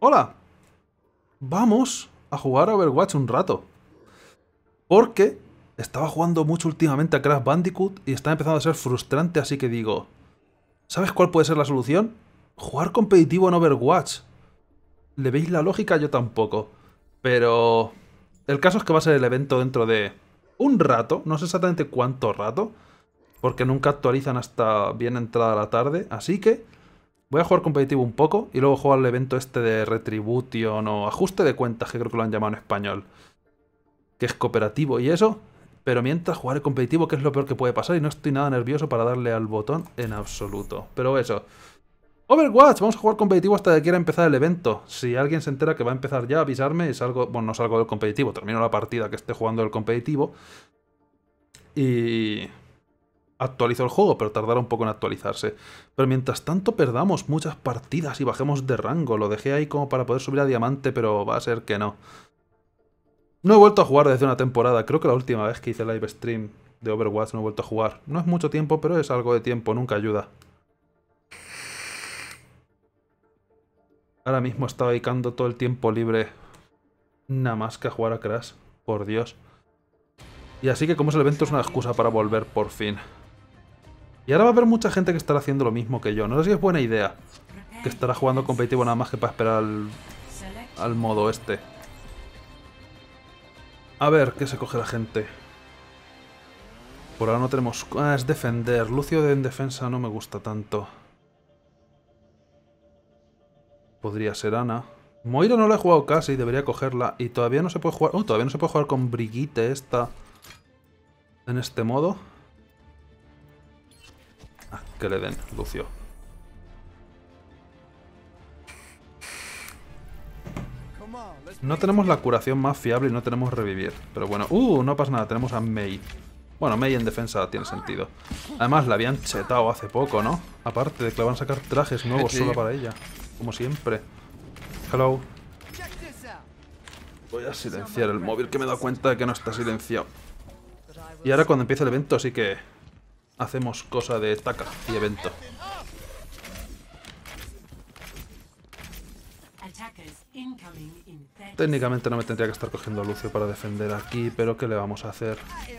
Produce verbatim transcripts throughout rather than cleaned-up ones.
Hola, vamos a jugar a Overwatch un rato. Porque estaba jugando mucho últimamente a Crash Bandicoot y está empezando a ser frustrante, así que digo... ¿Sabes cuál puede ser la solución? Jugar competitivo en Overwatch. ¿Le veis la lógica? Yo tampoco. Pero... el caso es que va a ser el evento dentro de... un rato, no sé exactamente cuánto rato. Porque nunca actualizan hasta bien entrada la tarde, así que... voy a jugar competitivo un poco y luego jugar el evento este de Retribution o ajuste de cuentas, que creo que lo han llamado en español. Que es cooperativo y eso. Pero mientras jugar competitivo, que es lo peor que puede pasar, y no estoy nada nervioso para darle al botón en absoluto. Pero eso. Overwatch, vamos a jugar competitivo hasta que quiera empezar el evento. Si alguien se entera que va a empezar ya, avisarme y salgo... bueno, no salgo del competitivo, termino la partida que esté jugando el competitivo. Y... actualizo el juego, pero tardará un poco en actualizarse. Pero mientras tanto perdamos muchas partidas y bajemos de rango. Lo dejé ahí como para poder subir a diamante, pero va a ser que no. No he vuelto a jugar desde una temporada. Creo que la última vez que hice live stream de Overwatch no he vuelto a jugar. No es mucho tiempo, pero es algo de tiempo. Nunca ayuda. Ahora mismo estaba dedicando todo el tiempo libre nada más que a jugar a Crash. Por Dios. Y así que como es el evento es una excusa para volver por fin. Y ahora va a haber mucha gente que estará haciendo lo mismo que yo. No sé si es buena idea. Que estará jugando competitivo nada más que para esperar al, al modo este. A ver, ¿qué se coge la gente? Por ahora no tenemos... ah, es defender. Lucio de en defensa no me gusta tanto. Podría ser Ana. Moira no la he jugado casi, debería cogerla. Y todavía no se puede jugar... oh, todavía no se puede jugar con Brigitte esta. En este modo. Ah, que le den, Lucio. No tenemos la curación más fiable y no tenemos revivir. Pero bueno, uh, no pasa nada, tenemos a Mei. Bueno, Mei en defensa tiene sentido. Además, la habían chetado hace poco, ¿no? Aparte de que le van a sacar trajes nuevos solo para ella. Como siempre. Hello. Voy a silenciar el móvil, que me he dado cuenta de que no está silenciado. Y ahora cuando empiece el evento sí que hacemos cosa de taca y evento. Técnicamente no me tendría que estar cogiendo a Lucio para defender aquí, pero ¿qué le vamos a hacer?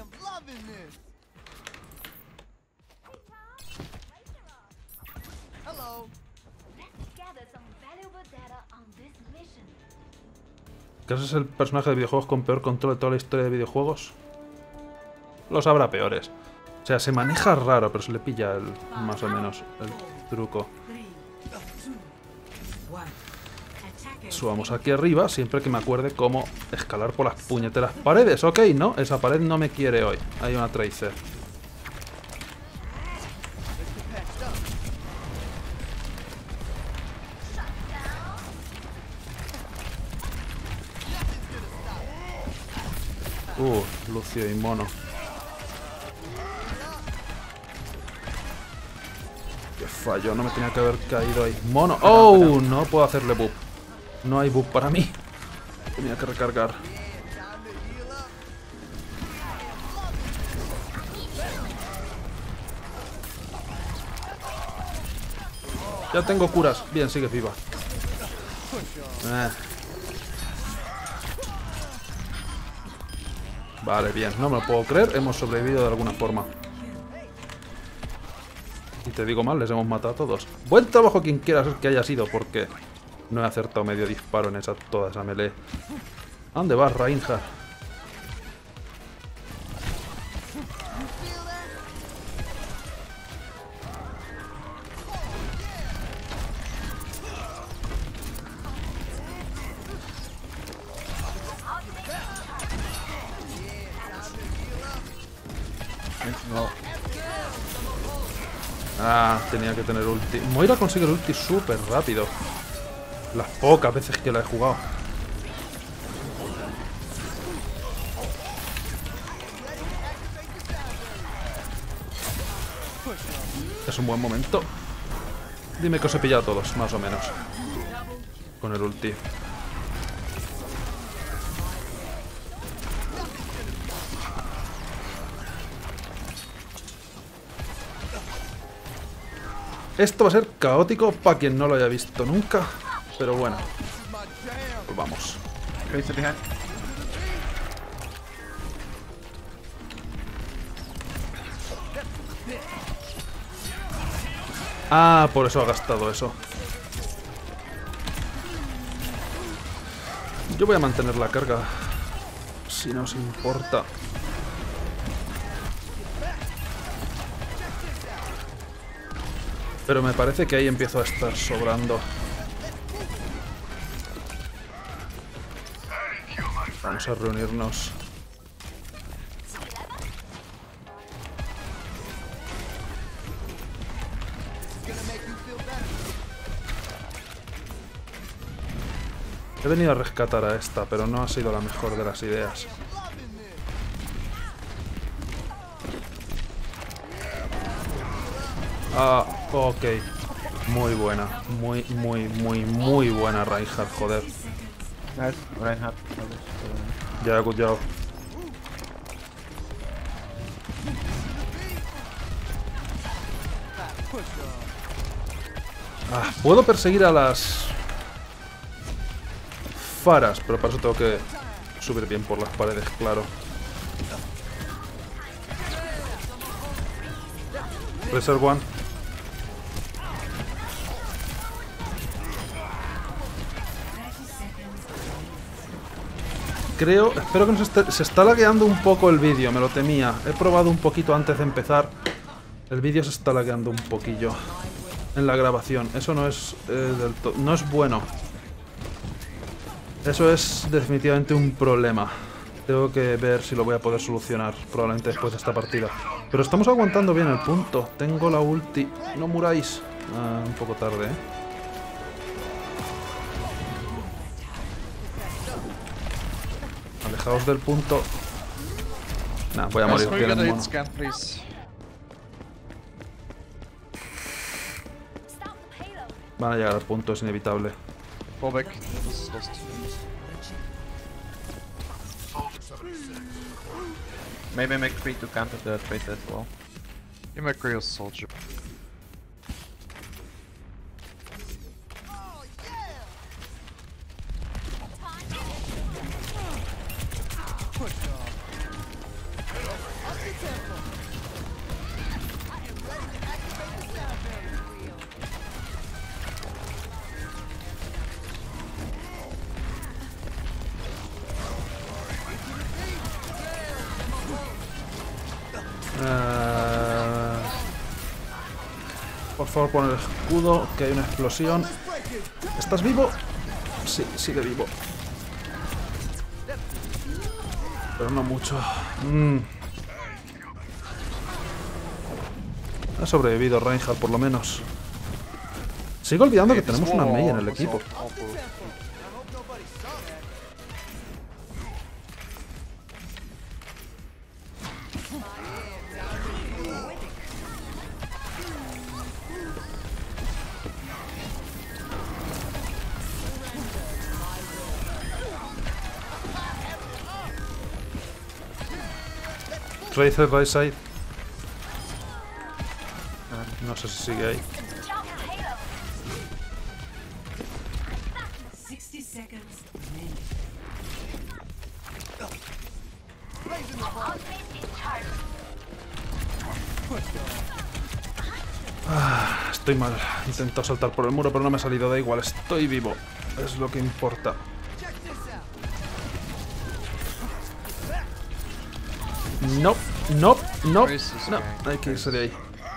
¿Qué es el personaje de videojuegos con peor control de toda la historia de videojuegos? Los habrá peores. O sea, se maneja raro, pero se le pilla el, más o menos el truco. Subamos aquí arriba, siempre que me acuerde cómo escalar por las puñeteras paredes. Ok, no, esa pared no me quiere hoy. Hay una Tracer. Uh, Lucio y Mono. Qué fallo, no me tenía que haber caído ahí. Mono. ¡Oh! No puedo hacerle buff. No hay buff para mí. Tenía que recargar. Ya tengo curas. Bien, sigue viva. Eh. Vale, bien. No me lo puedo creer. Hemos sobrevivido de alguna forma. Y te digo mal, les hemos matado a todos. Buen trabajo quien quiera que haya sido, porque no he acertado medio disparo en esa, toda esa melee. ¿A dónde vas, Reinhardt? No. Ah, tenía que tener ulti. Moira consigue el ulti súper rápido. Las pocas veces que la he jugado. Es un buen momento. Dime que os he pillado a todos, más o menos. Con el ulti. Esto va a ser caótico para quien no lo haya visto nunca. Pero bueno. Pues vamos. Tracer behind. Ah, por eso ha gastado eso. Yo voy a mantener la carga, si no os importa. Pero me parece que ahí empiezo a estar sobrando. Vamos a reunirnos. He venido a rescatar a esta, pero no ha sido la mejor de las ideas. Ah, ok. Muy buena. Muy, muy, muy, muy buena Reinhardt, joder. Nice, Reinhardt. Ya, good job. Ah, puedo perseguir a las faras, pero para eso tengo que subir bien por las paredes, claro. Reserve one. Creo, espero que no se esté, se está lagueando un poco el vídeo, me lo temía. He probado un poquito antes de empezar. El vídeo se está lagueando un poquillo en la grabación. Eso no es eh, del todo, no es bueno. Eso es definitivamente un problema. Tengo que ver si lo voy a poder solucionar, probablemente después de esta partida. Pero estamos aguantando bien el punto. Tengo la ulti. No muráis. Ah, un poco tarde, ¿eh? Alejaos del punto. Nah, voy a morir. Tienen mono. Van a llegar al punto, es inevitable. Fallback. Maybe make three to counter the trade as well. You make real soldier. Uh, por favor, pon el escudo, que hay una explosión. ¿Estás vivo? Sí, sigue vivo. Pero no mucho. Mm. Ha sobrevivido Reinhardt, por lo menos. Sigo olvidando que tenemos una Mei en el equipo. Tracer right side. No sé si sigue ahí. Ah, estoy mal. He intentado saltar por el muro, pero no me ha salido. Da igual, estoy vivo. Es lo que importa. No, no, no, no, hay que irse de ahí.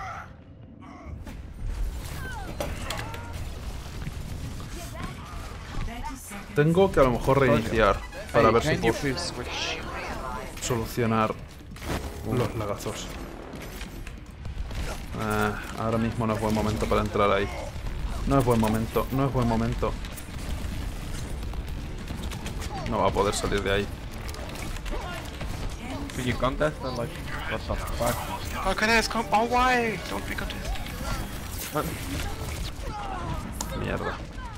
Tengo que a lo mejor reiniciar para ver si puedo solucionar los lagazos. Eh, ahora mismo no es buen momento para entrar ahí. No es buen momento, no es buen momento. No va a poder salir de ahí. Could you contest or like what the fuck? Oh, contest, come. Oh, why? Don't be contest. Mierda.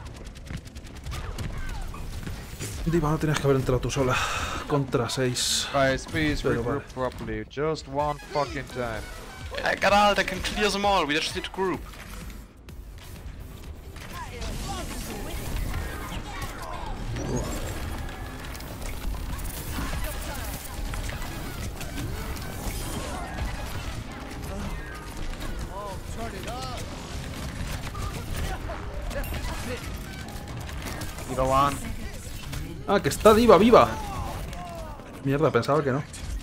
Diva, no tienes que haber entrado tú sola. Contra seis. Guys, please Pero regroup vale. properly. Just one fucking time. I got ult, I can clear them all, we just need to group. Diva one. Ah, que está Diva viva. Mierda, pensaba que no.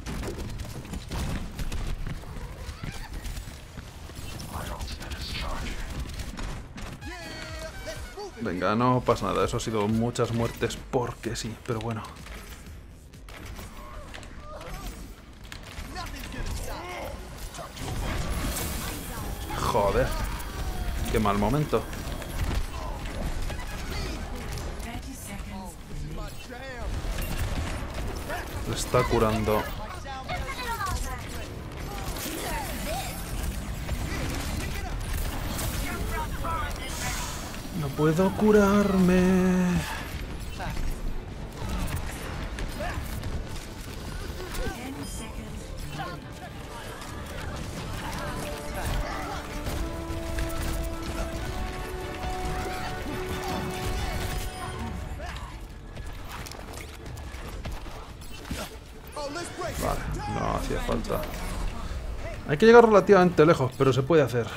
Venga, no pasa nada. Eso ha sido muchas muertes porque sí, pero bueno. Joder. Qué mal momento. Le está curando. No puedo curarme. Vale, no hacía falta. Hay que llegar relativamente lejos, pero se puede hacer.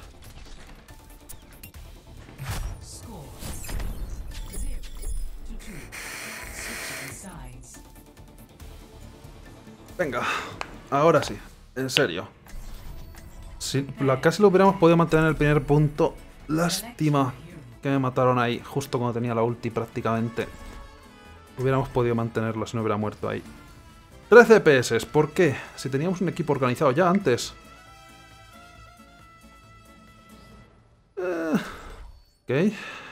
Venga, ahora sí, en serio. Si la, casi lo hubiéramos podido mantener en el primer punto. Lástima que me mataron ahí, justo cuando tenía la ulti prácticamente. Hubiéramos podido mantenerlo si no hubiera muerto ahí. trece P S, ¿por qué? Si teníamos un equipo organizado ya antes. Eh, ok.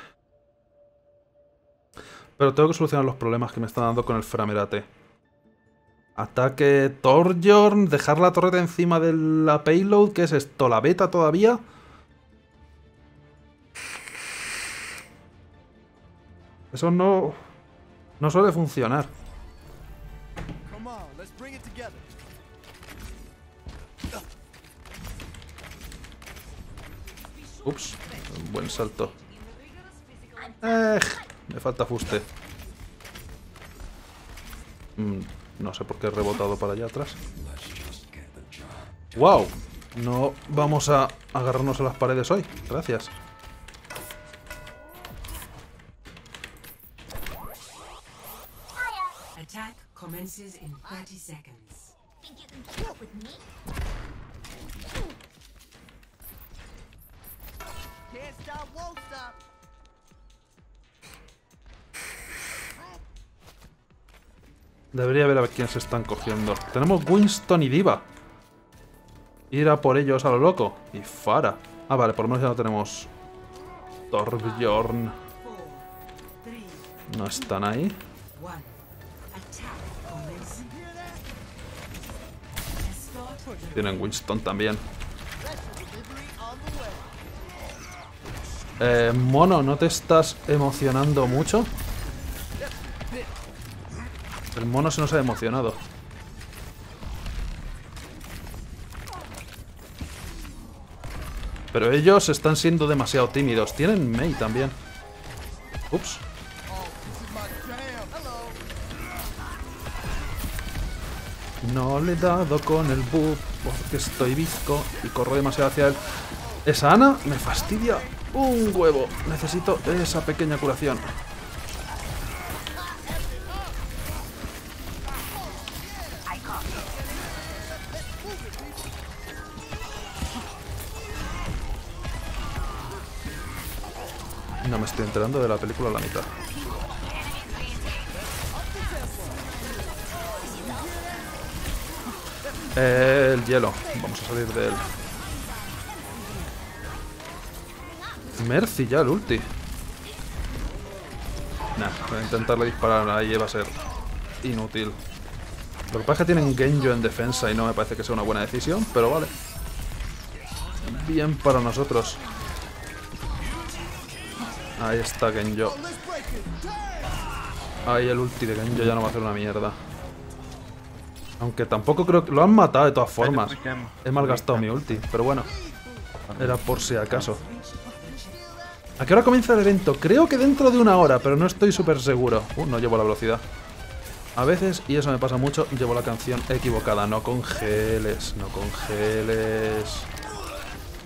Pero tengo que solucionar los problemas que me están dando con el framerate. Ataque Torbjorn, dejar la torreta encima de la payload. ¿Qué es esto? ¿La beta todavía? Eso no... no suele funcionar. Ups, un buen salto. Eh, me falta fuste. Mm, no sé por qué he rebotado para allá atrás. ¡Wow! No vamos a agarrarnos a las paredes hoy. Gracias. Attack commences in thirty seconds. Think you can keep up with me? Can't stop, won't stop. Debería ver a ver quién se están cogiendo. Tenemos Winston y Diva. Ir a por ellos a lo loco. Y Pharah. Ah, vale, por lo menos ya no tenemos Torbjorn. No están ahí. Tienen Winston también. Eh, Mono, ¿no te estás emocionando mucho? El mono se nos ha emocionado. Pero ellos están siendo demasiado tímidos. Tienen Mei también. Ups. No le he dado con el buff porque estoy bizco y corro demasiado hacia él. Esa Ana me fastidia un huevo. Necesito esa pequeña curación. No me estoy enterando de la película a la mitad. Eh, el hielo. Vamos a salir de él. Mercy ya, el ulti. Nah, voy a intentarle disparar ahí, va a ser inútil. Lo que pasa es que tienen Genjo en defensa y no me parece que sea una buena decisión, pero vale. Bien para nosotros. Ahí está Genjo. Ahí el ulti de Genjo ya no va a hacer una mierda. Aunque tampoco creo que... Lo han matado de todas formas. He malgastado mi ulti, pero bueno. Era por si acaso. ¿A qué hora comienza el evento? Creo que dentro de una hora, pero no estoy súper seguro. Uh, no llevo la velocidad. A veces, y eso me pasa mucho, llevo la canción equivocada. No congeles, no congeles.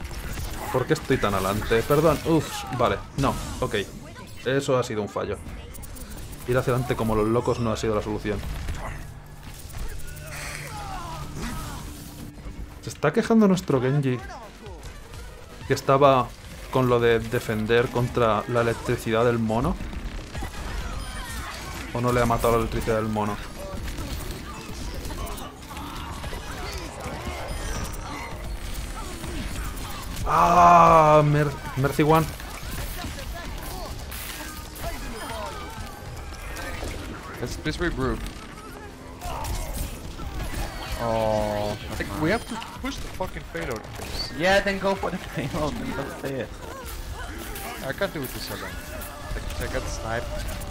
¿Por qué estoy tan adelante? Perdón, uff, vale, no, ok. Eso ha sido un fallo. Ir hacia adelante como los locos no ha sido la solución. Se está quejando nuestro Genji, que estaba con lo de defender contra la electricidad del mono. ¿O no le ha matado la electricidad del mono? ¡Ah! Mer Mercy One. Let's, let's regroup. Oh, Like, we have to push the fucking payload. yeah, then go for the payload and don't say it. I can't do it this alone. Like, I got sniped.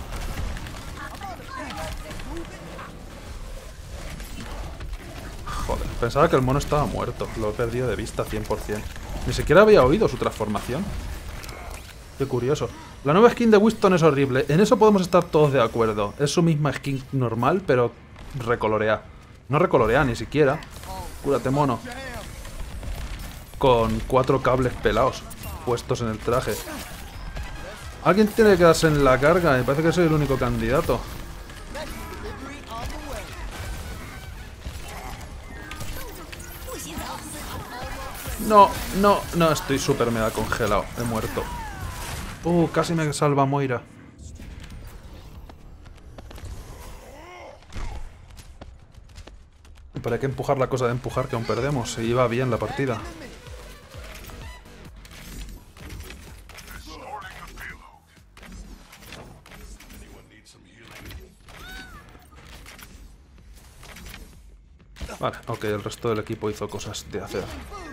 Joder, pensaba que el mono estaba muerto. Lo he perdido de vista cien por cien. Ni siquiera había oído su transformación. Qué curioso. La nueva skin de Winston es horrible. En eso podemos estar todos de acuerdo. Es su misma skin normal, pero recoloreada. No recoloreada ni siquiera. Cúrate, mono. Con cuatro cables pelados puestos en el traje. Alguien tiene que quedarse en la carga. Me parece que soy el único candidato. No, no, no, estoy súper mega congelado. He muerto. Uh, casi me salva Moira. Pero hay que empujar la cosa de empujar, que aún perdemos. Se iba bien la partida. Vale, ok, el resto del equipo hizo cosas de hacer.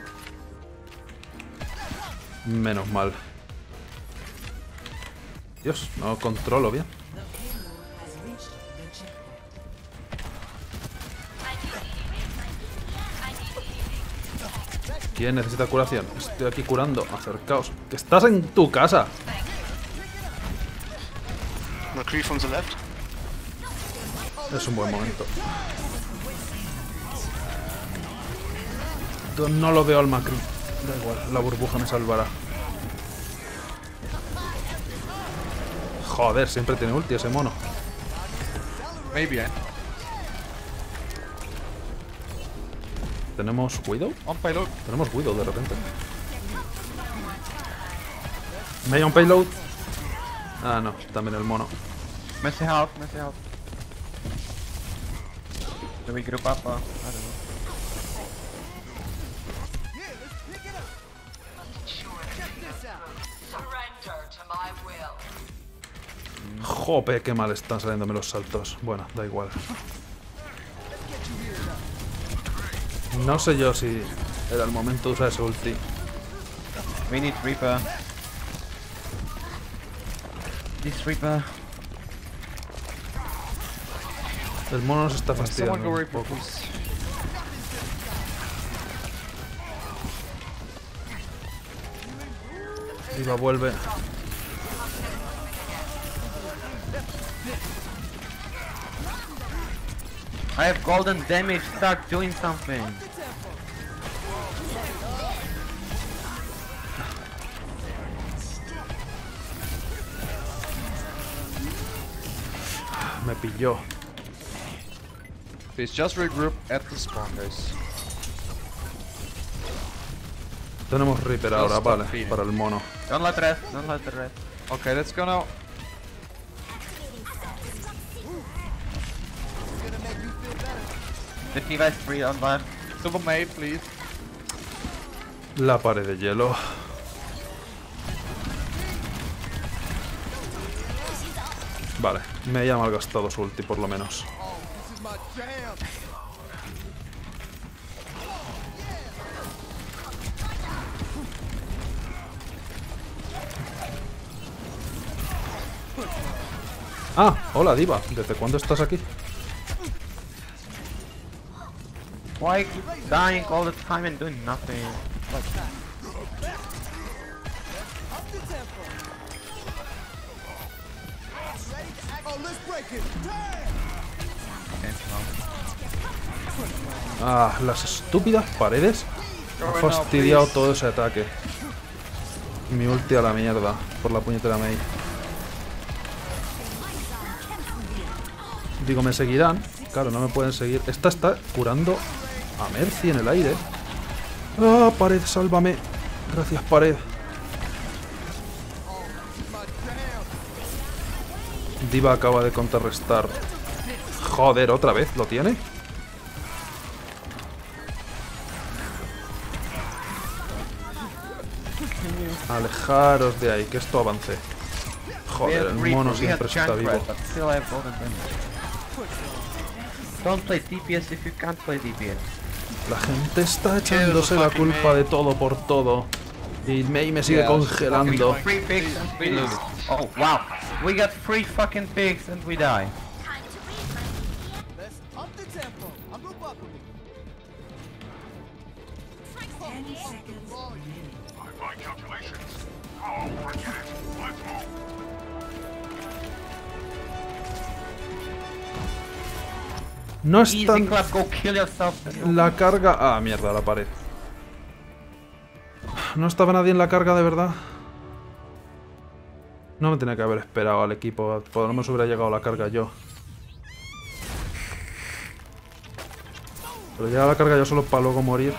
Menos mal. Dios, no controlo bien. ¿Quién necesita curación? Estoy aquí curando. Acercaos. ¡Que estás en tu casa! McCree from the left. Es un buen momento. No lo veo al Macri. Da igual, la burbuja me salvará. Joder, siempre tiene ulti ese mono. Maybe I. ¿Tenemos Widow? On payload. Tenemos Widow de repente. ¿Me hay un payload? Ah, no, también el mono. Messi help, Messi help. Do we group up? Uh, I don't know. Jope, qué mal están saliéndome los saltos. Bueno, da igual. No sé yo si era el momento de usar ese ulti. We need Reaper. This Reaper. El mono nos está Someone fastidiando go un Reaper, poco. please. Diva vuelve. I have golden damage. Start doing something. Me pilló. Please just regroup at the spawn, guys. Tenemos Reaper ahora, stop vale, feeding. para el mono. Don't let rest. Don't let the rest. Okay, let's go now. The T-Va is free on left. Super May, please. La pared de hielo. Vale, me haya malgastado su ulti por lo menos. Ah, hola Diva, ¿desde cuándo estás aquí? Why keep dying all the time and doing nothing? Ah, las estúpidas paredes. Me ha fastidiado todo ese ataque. Mi ulti a la mierda, por la puñetera Mei. Digo, me seguirán. Claro, no me pueden seguir. Esta está curando a Mercy en el aire. ¡Ah, pared, sálvame! Gracias, pared. Diva acaba de contrarrestar. Joder, ¿otra vez lo tiene? Alejaros de ahí, que esto avance. Joder, el mono siempre está vivo. Don't play D P S if you can't play D P S. La gente está echándose la culpa de todo por todo. Y Mei me sigue congelando. Free pigs and we lose. Oh wow, we got free fucking pigs and we die. Let's up the tempo. I'm group up with me. Ten seconds remaining. No Easy están... clap, go kill yourself. La carga... Ah, mierda, la pared. No estaba nadie en la carga, de verdad. No me tenía que haber esperado al equipo. Por lo menos hubiera llegado la carga yo. Pero llega la carga yo solo para luego morir.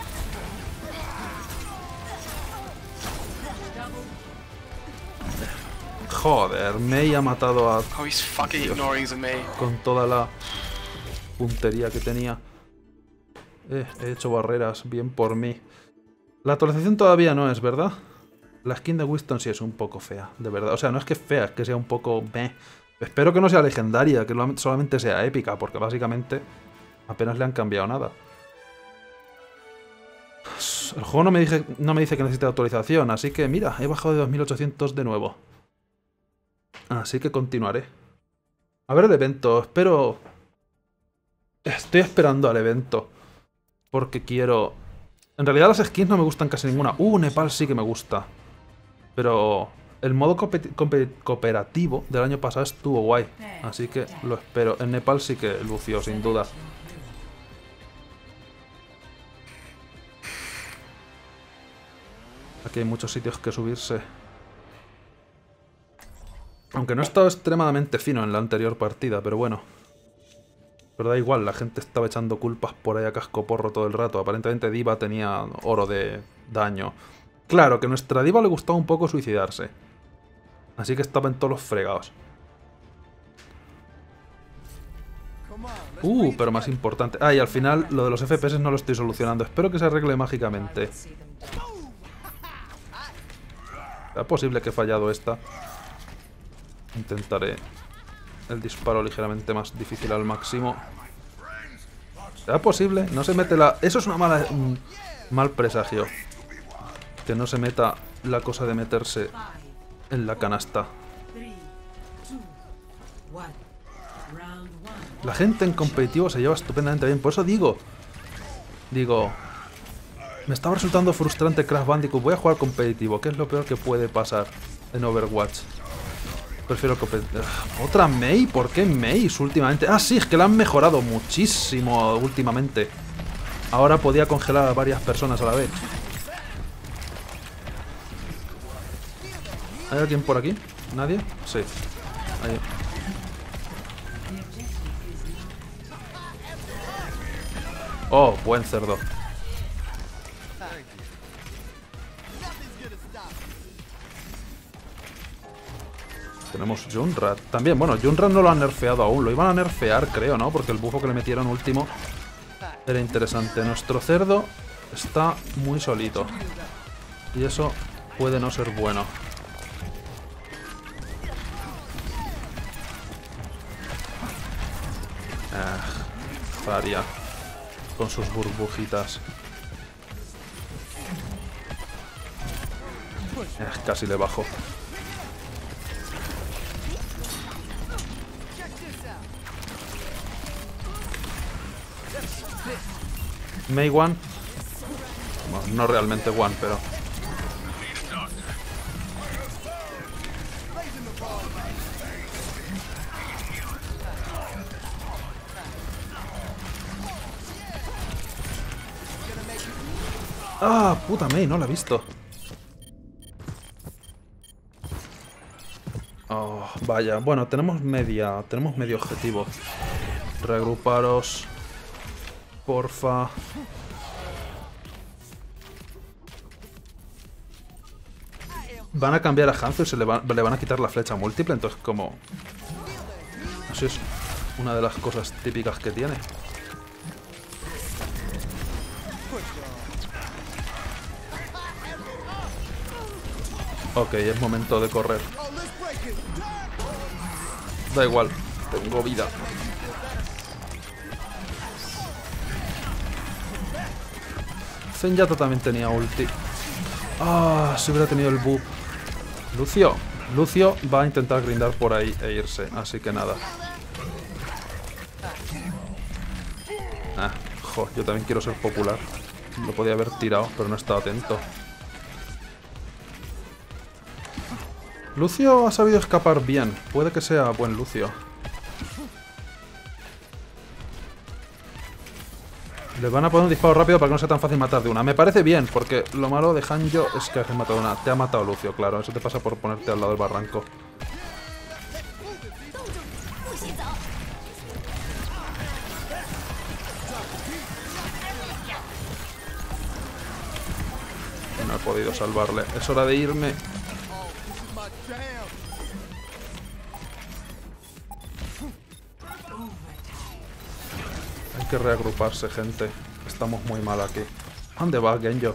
Joder, Mei ha matado a... Oh, he's fucking ignoring the Mei. Con toda la puntería que tenía. Eh, he hecho barreras, bien por mí. La actualización todavía no es, ¿verdad? La skin de Winston sí es un poco fea, de verdad. O sea, no es que fea, es que sea un poco... Meh. Espero que no sea legendaria, que solamente sea épica, porque básicamente apenas le han cambiado nada. El juego no me, dije, no me dice que necesite actualización, así que mira, he bajado de dos mil ochocientos de nuevo. Así que continuaré. A ver el evento, espero... Estoy esperando al evento. Porque quiero... En realidad las skins no me gustan casi ninguna. Uh, Nepal sí que me gusta. Pero el modo cooperativo del año pasado estuvo guay. Así que lo espero. En Nepal sí que lució, sin duda. Aquí hay muchos sitios que subirse. Aunque no he estado extremadamente fino en la anterior partida, pero bueno. Pero da igual, la gente estaba echando culpas por ahí a cascoporro todo el rato. Aparentemente Diva tenía oro de daño. Claro, que a nuestra Diva le gustaba un poco suicidarse. Así que estaba en todos los fregados. Uh, pero más importante. Ah, y al final lo de los F P S no lo estoy solucionando. Espero que se arregle mágicamente. ¿Es posible que he fallado esta? Intentaré el disparo ligeramente más difícil al máximo. ¿Será posible? No se mete la... Eso es una mala... un mal presagio. Que no se meta la cosa de meterse en la canasta. La gente en competitivo se lleva estupendamente bien. Por eso digo... Digo... Me estaba resultando frustrante Crash Bandicoot. Voy a jugar competitivo. ¿Qué es lo peor que puede pasar en Overwatch? Prefiero competitivo. ¿Otra Mei? ¿Por qué Mei últimamente? Ah, sí, es que la han mejorado muchísimo últimamente. Ahora podía congelar a varias personas a la vez. ¿Hay alguien por aquí? ¿Nadie? Sí. Ahí. Oh, buen cerdo. Tenemos Junrat. También, bueno, Junrat no lo han nerfeado aún. Lo iban a nerfear, creo, ¿no? Porque el bufo que le metieron último era interesante. Nuestro cerdo está muy solito. Y eso puede no ser bueno. Ah, Zarya. Con sus burbujitas. Eh, casi le bajo. Mei One. Bueno, no realmente One, pero... Ah, puta Mei, no la he visto. Oh. Oh, vaya, bueno, tenemos media. Tenemos medio objetivo. Reagruparos. Porfa. Van a cambiar a Hanzo y se le, va, le van a quitar la flecha múltiple, entonces como... Así es una de las cosas típicas que tiene. Ok, es momento de correr. Da igual, tengo vida. Zenyatta también tenía ulti. Ah, si hubiera tenido el buff. Lucio. Lucio va a intentar grindar por ahí e irse, así que nada. Ah, jo, yo también quiero ser popular. Lo podía haber tirado, pero no estaba atento. Lucio ha sabido escapar bien. Puede que sea buen Lucio. Le van a poner un disparo rápido para que no sea tan fácil matar de una. Me parece bien, porque lo malo de Hanjo es que has matado una. Te ha matado Lucio, claro. Eso te pasa por ponerte al lado del barranco. No he podido salvarle. Es hora de irme. Hay que reagruparse, gente. Estamos muy mal aquí. ¿Dónde va Genjo?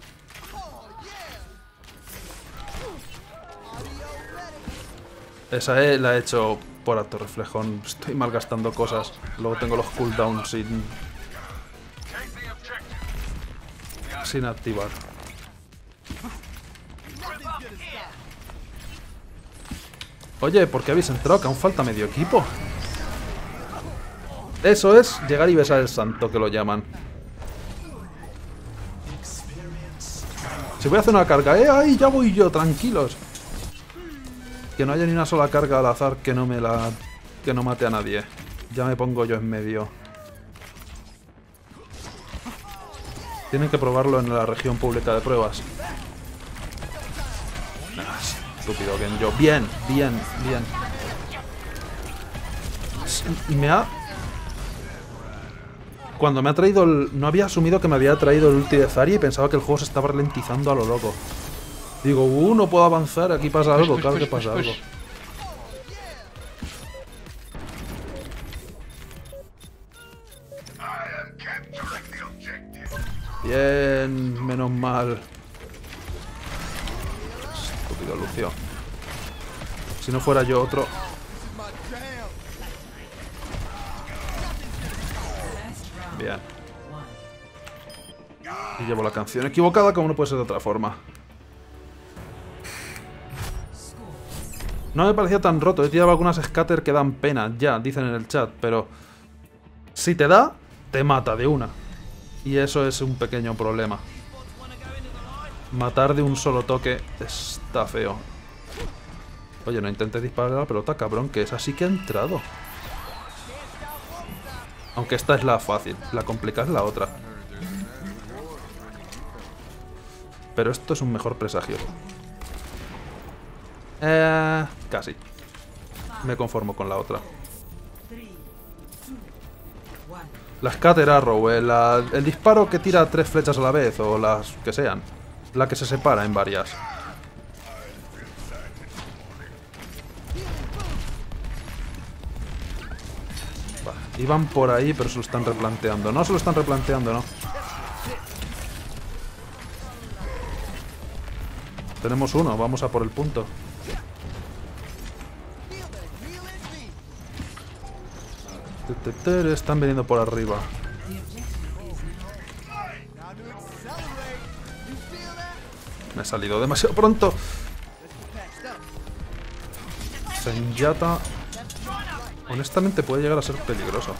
Esa E la he hecho por alto reflejón. Estoy malgastando cosas. Luego tengo los cooldowns sin... sin activar. Oye, ¿por qué habéis entrado? Que aún falta medio equipo. Eso es llegar y besar el santo, que lo llaman. Si voy a hacer una carga, ¡eh! ¡Ahí ya voy yo! Tranquilos. Que no haya ni una sola carga al azar que no me la... que no mate a nadie. Ya me pongo yo en medio. Tienen que probarlo en la región pública de pruebas. Ah, estúpido Genjo. Bien, bien, bien. Me ha... Cuando me ha traído el... No había asumido que me había traído el ulti de Zarya y pensaba que el juego se estaba ralentizando a lo loco. Digo, uh, no puedo avanzar, aquí pasa algo, claro que pasa algo. Bien, menos mal. Estúpido Lucio. Si no fuera yo otro... Bien. Y llevo la canción equivocada, como no puede ser de otra forma. No me parecía tan roto. He tirado algunas scatter que dan pena, ya, dicen en el chat, pero... Si te da, te mata de una. Y eso es un pequeño problema. Matar de un solo toque está feo. Oye, no intentes disparar a la pelota, cabrón, que esa sí que ha entrado. Aunque esta es la fácil, la complicada es la otra. Pero esto es un mejor presagio. Eh, casi. Me conformo con la otra. La Scatter Arrow, el, la, el disparo que tira tres flechas a la vez, o las que sean. La que se separa en varias. Iban por ahí, pero se lo están replanteando. No se lo están replanteando, ¿no? Tenemos uno, vamos a por el punto. Están viniendo por arriba. Me he salido demasiado pronto. Zenyatta... Honestamente puede llegar a ser peligroso.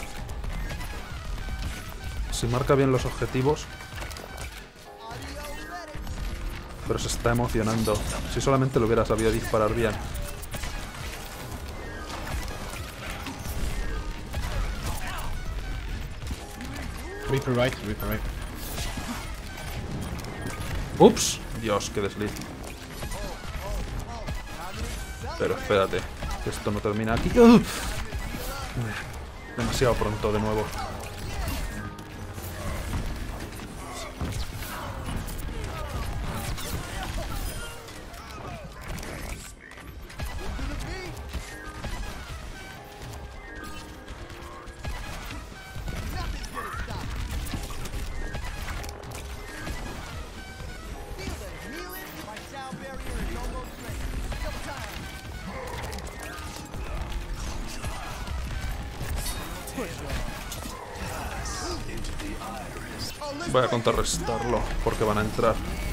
Si marca bien los objetivos. Pero se está emocionando. Si solamente lo hubiera sabido disparar bien. Reaper right, Reaper right. Ups. Dios, qué desliz. Pero espérate. Que esto no termina aquí. ¡Uh! Demasiado pronto de nuevo. Voy a contrarrestarlo, porque van a entrar.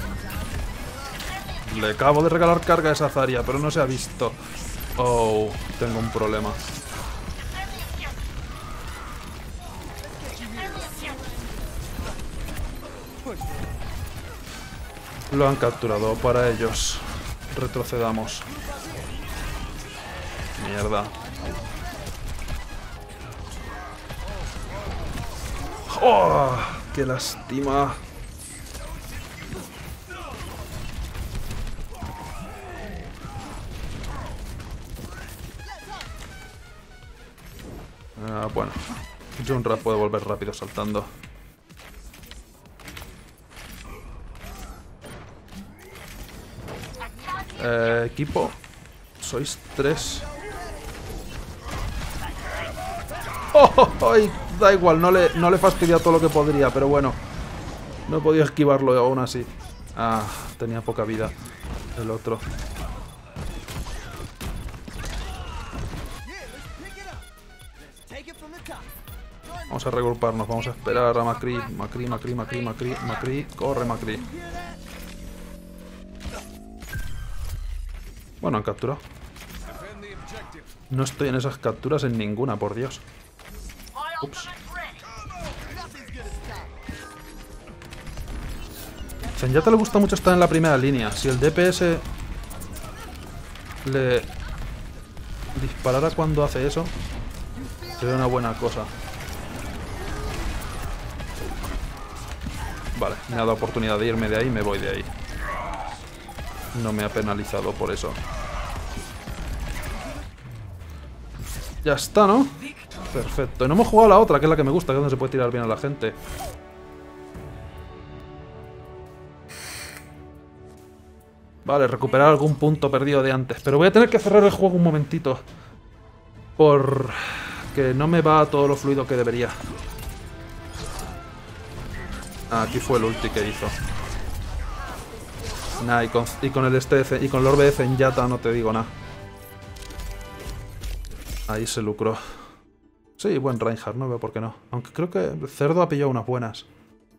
Le acabo de regalar carga a esa Zarya, pero no se ha visto. Oh, tengo un problema. Lo han capturado para ellos. Retrocedamos. Mierda. ¡Oh! ¡Qué lástima! Ah, bueno. Junra puede volver rápido saltando. Eh, equipo. Sois tres. ¡Oh, oh, oh! Ay, da igual, no le, no le he fastidiado todo lo que podría, pero bueno. No he podido esquivarlo aún así. Ah, tenía poca vida el otro. Vamos a regruparnos, vamos a esperar a Macri. Macri, Macri, Macri, Macri, Macri. Corre, Macri. Bueno, han capturado. No estoy en esas capturas en ninguna, por Dios. Ups. Zenyatta le gusta mucho estar en la primera línea. Si el D P S le disparara cuando hace eso, sería una buena cosa. Vale, me ha dado oportunidad de irme de ahí, me voy de ahí. No me ha penalizado por eso. Ya está, ¿no? Perfecto. Y no hemos jugado la otra, que es la que me gusta, que es donde se puede tirar bien a la gente. Vale, recuperar algún punto perdido de antes. Pero voy a tener que cerrar el juego un momentito. Porque no me va todo lo fluido que debería. Ah, aquí fue el ulti que hizo. Nah, y con, y con el este de, y con el orbe de Zenyatta no te digo nada. Ahí se lucró. Sí, buen Reinhardt, no veo por qué no. Aunque creo que el cerdo ha pillado unas buenas.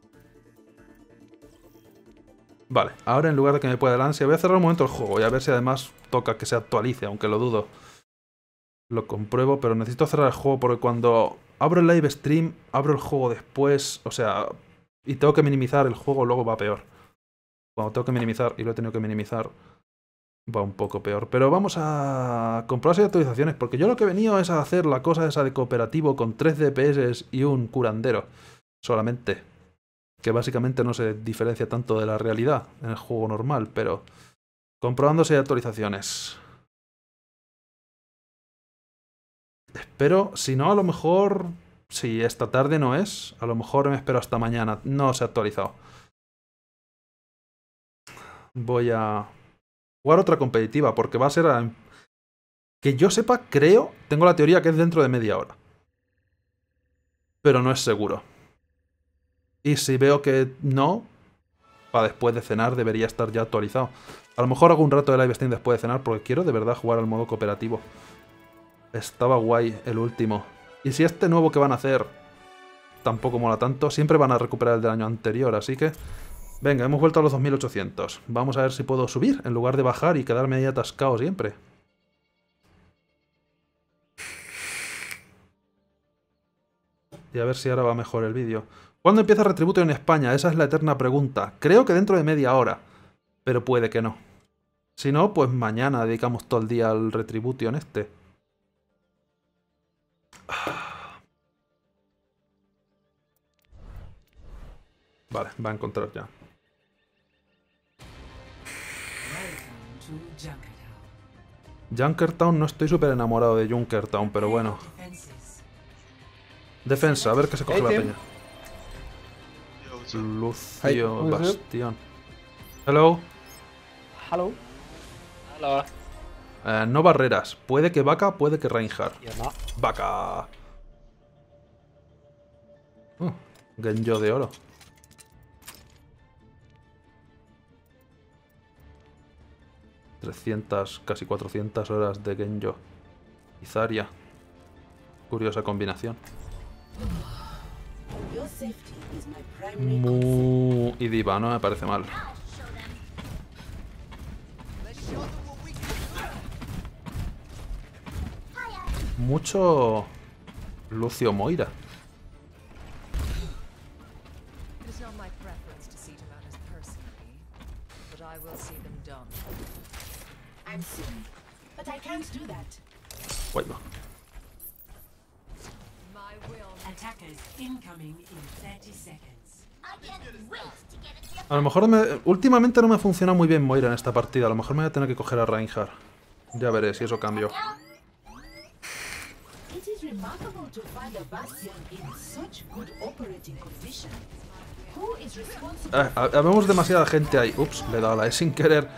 Vale, ahora en lugar de que me pueda el ansia, voy a cerrar un momento el juego y a ver si además toca que se actualice, aunque lo dudo. Lo compruebo, pero necesito cerrar el juego porque cuando abro el live stream, abro el juego después, o sea, y tengo que minimizar el juego, luego va peor. Cuando tengo que minimizar, y lo he tenido que minimizar, va un poco peor. Pero vamos a comprobar si hay actualizaciones, porque yo lo que he venido es a hacer la cosa esa de cooperativo con tres D P S y un curandero, solamente. Que básicamente no se diferencia tanto de la realidad en el juego normal, pero comprobando si hay actualizaciones. Espero, si no, a lo mejor, si esta tarde no es, a lo mejor me espero hasta mañana. No se ha actualizado. Voy a jugar otra competitiva, porque va a ser a... Que yo sepa, creo, tengo la teoría que es dentro de media hora. Pero no es seguro. Y si veo que no, para después de cenar debería estar ya actualizado. A lo mejor hago un rato de live stream después de cenar porque quiero de verdad jugar al modo cooperativo. Estaba guay el último. Y si este nuevo que van a hacer tampoco mola tanto, siempre van a recuperar el del año anterior, así que... Venga, hemos vuelto a los dos mil ochocientos. Vamos a ver si puedo subir en lugar de bajar y quedarme ahí atascado siempre. Y a ver si ahora va mejor el vídeo. ¿Cuándo empieza Retribution en España? Esa es la eterna pregunta. Creo que dentro de media hora, pero puede que no. Si no, pues mañana dedicamos todo el día al Retribution este. Vale, va a encontrar ya. Welcome to Junkertown. Junkertown, no estoy súper enamorado de Junkertown, pero bueno. Defenses. Defensa, a ver qué se coge Hey, la Tim. peña. Yo, what's up? Lucio, Hey, who's it? Bastión. Hello. Hello. Hello. Eh, no barreras. Puede que Vaca, puede que Reinhardt. You're not. Vaca. Uh, Genjo de oro. trescientas, casi cuatrocientas horas de Genjo. Y Zarya. Curiosa combinación. Your safety is my primary Mu... Y Diva, no me parece mal. Mucho... Lucio Moira. It is not my preference to see to matters personally, but I will see them done. I'm sorry, but I can't do that. Guay, va. My will. Attackers incoming in thirty seconds. A lo mejor me... últimamente no me funciona muy bien Moira en esta partida. A lo mejor me voy a tener que coger a Reinhardt. Ya veré si eso cambio. It is remarkable to find a Bastion in such good operating condition. Who is responsible? Eh, ha- habemos demasiada gente ahí. Ups, le he dado a la E sin querer.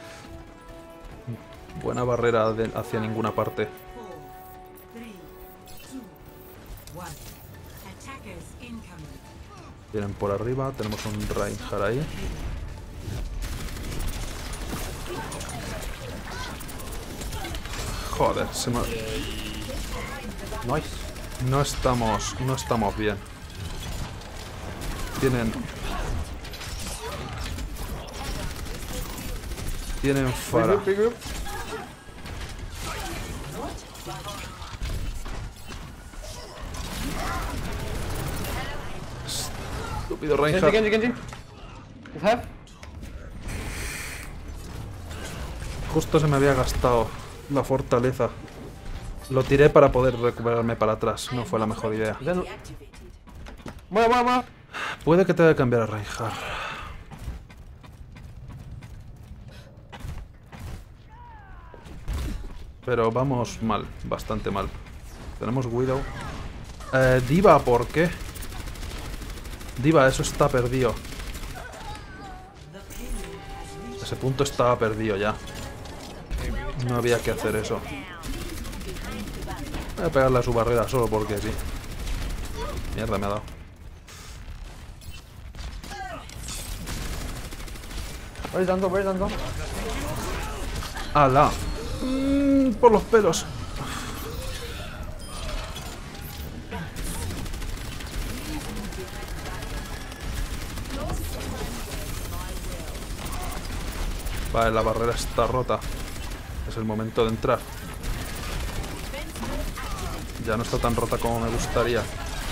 Buena barrera de- hacia ninguna parte. Four, three, two, one. Attackers incoming. Vienen por arriba. Tenemos un Reinhardt ahí. Joder, se me... Nice. No estamos... No estamos bien. Tienen... Tienen Fara. Regroup, regroup. Estúpido Genji, Reinhardt. Genji, Genji. You have? Justo se me había gastado la fortaleza. Lo tiré para poder recuperarme para atrás. No fue la mejor idea. Then... Deactivated. Mueve, mueve, mueve. Puede que tenga que cambiar a Reinhardt. Pero vamos mal, bastante mal. Tenemos Widow. Eh, Diva, ¿por qué? Diva, eso está perdido. Ese punto estaba perdido ya. No había que hacer eso. Voy a pegarle a su barrera solo porque sí. Mierda, me ha dado. Where is Danzo? Where is Danzo? ¡Hala! Mm, por los pelos. Vale, la barrera está rota. Es el momento de entrar. Ya no está tan rota como me gustaría.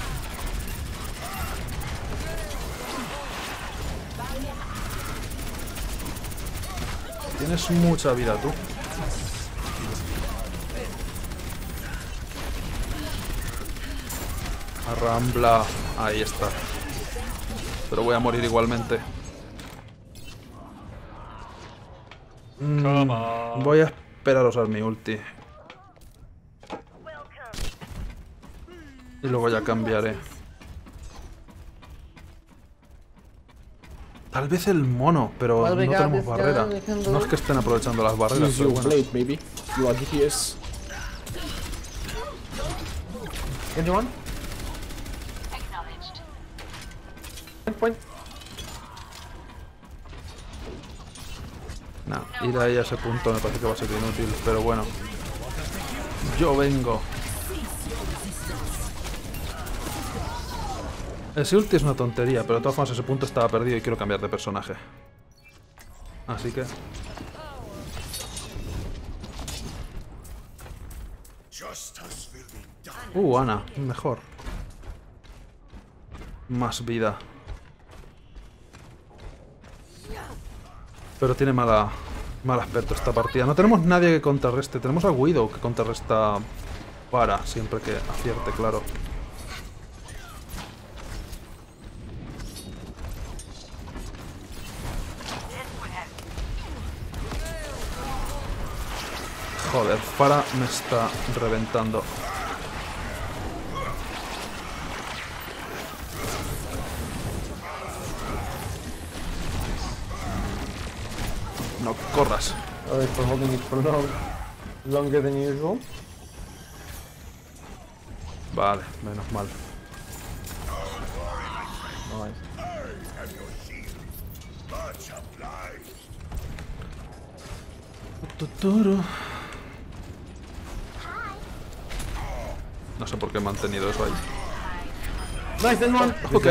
Tienes mucha vida tú. Arrambla. Ahí está. Pero voy a morir igualmente. Mm, voy a esperar a usar mi ulti. Y luego ya cambiaré. Tal vez el mono, pero Well, no we got tenemos this guy, barrera. we can do No es it. que estén aprovechando las barreras, Use pero your bueno. blade, maybe. You are D P S. Genji one. Point, point. Nah, ir ahí a ese punto me parece que va a ser inútil, pero bueno. Yo vengo. Ese ulti es una tontería, pero de todas formas ese punto estaba perdido y quiero cambiar de personaje. Así que... Uh, Ana, mejor. Más vida. Pero tiene mala, mal aspecto esta partida. No tenemos nadie que contrarreste. Tenemos a Widow que contrarresta para siempre que acierte, claro. Joder, Pharah me está reventando. No corras. Alright, for holding it for long, longer than usual. Vale, menos mal. Nice. Tuturu. No sé por qué he mantenido eso ahí. Nice, then one. Ok.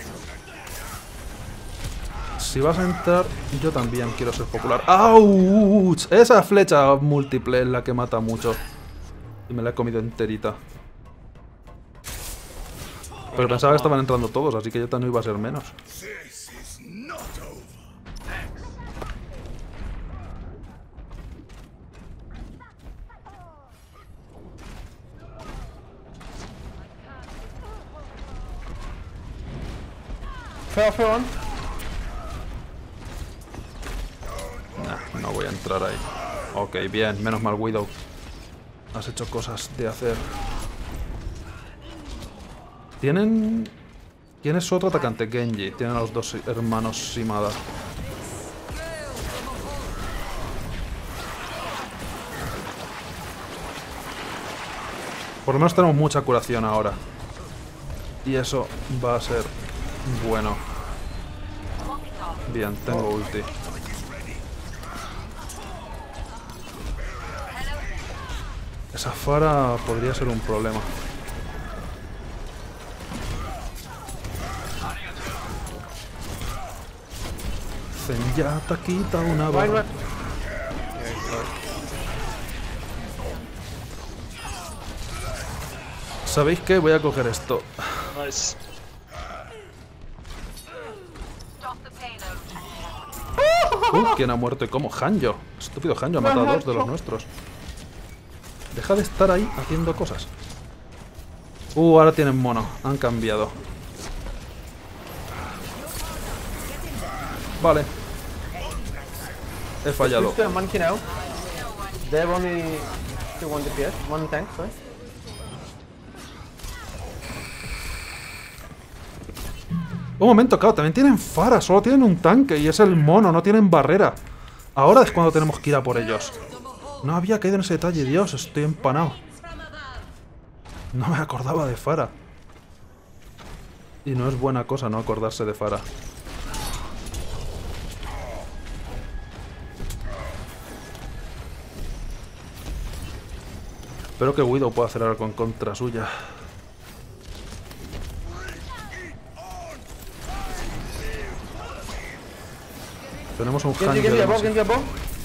Si vas a entrar, yo también quiero ser popular. ¡Auch! Esa flecha múltiple es la que mata mucho. Y me la he comido enterita. Pero pensaba que estaban entrando todos, así que yo también iba a ser menos. Fail, fail one. Nah, no voy a entrar ahí. Ok, bien, menos mal, Widow. Has hecho cosas de hacer. Tienen... ¿Quién es su otro atacante? Genji. Tienen a los dos hermanos Shimada. Por lo menos tenemos mucha curación ahora. Y eso va a ser bueno. Bien, tengo ulti. Esa Pharah podría ser un problema. Zenyatta quita una Right, bala. right. ¿Sabéis qué? Voy a coger esto. Nice. Uh, ¿quién ha muerto y cómo? Hanjo. Estúpido Hanjo ha matado a dos de los nuestros. Deja de estar ahí haciendo cosas. Uh, ahora tienen mono. Han cambiado. Vale. He fallado. Switch to a monkey now. They have only still one D P S, one tank, sorry. Un momento, claro, también tienen Pharah. Solo tienen un tanque y es el mono. No tienen barrera. Ahora es cuando tenemos que ir a por ellos. No había caído en ese detalle. Dios, estoy empanado. No me acordaba de Pharah. Y no es buena cosa no acordarse de Pharah. Espero que Widow pueda hacer algo en contra suya. Tenemos un Genji, Genji, above, Hanjo. Genji, above.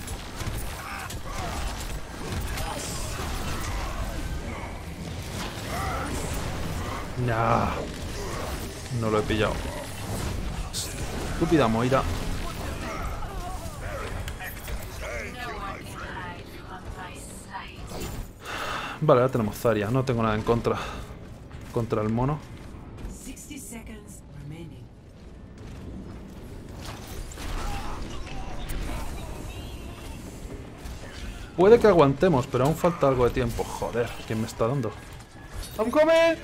Nah. No lo he pillado. Estúpida Moira. Vale, ahora tenemos Zarya. No tengo nada en contra. Contra el mono. sixty seconds remaining. Puede que aguantemos, pero aún falta algo de tiempo. Joder, ¿quién me está dando? I'm coming!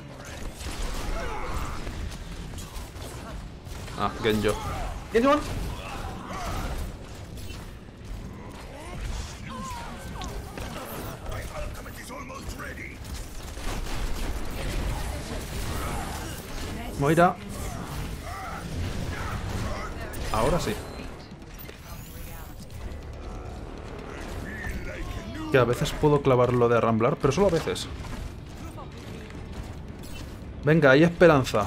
Ah, Genjo. Genji one. Moira. Ahora sí. Que a veces puedo clavar lo de arramblar, pero solo a veces. Venga, hay esperanza.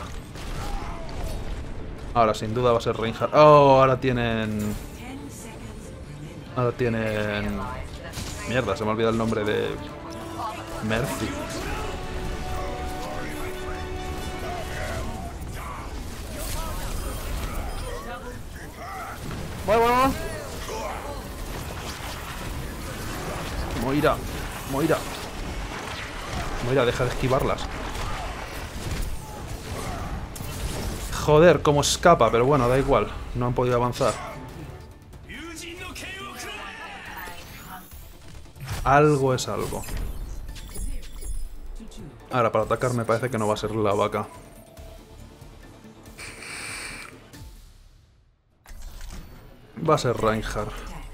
Ahora sin duda va a ser Reinhardt. Oh, ahora tienen... Ahora tienen... Mierda, se me ha olvidado el nombre de... Mercy. One, one, one. Moira, Moira. Moira, deja de esquivarlas. Joder, cómo escapa, pero bueno, da igual. No han podido avanzar. Algo es algo. Ahora, para atacar me parece que no va a ser la vaca. Va a ser Reinhardt.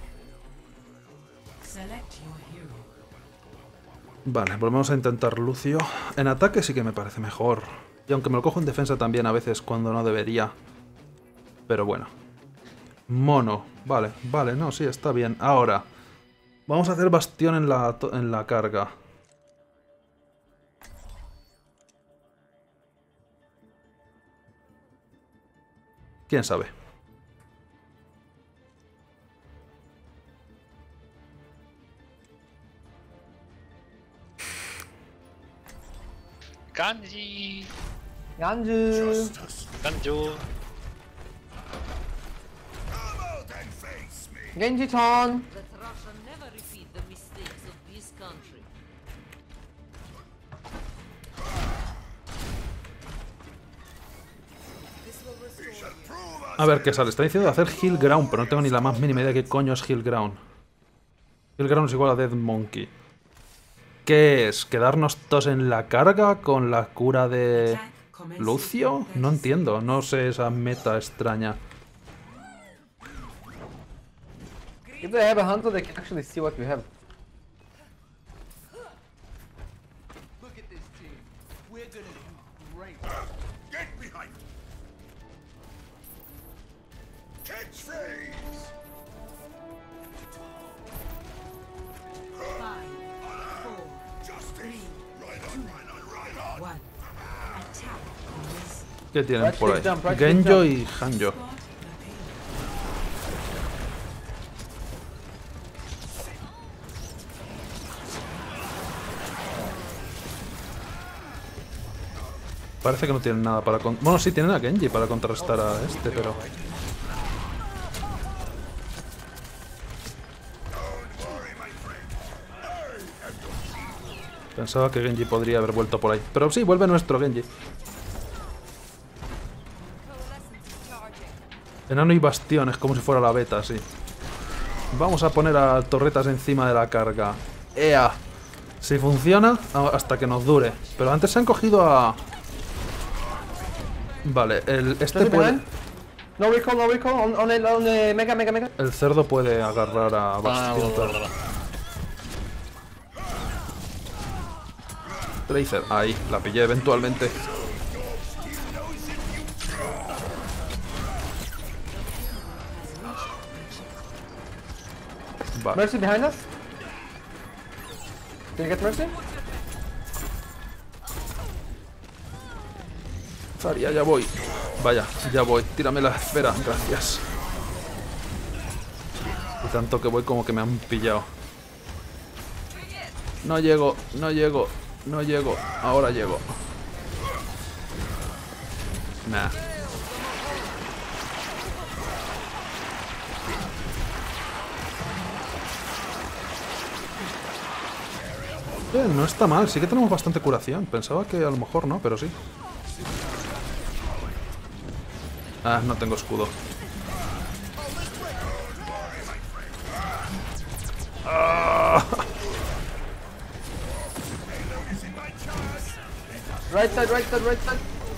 Vale, volvemos a intentar Lucio. En ataque sí que me parece mejor. Y aunque me lo cojo en defensa también a veces cuando no debería. Pero bueno. Mono. Vale, vale, no, sí, está bien. Ahora, vamos a hacer bastión en la, en la carga. ¿Quién sabe? Ganji! Ganju! Ganjo! Genji-chan! Let Russia never repeat the mistakes of this country. A ver qué sale. Está diciendo hacer Hill Ground, pero no tengo ni la más mínima idea de qué coño es Hill Ground. Hill Ground es igual a Dead Monkey. ¿Qué es? ¿Quedarnos todos en la carga con la cura de Lucio? No entiendo, no sé esa meta extraña. If they have a hunter, they can actually see what we have. Look at this team. We're gonna do great. Get behind me! Catchphrase! Five, four, Justice! three, Right on, right on, right on! one. Attack commence. ¿Qué tienen Right por ahí? click jump, right click Genjo jump. y Hanjo. Parece que no tienen nada para... Con bueno, sí, tienen a Genji para contrarrestar a este, pero... Pensaba que Genji podría haber vuelto por ahí. Pero sí, vuelve nuestro Genji. Enano y bastiones, como si fuera la beta, sí. Vamos a poner a torretas encima de la carga. ¡Ea! Si funciona, hasta que nos dure. Pero antes se han cogido a... Vale, el, este puede... No recall, no recall, on, on, el, on the mega, mega, mega. El cerdo puede agarrar a Bastion. Tracer, ahí, la pillé eventualmente. Vale. Mercy behind us. Can you get Mercy? Faria, ya voy. Vaya, ya voy. Tírame la esfera, gracias. Y tanto que voy como que me han pillado. No llego, no llego, no llego. Ahora llego. Nah. Eh, no está mal, sí que tenemos bastante curación. Pensaba que a lo mejor no, pero sí. Ah, no tengo escudo. Ah. Right side, right side, right side.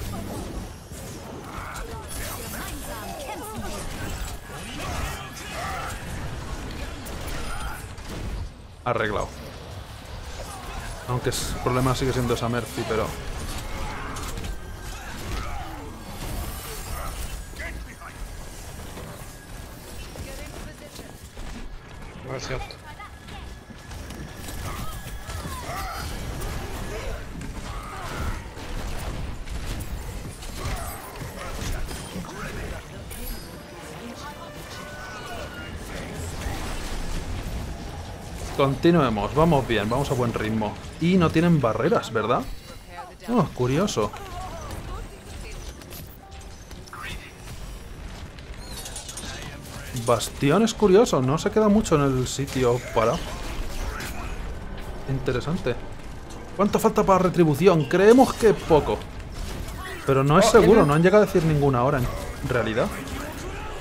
Arreglado. Aunque el problema sigue siendo esa Mercy, pero... Gracias. Continuemos, vamos bien, vamos a buen ritmo. Y no tienen barreras, ¿verdad? Oh, curioso. Bastión es curioso, no se queda mucho en el sitio para. Interesante. ¿Cuánto falta para retribución? Creemos que poco. Pero no es seguro, no han llegado a decir ninguna hora en realidad.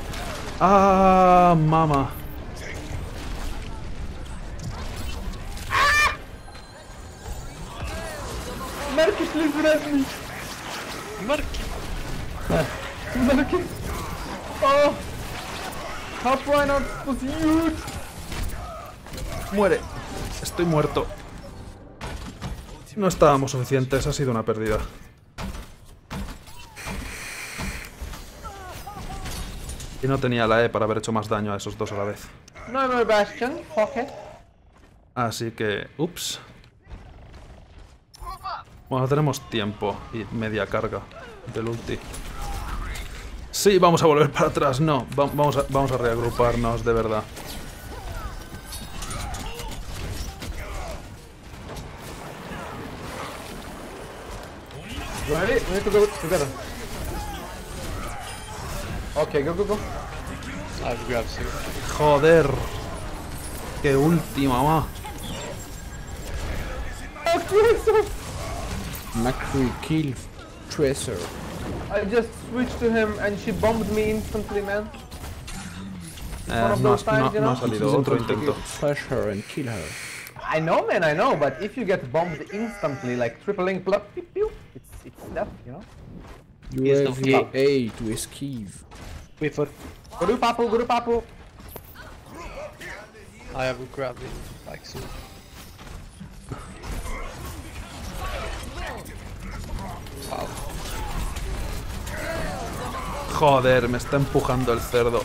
Ah, mama. Marky, please let me! Marky. Marky! Oh! Top Reinhardt was huge! Muere. Estoy muerto. No estábamos suficientes, ha sido una pérdida. Y no tenía la E para haber hecho más daño a esos dos a la vez. No more Bastion, fuck it. Así que... Ups. Bueno, tenemos tiempo y media carga del ulti. Sí, vamos a volver para atrás. No, va vamos, a, vamos a reagruparnos, de verdad. Ready? We need to go together. Okay, go, go, go. I've grabbed you. Joder. Qué última, ma. McCree kill Tracer. I just switched to him and she bombed me instantly, man. Eh, One of no, those ha- no- times, you no ha know? salido otro intento. Trash her and kill her. I know, man, I know, but if you get bombed instantly, like triple link, plug, pew, pew, it's it's death, you know? You Yes, have no, the A to esquive. Wait for. Go to Papu, go to Papu. I have grabbed it like so. Wow. Joder, me está empujando el cerdo.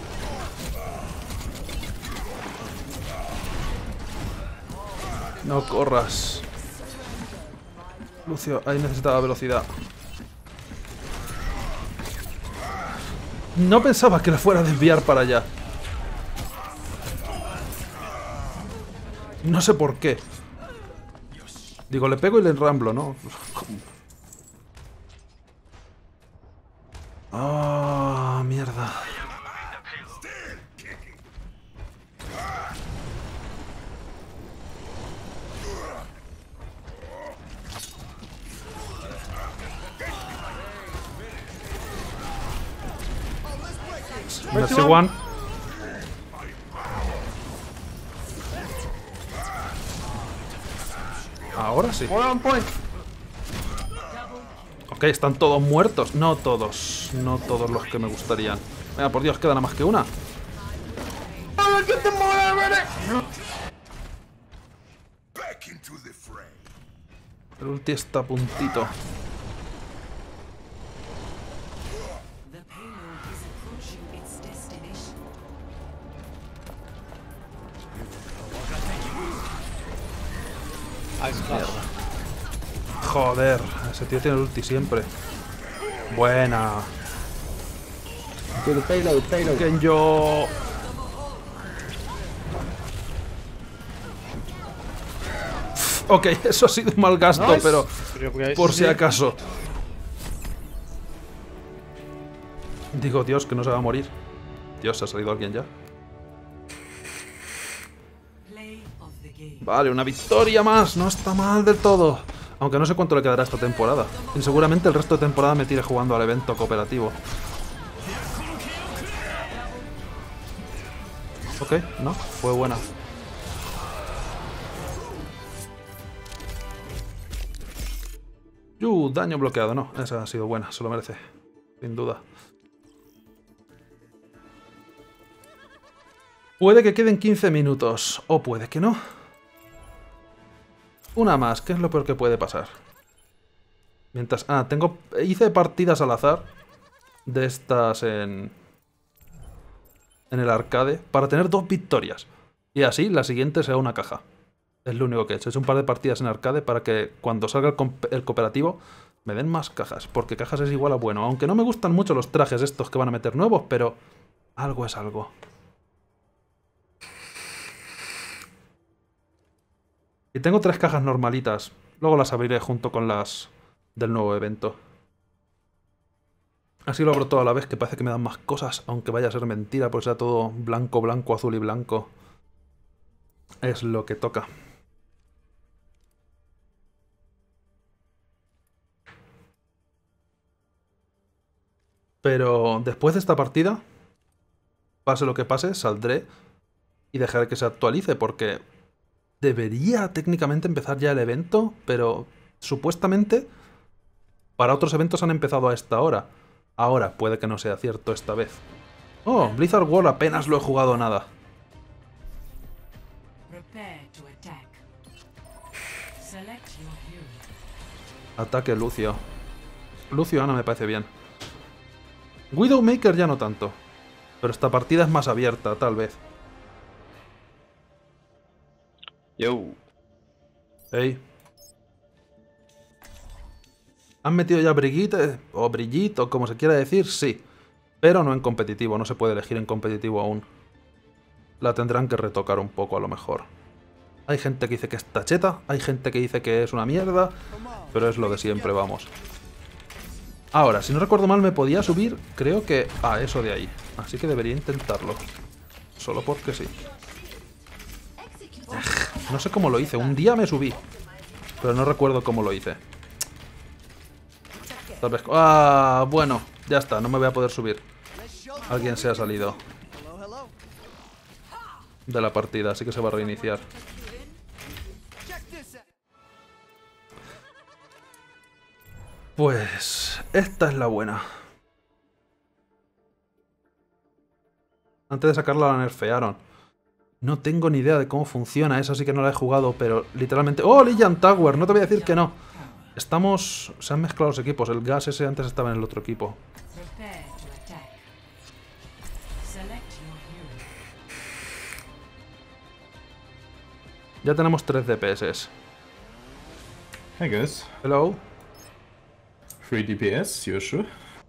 No corras. Lucio, ahí necesitaba velocidad. No pensaba que la fuera a desviar para allá. No sé por qué. Digo, le pego y le enramblo, ¿no? Ah, mierda. Mercy one. Ahora sí. We're on point. Ok, están todos muertos. No todos. No todos los que me gustarían. Venga, por Dios, queda nada más que una. Back into the fray. El ulti está a puntito. The payload is approaching its destination. Ice Flash. Joder, ese tío tiene el ulti siempre. Buena. To the payload, payload. Genjo. Ok, eso ha sido un mal gasto, Nice. pero Good job, guys. por si acaso. Digo, Dios, que no se va a morir. Dios, ¿ha salido alguien ya? Play of the game. Vale, una victoria más. No está mal del todo. Aunque no sé cuánto le quedará esta temporada. Y seguramente el resto de temporada me tire jugando al evento cooperativo. Ok, no, fue buena. Uh, daño bloqueado, no. Esa ha sido buena, se lo merece. Sin duda. Puede que queden quince minutos, o puede que no. Una más, ¿qué es lo peor que puede pasar? Mientras... Ah, tengo... Hice partidas al azar de estas en... en el arcade para tener dos victorias. Y así la siguiente sea una caja. Es lo único que he hecho. He hecho un par de partidas en arcade para que cuando salga el, el cooperativo me den más cajas. Porque cajas es igual a bueno. Aunque no me gustan mucho los trajes estos que van a meter nuevos, pero algo es algo. Y tengo tres cajas normalitas. Luego las abriré junto con las del nuevo evento. Así lo abro todo a la vez, que parece que me dan más cosas. Aunque vaya a ser mentira, porque sea todo blanco, blanco, azul y blanco. Es lo que toca. Pero después de esta partida, pase lo que pase, saldré y dejaré que se actualice, porque debería técnicamente empezar ya el evento, pero supuestamente para otros eventos han empezado a esta hora. Ahora puede que no sea cierto esta vez. Oh, Blizzard World apenas lo he jugado nada. Ataque Lucio. Lucio Ana me parece bien. Widowmaker ya no tanto. Pero esta partida es más abierta, tal vez. Yo. Hey. ¿Han metido ya Brigitte? O Brigitte, o como se quiera decir, sí. Pero no en competitivo, no se puede elegir en competitivo aún. La tendrán que retocar un poco a lo mejor. Hay gente que dice que es tacheta, hay gente que dice que es una mierda, pero es lo de siempre, vamos. Ahora, si no recuerdo mal, me podía subir, creo que a eso de ahí. Así que debería intentarlo. Solo porque sí. Ugh, no sé cómo lo hice, un día me subí. Pero no recuerdo cómo lo hice. Tal vez... Ah, bueno, ya está, no me voy a poder subir. Alguien se ha salido de la partida, así que se va a reiniciar. Pues... esta es la buena. Antes de sacarla la nerfearon. No tengo ni idea de cómo funciona, esa sí que no la he jugado, pero literalmente... ¡Oh, Legion Tower! No te voy a decir que no. Estamos... se han mezclado los equipos, el gas ese antes estaba en el otro equipo. Ya tenemos tres D P S. Hey guys. Hello. three D P S, you sure?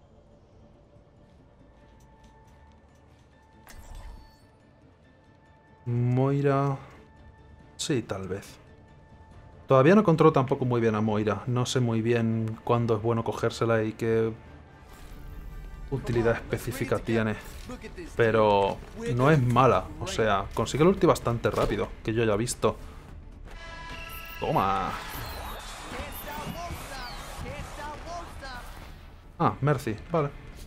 Moira... sí, tal vez. Todavía no controlo tampoco muy bien a Moira. No sé muy bien cuándo es bueno cogérsela y qué utilidad específica tiene. Pero no es mala. O sea, consigue el ulti bastante rápido, que yo ya he visto. Toma. Ah, Mercy, vale.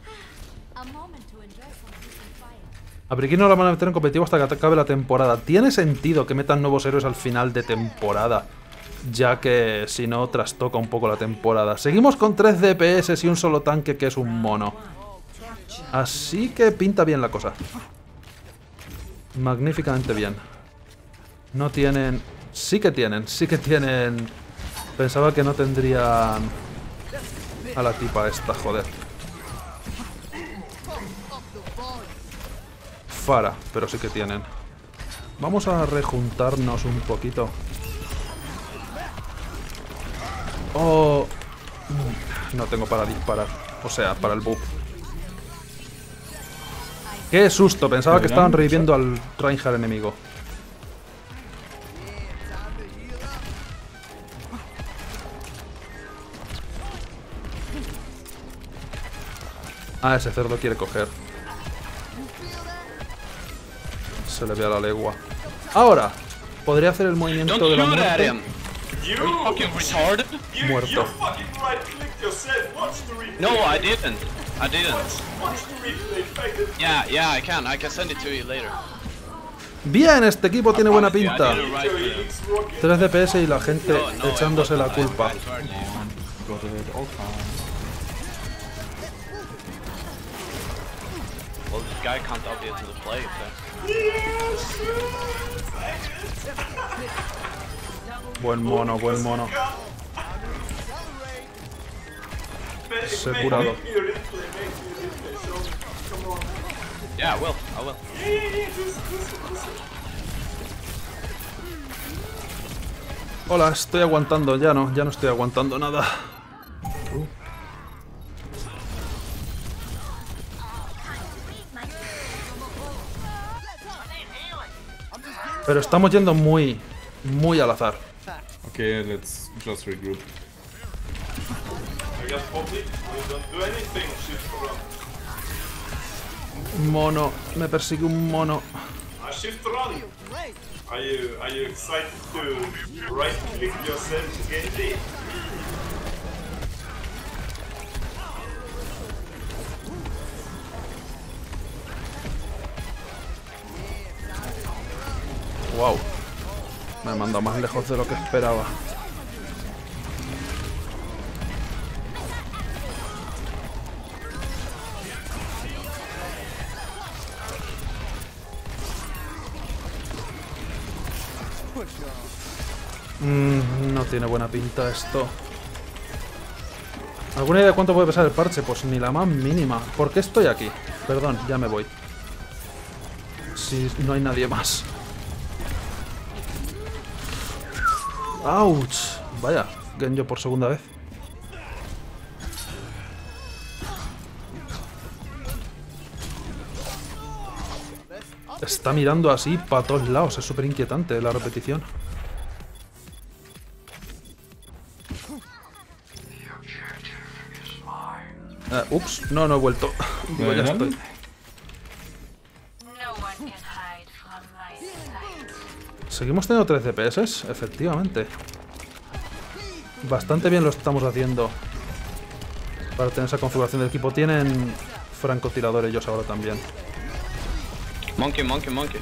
A Brigitte no la van a meter en competitivo hasta que acabe la temporada. Tiene sentido que metan nuevos héroes al final de temporada, ya que si no trastoca un poco la temporada. Seguimos con tres D P S y un solo tanque que es un mono. Así que pinta bien la cosa. Magníficamente bien. No tienen... sí que tienen, sí que tienen... Pensaba que no tendrían... a la tipa esta, joder. Fara, pero sí que tienen. Vamos a rejuntarnos un poquito. Oh... no tengo para disparar. O sea, para el buff. ¡Qué susto! Pensaba que estaban reviviendo al Reinhardt enemigo. Ah, ese cerdo quiere coger. Se le ve a la legua. Ahora, podría hacer el movimiento de la muerte. Muerto. No, I didn't. I didn't. Yeah, yeah, I can. I can send it to you later. Bien, este equipo tiene buena pinta. tres D P S y la gente echándose la culpa. Well, this guy can't obviously play it then. Buen mono, buen mono. Se ha curado. Yeah, I will. I will. Hola, estoy aguantando. Ya no, ya no estoy aguantando nada. Pero estamos yendo muy, muy al azar. Okay, let's just regroup. Mono, me persigue un mono. Shift run. Are you are you excited to right click yourself again? Wow. Me manda más lejos de lo que esperaba. Mm, no tiene buena pinta esto. ¿Alguna idea de cuánto puede pesar el parche? Pues ni la más mínima. ¿Por qué estoy aquí? Perdón, ya me voy. Si no hay nadie más. ¡Auch! Vaya, Genjo por segunda vez. Está mirando así para todos lados. Es súper inquietante la repetición. Uh, ups, no, no he vuelto. Digo, ya estoy. Seguimos teniendo tres D P S, efectivamente. Bastante bien lo estamos haciendo para tener esa configuración del equipo. Tienen francotirador ellos ahora también. Monkey, monkey, monkey.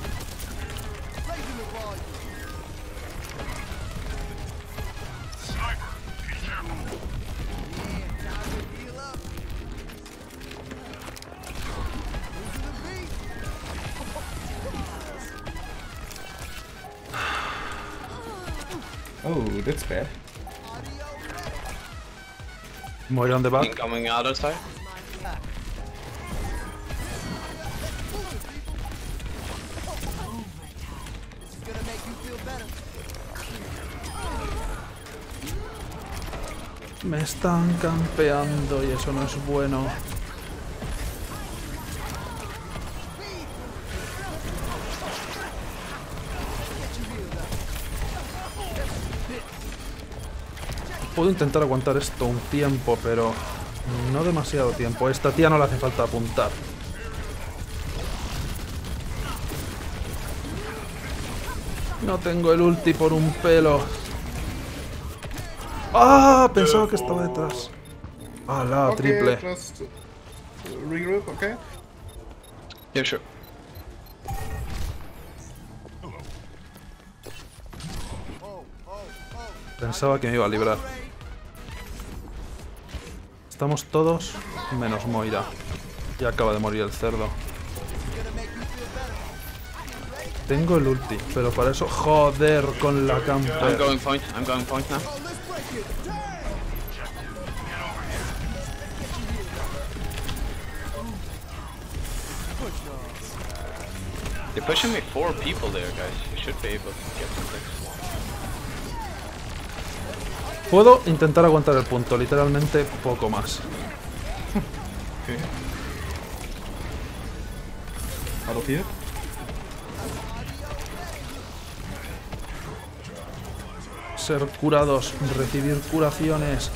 Oh, that's bad. Moira on the back. Incoming other side. Me están campeando y eso no es bueno. Puedo intentar aguantar esto un tiempo, pero no demasiado tiempo. A esta tía no le hace falta apuntar. No tengo el ulti por un pelo. ¡Ah! Pensaba que estaba detrás. ¡Ah, la Okay, triple! just regroup, okay? Yeah, sure. Pensaba que me iba a librar. Estamos todos menos Moira. Y acaba de morir el cerdo. Tengo el ulti, pero para eso... ¡Joder! Con la I'm camper. going point. I'm going point now. They're pushing me four people there, guys. You should be able to get some things. Puedo intentar aguantar el punto, literalmente poco más. Okay. Out of here. Ser curados, recibir curaciones.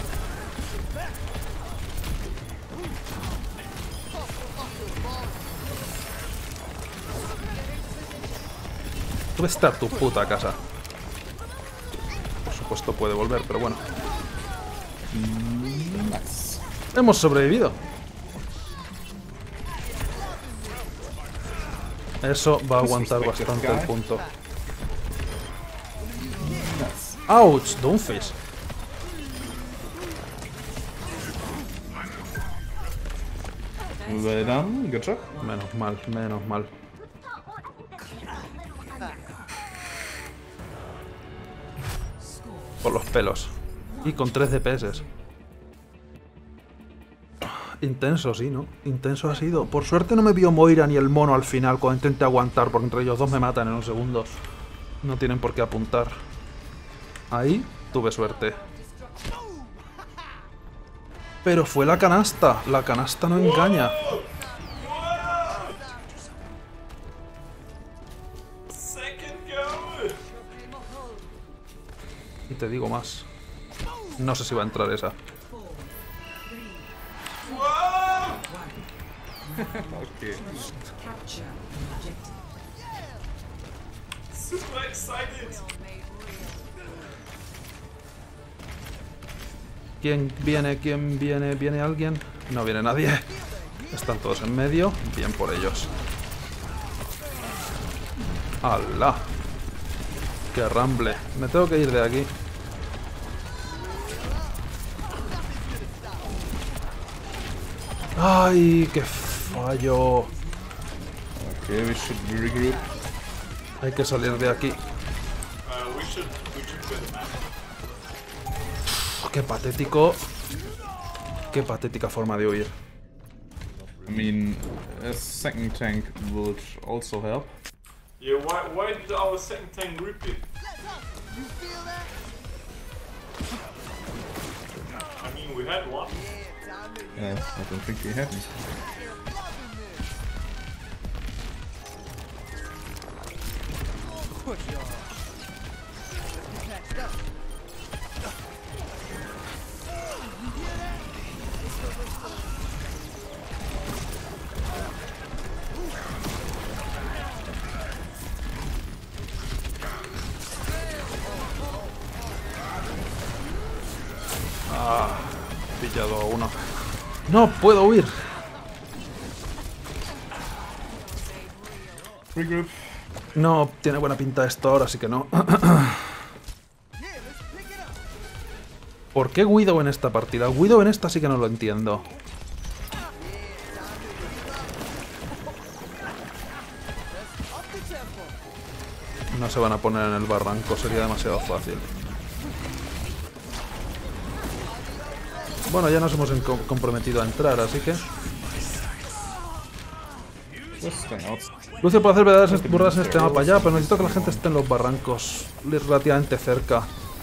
¿Dónde está tu puta casa? Por supuesto puede volver, pero bueno. Nice. Hemos sobrevivido. Eso va a aguantar bastante el punto. ¡Ouch! Doomfist. Well done, good job. Menos mal, menos mal. Por los pelos. Y con tres D P S. Intenso, sí, ¿no? Intenso ha sido. Por suerte no me vio Moira ni el mono al final cuando intenté aguantar, porque entre ellos dos me matan en un segundo. No tienen por qué apuntar. Ahí tuve suerte. Pero fue la canasta. La canasta no engaña. Y te digo más. No sé si va a entrar esa. Okay. Super excited. ¿Quién viene? ¿Quién viene? ¿Viene alguien? No viene nadie. Están todos en medio. Bien por ellos. ¡Hala! ¡Qué ramble! Me tengo que ir de aquí. ¡Ay! ¡Qué fallo! Okay, we should regroup. Hay que salir de aquí. Uh, we should we should get a map. Qué patético. Qué patética forma de huir. I mean, a second tank would also help. Yeah, why why did our second tank rip it? I mean, we had one. Uh, I don't think we have. Ah, pillado a uno. No puedo huir. Regroup. No tiene buena pinta esto ahora, así que no. ¿Por qué Widow en esta partida? Widow en esta sí que no lo entiendo. No se van a poner en el barranco, sería demasiado fácil. Bueno, ya nos hemos comprometido a entrar, así que... Lucio puede hacer verdaderas burradas en este mapa ya, pero necesito que la gente esté en los barrancos, relativamente cerca.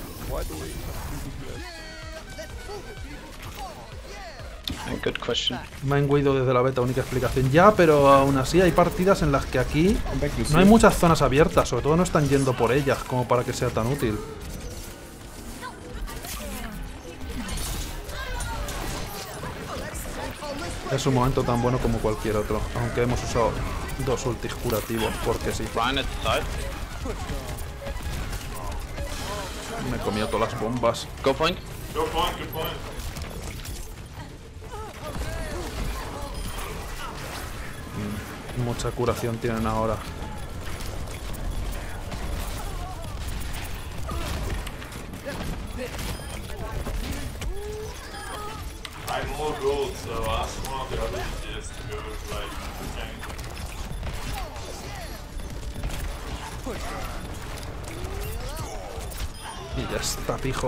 Good question. Main Widow desde la beta, única explicación. Ya, pero aún así hay partidas en las que aquí no hay muchas zonas abiertas, sobre todo no están yendo por ellas como para que sea tan útil. Es un momento tan bueno como cualquier otro, aunque hemos usado dos ultis curativos, porque sí. Me comió todas las bombas. Go point. Go point, go point. Mucha curación tienen ahora. I'm more gold, so ask one of the other easiest to go like tank. Y ya está, pijo.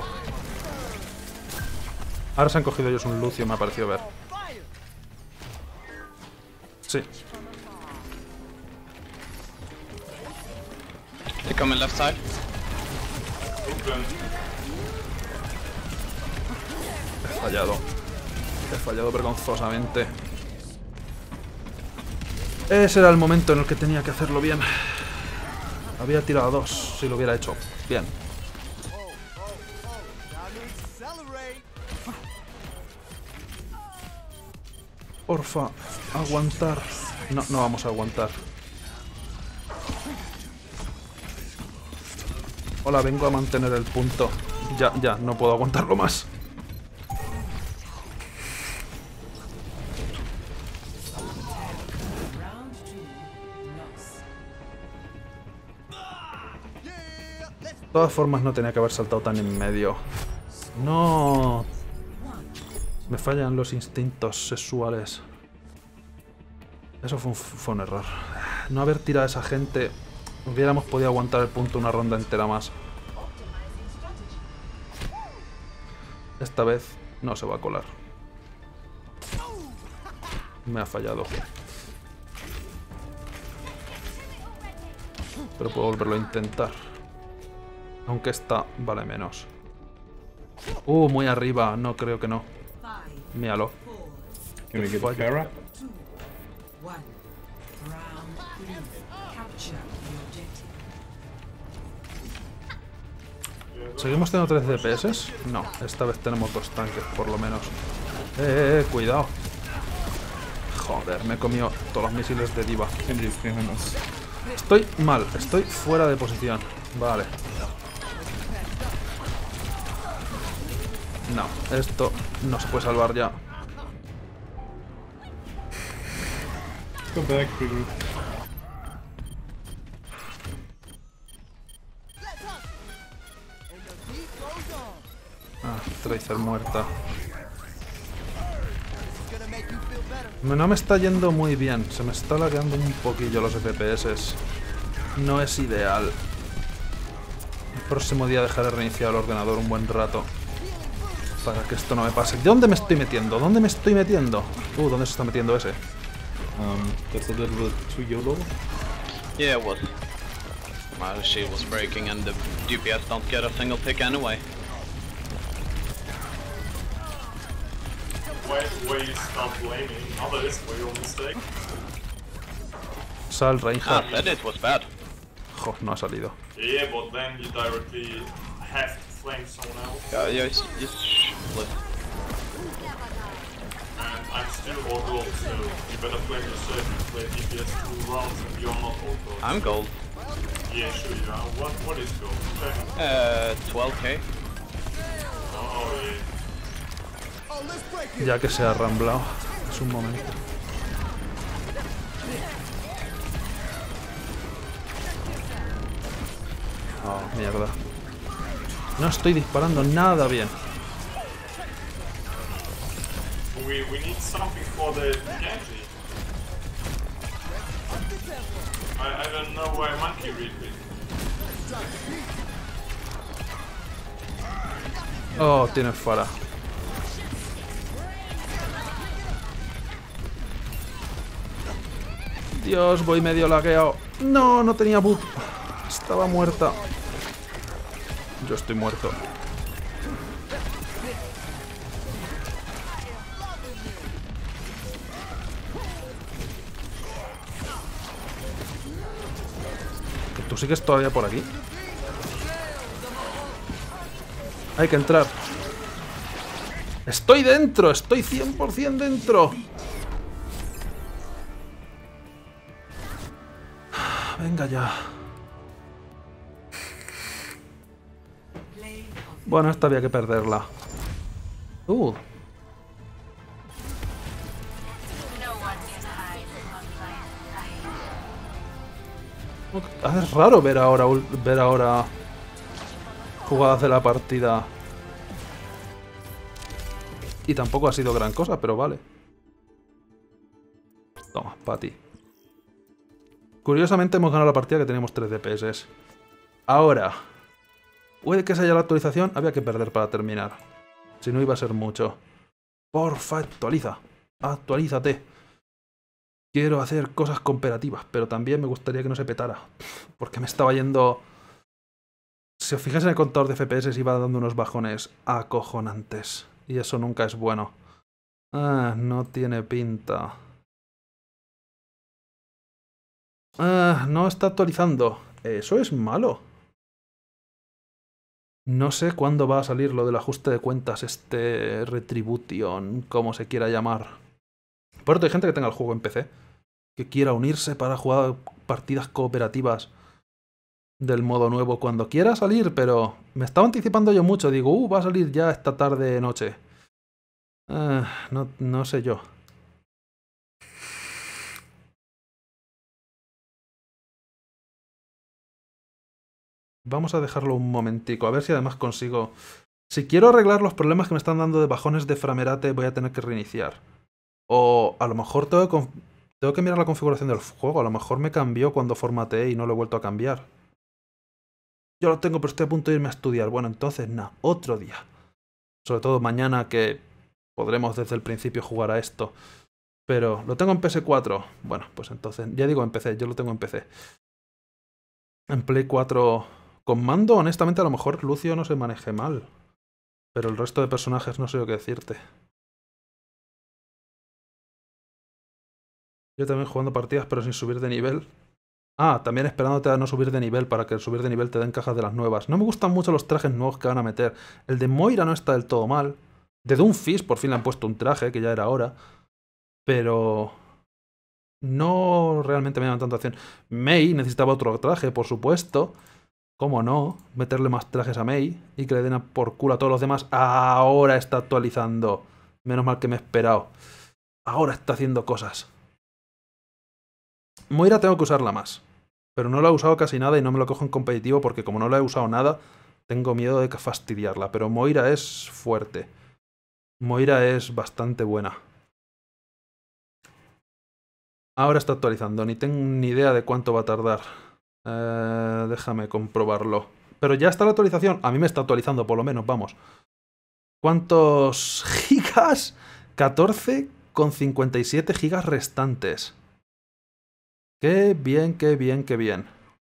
Ahora se han cogido ellos un Lucio, me ha parecido ver. Sí. They come in left side. He fallado. He fallado vergonzosamente. Ese era el momento en el que tenía que hacerlo bien. Había tirado a dos si lo hubiera hecho bien. Porfa, aguantar. No, no vamos a aguantar. Hola, vengo a mantener el punto. Ya, ya, no puedo aguantarlo más. De todas formas, no tenía que haber saltado tan en medio. No. Me fallan los instintos sexuales. Eso fue un, fue un error. No haber tirado a esa gente. Hubiéramos podido aguantar el punto una ronda entera más. Esta vez no se va a colar. Me ha fallado. Pero puedo volverlo a intentar. Aunque esta vale menos. Uh, muy arriba. No, creo que no. Míralo. Can we get a Pharah? ¿Seguimos teniendo tres D P S? No, esta vez tenemos dos tanques, por lo menos. Eh, eh, cuidado. Joder, me he comido todos los misiles de Diva. Estoy mal, estoy fuera de posición. Vale. No, esto no se puede salvar ya. Go back, regroup. Ah, Tracer muerta. No me está yendo muy bien. Se me está lagueando un poquillo los F P S. No es ideal. El próximo día dejaré reiniciar el ordenador un buen rato. Para que esto no me pase. ¿Dónde me estoy metiendo? ¿Dónde me estoy metiendo? Uh, ¿dónde se está metiendo ese? Um, that's a little bit too YOLO. Yeah, it was. My shield was breaking and the D P S don't get a single pick anyway. Why, why you start blaming others for your mistake? Sal, Reinhardt. Ah, said it was bad. Jo, no ha salido. Yeah, but then you directly have to flame someone else. Yeah, yeah, just, just split. And I'm still all gold, so you better flame yourself and play D P S two rounds and you're not all gold. I'm gold. Yeah, sure you are. What, what is gold? Check. Uh, twelve K. Oh, yeah. Ya que se ha ramblado. Es un momento. Oh, mierda. No estoy disparando nada bien. We, we need something for the Genji. I, I don't know why Monkey read me. Oh, tiene Fara. Dios, voy medio lagueado. No, no tenía boot. Estaba muerta. Yo estoy muerto. ¿Que tú sigues todavía por aquí? Hay que entrar. ¡Estoy dentro! ¡Estoy cien por cien dentro! Venga ya. Bueno, esta había que perderla. Uh. Es raro ver ahora ver ahora jugadas de la partida. Y tampoco ha sido gran cosa, pero vale. Toma, para ti. Curiosamente hemos ganado la partida que teníamos tres D P S. Ahora, puede que se haya la actualización, había que perder para terminar. Si no iba a ser mucho. Porfa, actualiza. Actualízate. Quiero hacer cosas cooperativas, pero también me gustaría que no se petara. Porque me estaba yendo... Si os fijáis en el contador de F P S, iba dando unos bajones acojonantes. Y eso nunca es bueno. Ah, no tiene pinta. Ah, no está actualizando. Eso es malo. No sé cuándo va a salir lo del ajuste de cuentas, este Retribution, como se quiera llamar. Por otro, hay gente que tenga el juego en P C, que quiera unirse para jugar partidas cooperativas del modo nuevo cuando quiera salir, pero me estaba anticipando yo mucho. Digo, uh, va a salir ya esta tarde noche. Ah, no, no sé yo. Vamos a dejarlo un momentico, a ver si además consigo... Si quiero arreglar los problemas que me están dando de bajones de framerate, voy a tener que reiniciar. O a lo mejor tengo que, tengo que mirar la configuración del juego. A lo mejor me cambió cuando formateé y no lo he vuelto a cambiar. Yo lo tengo, pero estoy a punto de irme a estudiar. Bueno, entonces nada, otro día. Sobre todo mañana que podremos desde el principio jugar a esto. Pero lo tengo en P S cuatro. Bueno, pues entonces, ya digo en P C, yo lo tengo en P C. En Play cuatro... Con mando, honestamente, a lo mejor Lucio no se maneje mal. Pero el resto de personajes no sé lo que decirte. Yo también jugando partidas, pero sin subir de nivel. Ah, también esperándote a no subir de nivel para que el subir de nivel te den cajas de las nuevas. No me gustan mucho los trajes nuevos que van a meter. El de Moira no está del todo mal. De Doomfist por fin le han puesto un traje, que ya era hora. Pero... no realmente me llama tanta atención. Mei necesitaba otro traje, por supuesto. ¿Cómo no? Meterle más trajes a Mei y que le den por culo a todos los demás. Ahora está actualizando. Menos mal que me he esperado. Ahora está haciendo cosas. Moira tengo que usarla más. Pero no la he usado casi nada y no me lo cojo en competitivo porque como no la he usado nada, tengo miedo de fastidiarla. Pero Moira es fuerte. Moira es bastante buena. Ahora está actualizando. Ni tengo ni idea de cuánto va a tardar. Eh, déjame comprobarlo. Pero ya está la actualización. A mí me está actualizando, por lo menos, vamos. ¿Cuántos gigas? catorce con cincuenta y siete gigas restantes. Qué bien, qué bien, qué bien.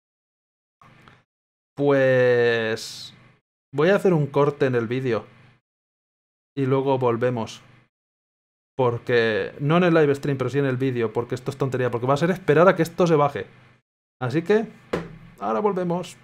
Pues... voy a hacer un corte en el vídeo. Y luego volvemos. Porque... no en el live stream, pero sí en el vídeo. Porque esto es tontería. Porque va a ser esperar a que esto se baje. Así que... ahora volvemos.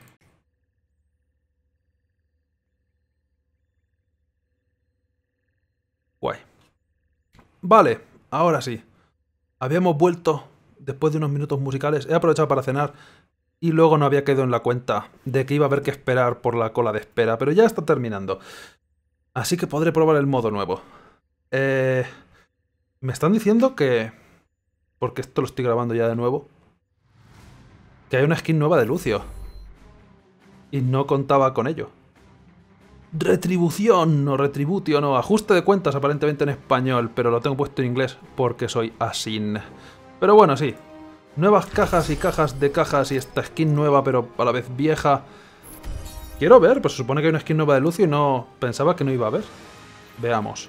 Guay. Vale, ahora sí. Habíamos vuelto después de unos minutos musicales. He aprovechado para cenar. Y luego no había caído en la cuenta de que iba a haber que esperar por la cola de espera. Pero ya está terminando. Así que podré probar el modo nuevo. Eh... Me están diciendo que... porque esto lo estoy grabando ya de nuevo. Que hay una skin nueva de Lucio. Y no contaba con ello. Retribución o retributio, no. Ajuste de cuentas aparentemente en español. Pero lo tengo puesto en inglés porque soy asin. Pero bueno, sí. Nuevas cajas y cajas de cajas y esta skin nueva pero a la vez vieja. Quiero ver, pues se supone que hay una skin nueva de Lucio y no... pensaba que no iba a haber. Veamos.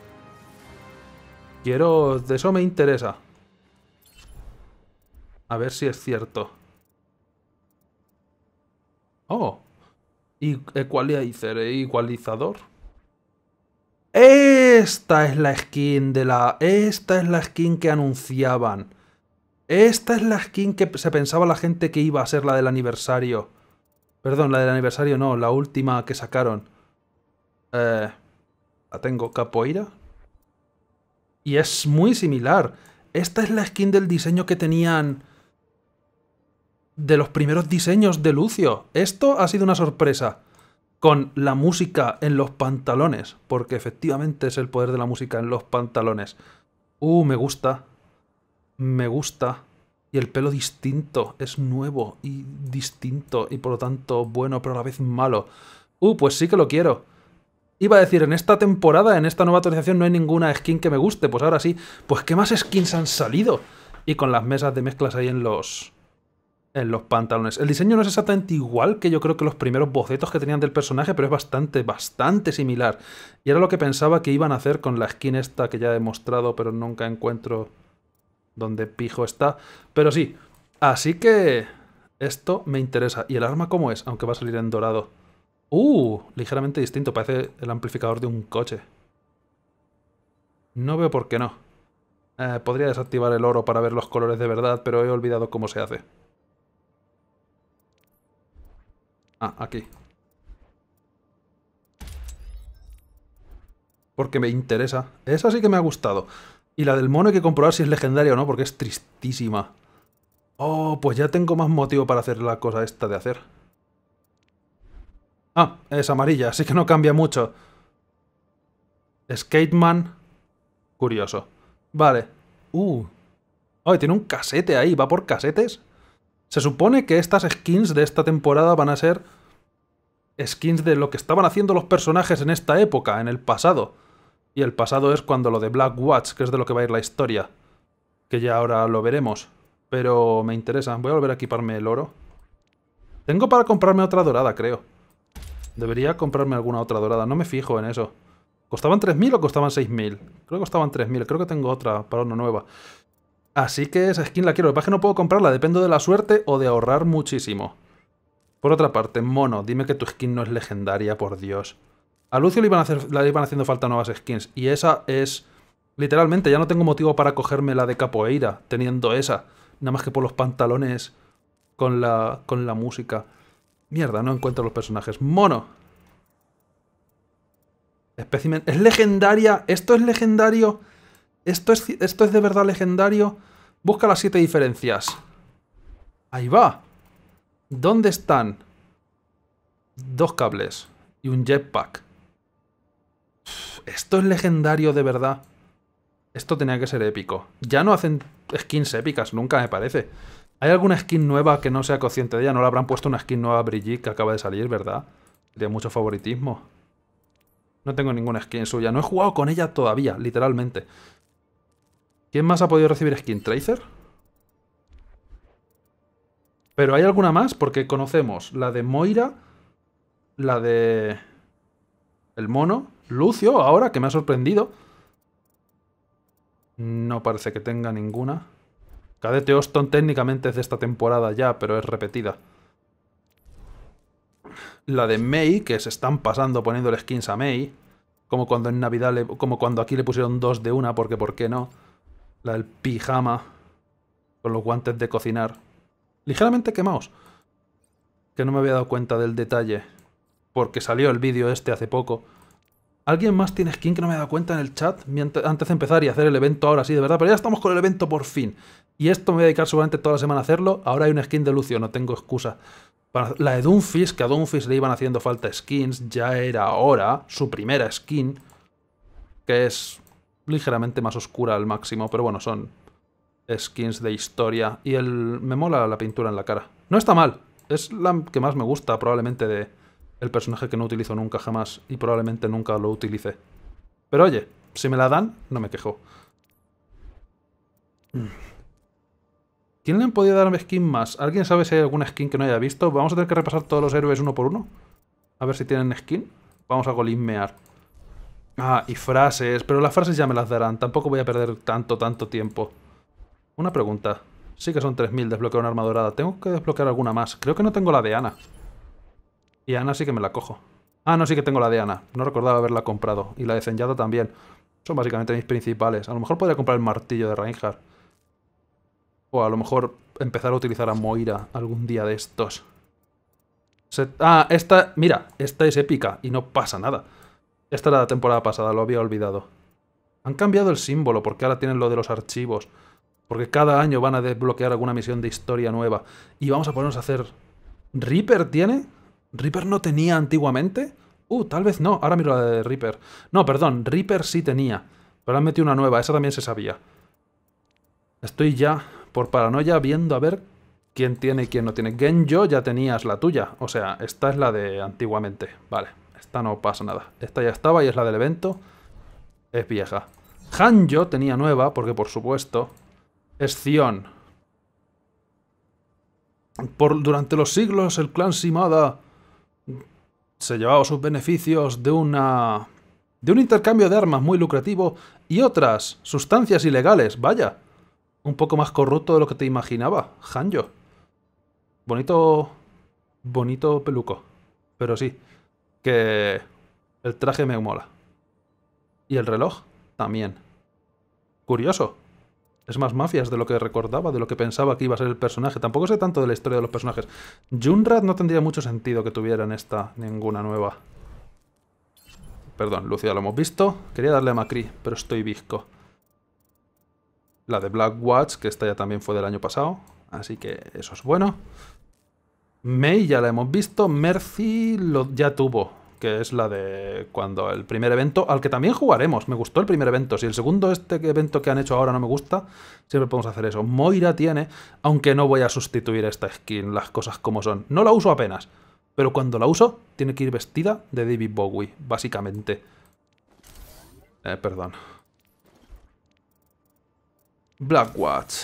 Quiero... de eso me interesa. A ver si es cierto. Oh. Y equalizer, igualizador. Esta es la skin de la... esta es la skin que anunciaban. Esta es la skin que se pensaba la gente que iba a ser la del aniversario. Perdón, la del aniversario no, la última que sacaron. Eh, la tengo, capoeira. Y es muy similar. Esta es la skin del diseño que tenían... de los primeros diseños de Lucio. Esto ha sido una sorpresa. Con la música en los pantalones. Porque efectivamente es el poder de la música en los pantalones. Uh, me gusta. Me gusta. Y el pelo distinto. Es nuevo y distinto. Y por lo tanto bueno, pero a la vez malo. Uh, pues sí que lo quiero. Iba a decir, en esta temporada, en esta nueva actualización no hay ninguna skin que me guste. Pues ahora sí. Pues ¿qué más skins han salido? Y con las mesas de mezclas ahí en los... en los pantalones. El diseño no es exactamente igual que yo creo que los primeros bocetos que tenían del personaje, pero es bastante, bastante similar. Y era lo que pensaba que iban a hacer con la skin esta que ya he mostrado, pero nunca encuentro dónde pijo está. Pero sí, así que esto me interesa. ¿Y el arma cómo es? Aunque va a salir en dorado. ¡Uh! Ligeramente distinto, parece el amplificador de un coche. No veo por qué no. Eh, podría desactivar el oro para ver los colores de verdad, pero he olvidado cómo se hace. Ah, aquí. Porque me interesa. Esa sí que me ha gustado. Y la del mono hay que comprobar si es legendaria o no, porque es tristísima. Oh, pues ya tengo más motivo para hacer la cosa esta de hacer. Ah, es amarilla, así que no cambia mucho. Skateman. Curioso. Vale. Uh. Oh, tiene un casete ahí. ¿Va por casetes? Se supone que estas skins de esta temporada van a ser skins de lo que estaban haciendo los personajes en esta época, en el pasado. Y el pasado es cuando lo de Black Watch, que es de lo que va a ir la historia. Que ya ahora lo veremos. Pero me interesa. Voy a volver a equiparme el oro. Tengo para comprarme otra dorada, creo. Debería comprarme alguna otra dorada. No me fijo en eso. ¿Costaban tres mil o costaban seis mil? Creo que costaban tres mil. Creo que tengo otra para una nueva. Así que esa skin la quiero. Lo que pasa es que no puedo comprarla. Dependo de la suerte o de ahorrar muchísimo. Por otra parte, mono, dime que tu skin no es legendaria, por Dios. A Lucio le iban, a hacer, le iban haciendo falta nuevas skins. Y esa es... literalmente, ya no tengo motivo para cogerme la de capoeira, teniendo esa. Nada más que por los pantalones con la, con la música. Mierda, no encuentro los personajes. Mono. Espécimen. ¿Es legendaria? ¿Esto es legendario? ¿Esto es, ¿Esto es de verdad legendario? Busca las siete diferencias. Ahí va. ¿Dónde están? Dos cables. Y un jetpack. ¿Esto es legendario de verdad? Esto tenía que ser épico. Ya no hacen skins épicas, nunca me parece. ¿Hay alguna skin nueva que no sea consciente de ella? No le habrán puesto una skin nueva a Brigitte que acaba de salir, ¿verdad? Tiene mucho favoritismo. No tengo ninguna skin suya. No he jugado con ella todavía, literalmente. ¿Quién más ha podido recibir skin? ¿Tracer? ¿Pero hay alguna más? Porque conocemos la de Moira, la de... el mono. Lucio, ahora, que me ha sorprendido. No parece que tenga ninguna. Cadete Austin técnicamente es de esta temporada ya, pero es repetida. La de Mei, que se están pasando poniéndole skins a Mei. Como cuando en Navidad, le, como cuando aquí le pusieron dos de una, porque ¿por qué no? La del pijama, con los guantes de cocinar. Ligeramente quemados. Que no me había dado cuenta del detalle. Porque salió el vídeo este hace poco. ¿Alguien más tiene skin que no me he dado cuenta en el chat? Antes de empezar y hacer el evento ahora sí, de verdad. Pero ya estamos con el evento por fin. Y esto me voy a dedicar seguramente toda la semana a hacerlo. Ahora hay una skin de Lucio, no tengo excusa. Para la de Doomfist, que a Doomfist le iban haciendo falta skins. Ya era ahora su primera skin. Que es ligeramente más oscura al máximo. Pero bueno, son skins de historia. Y el me mola la pintura en la cara. No está mal. Es la que más me gusta probablemente de el personaje que no utilizo nunca jamás. Y probablemente nunca lo utilice. Pero oye, si me la dan, no me quejo. ¿Quién le han podido dar skin más? ¿Alguien sabe si hay alguna skin que no haya visto? Vamos a tener que repasar todos los héroes uno por uno. A ver si tienen skin. Vamos a golismear. Ah, y frases. Pero las frases ya me las darán. Tampoco voy a perder tanto, tanto tiempo. Una pregunta. Sí que son tres mil desbloquear una arma dorada. Tengo que desbloquear alguna más. Creo que no tengo la de Ana. Y Ana sí que me la cojo. Ah, no, sí que tengo la de Ana. No recordaba haberla comprado. Y la de Zenyatta también. Son básicamente mis principales. A lo mejor podría comprar el martillo de Reinhardt. O a lo mejor empezar a utilizar a Moira algún día de estos. Se... Ah, esta... Mira, esta es épica y no pasa nada. Esta era la temporada pasada, lo había olvidado. Han cambiado el símbolo porque ahora tienen lo de los archivos. Porque cada año van a desbloquear alguna misión de historia nueva. Y vamos a ponernos a hacer... ¿Reaper tiene? ¿Reaper no tenía antiguamente? Uh, tal vez no. Ahora miro la de Reaper. No, perdón. Reaper sí tenía. Pero han metido una nueva. Esa también se sabía. Estoy ya... por paranoia viendo a ver quién tiene y quién no tiene. Genjo ya tenías la tuya. O sea, esta es la de antiguamente. Vale, esta no pasa nada. Esta ya estaba y es la del evento. Es vieja. Hanjo tenía nueva, porque por supuesto es Zion. Por, durante los siglos el clan Shimada se llevaba sus beneficios de una... de un intercambio de armas muy lucrativo y otras sustancias ilegales. Vaya. Un poco más corrupto de lo que te imaginaba. Hanjo. Bonito... bonito peluco. Pero sí. Que... el traje me mola. Y el reloj también. Curioso. Es más mafias de lo que recordaba, de lo que pensaba que iba a ser el personaje. Tampoco sé tanto de la historia de los personajes. Junrad no tendría mucho sentido que tuviera en esta ninguna nueva. Perdón, Lucio ya lo hemos visto. Quería darle a Macri, pero estoy visco. La de Black Watch, que esta ya también fue del año pasado. Así que eso es bueno. Mei ya la hemos visto. Mercy lo ya tuvo, que es la de cuando el primer evento, al que también jugaremos. Me gustó el primer evento. Si el segundo este evento que han hecho ahora no me gusta, siempre podemos hacer eso. Moira tiene, aunque no voy a sustituir esta skin, las cosas como son. No la uso apenas, pero cuando la uso, tiene que ir vestida de David Bowie, básicamente. Eh, perdón. Blackwatch.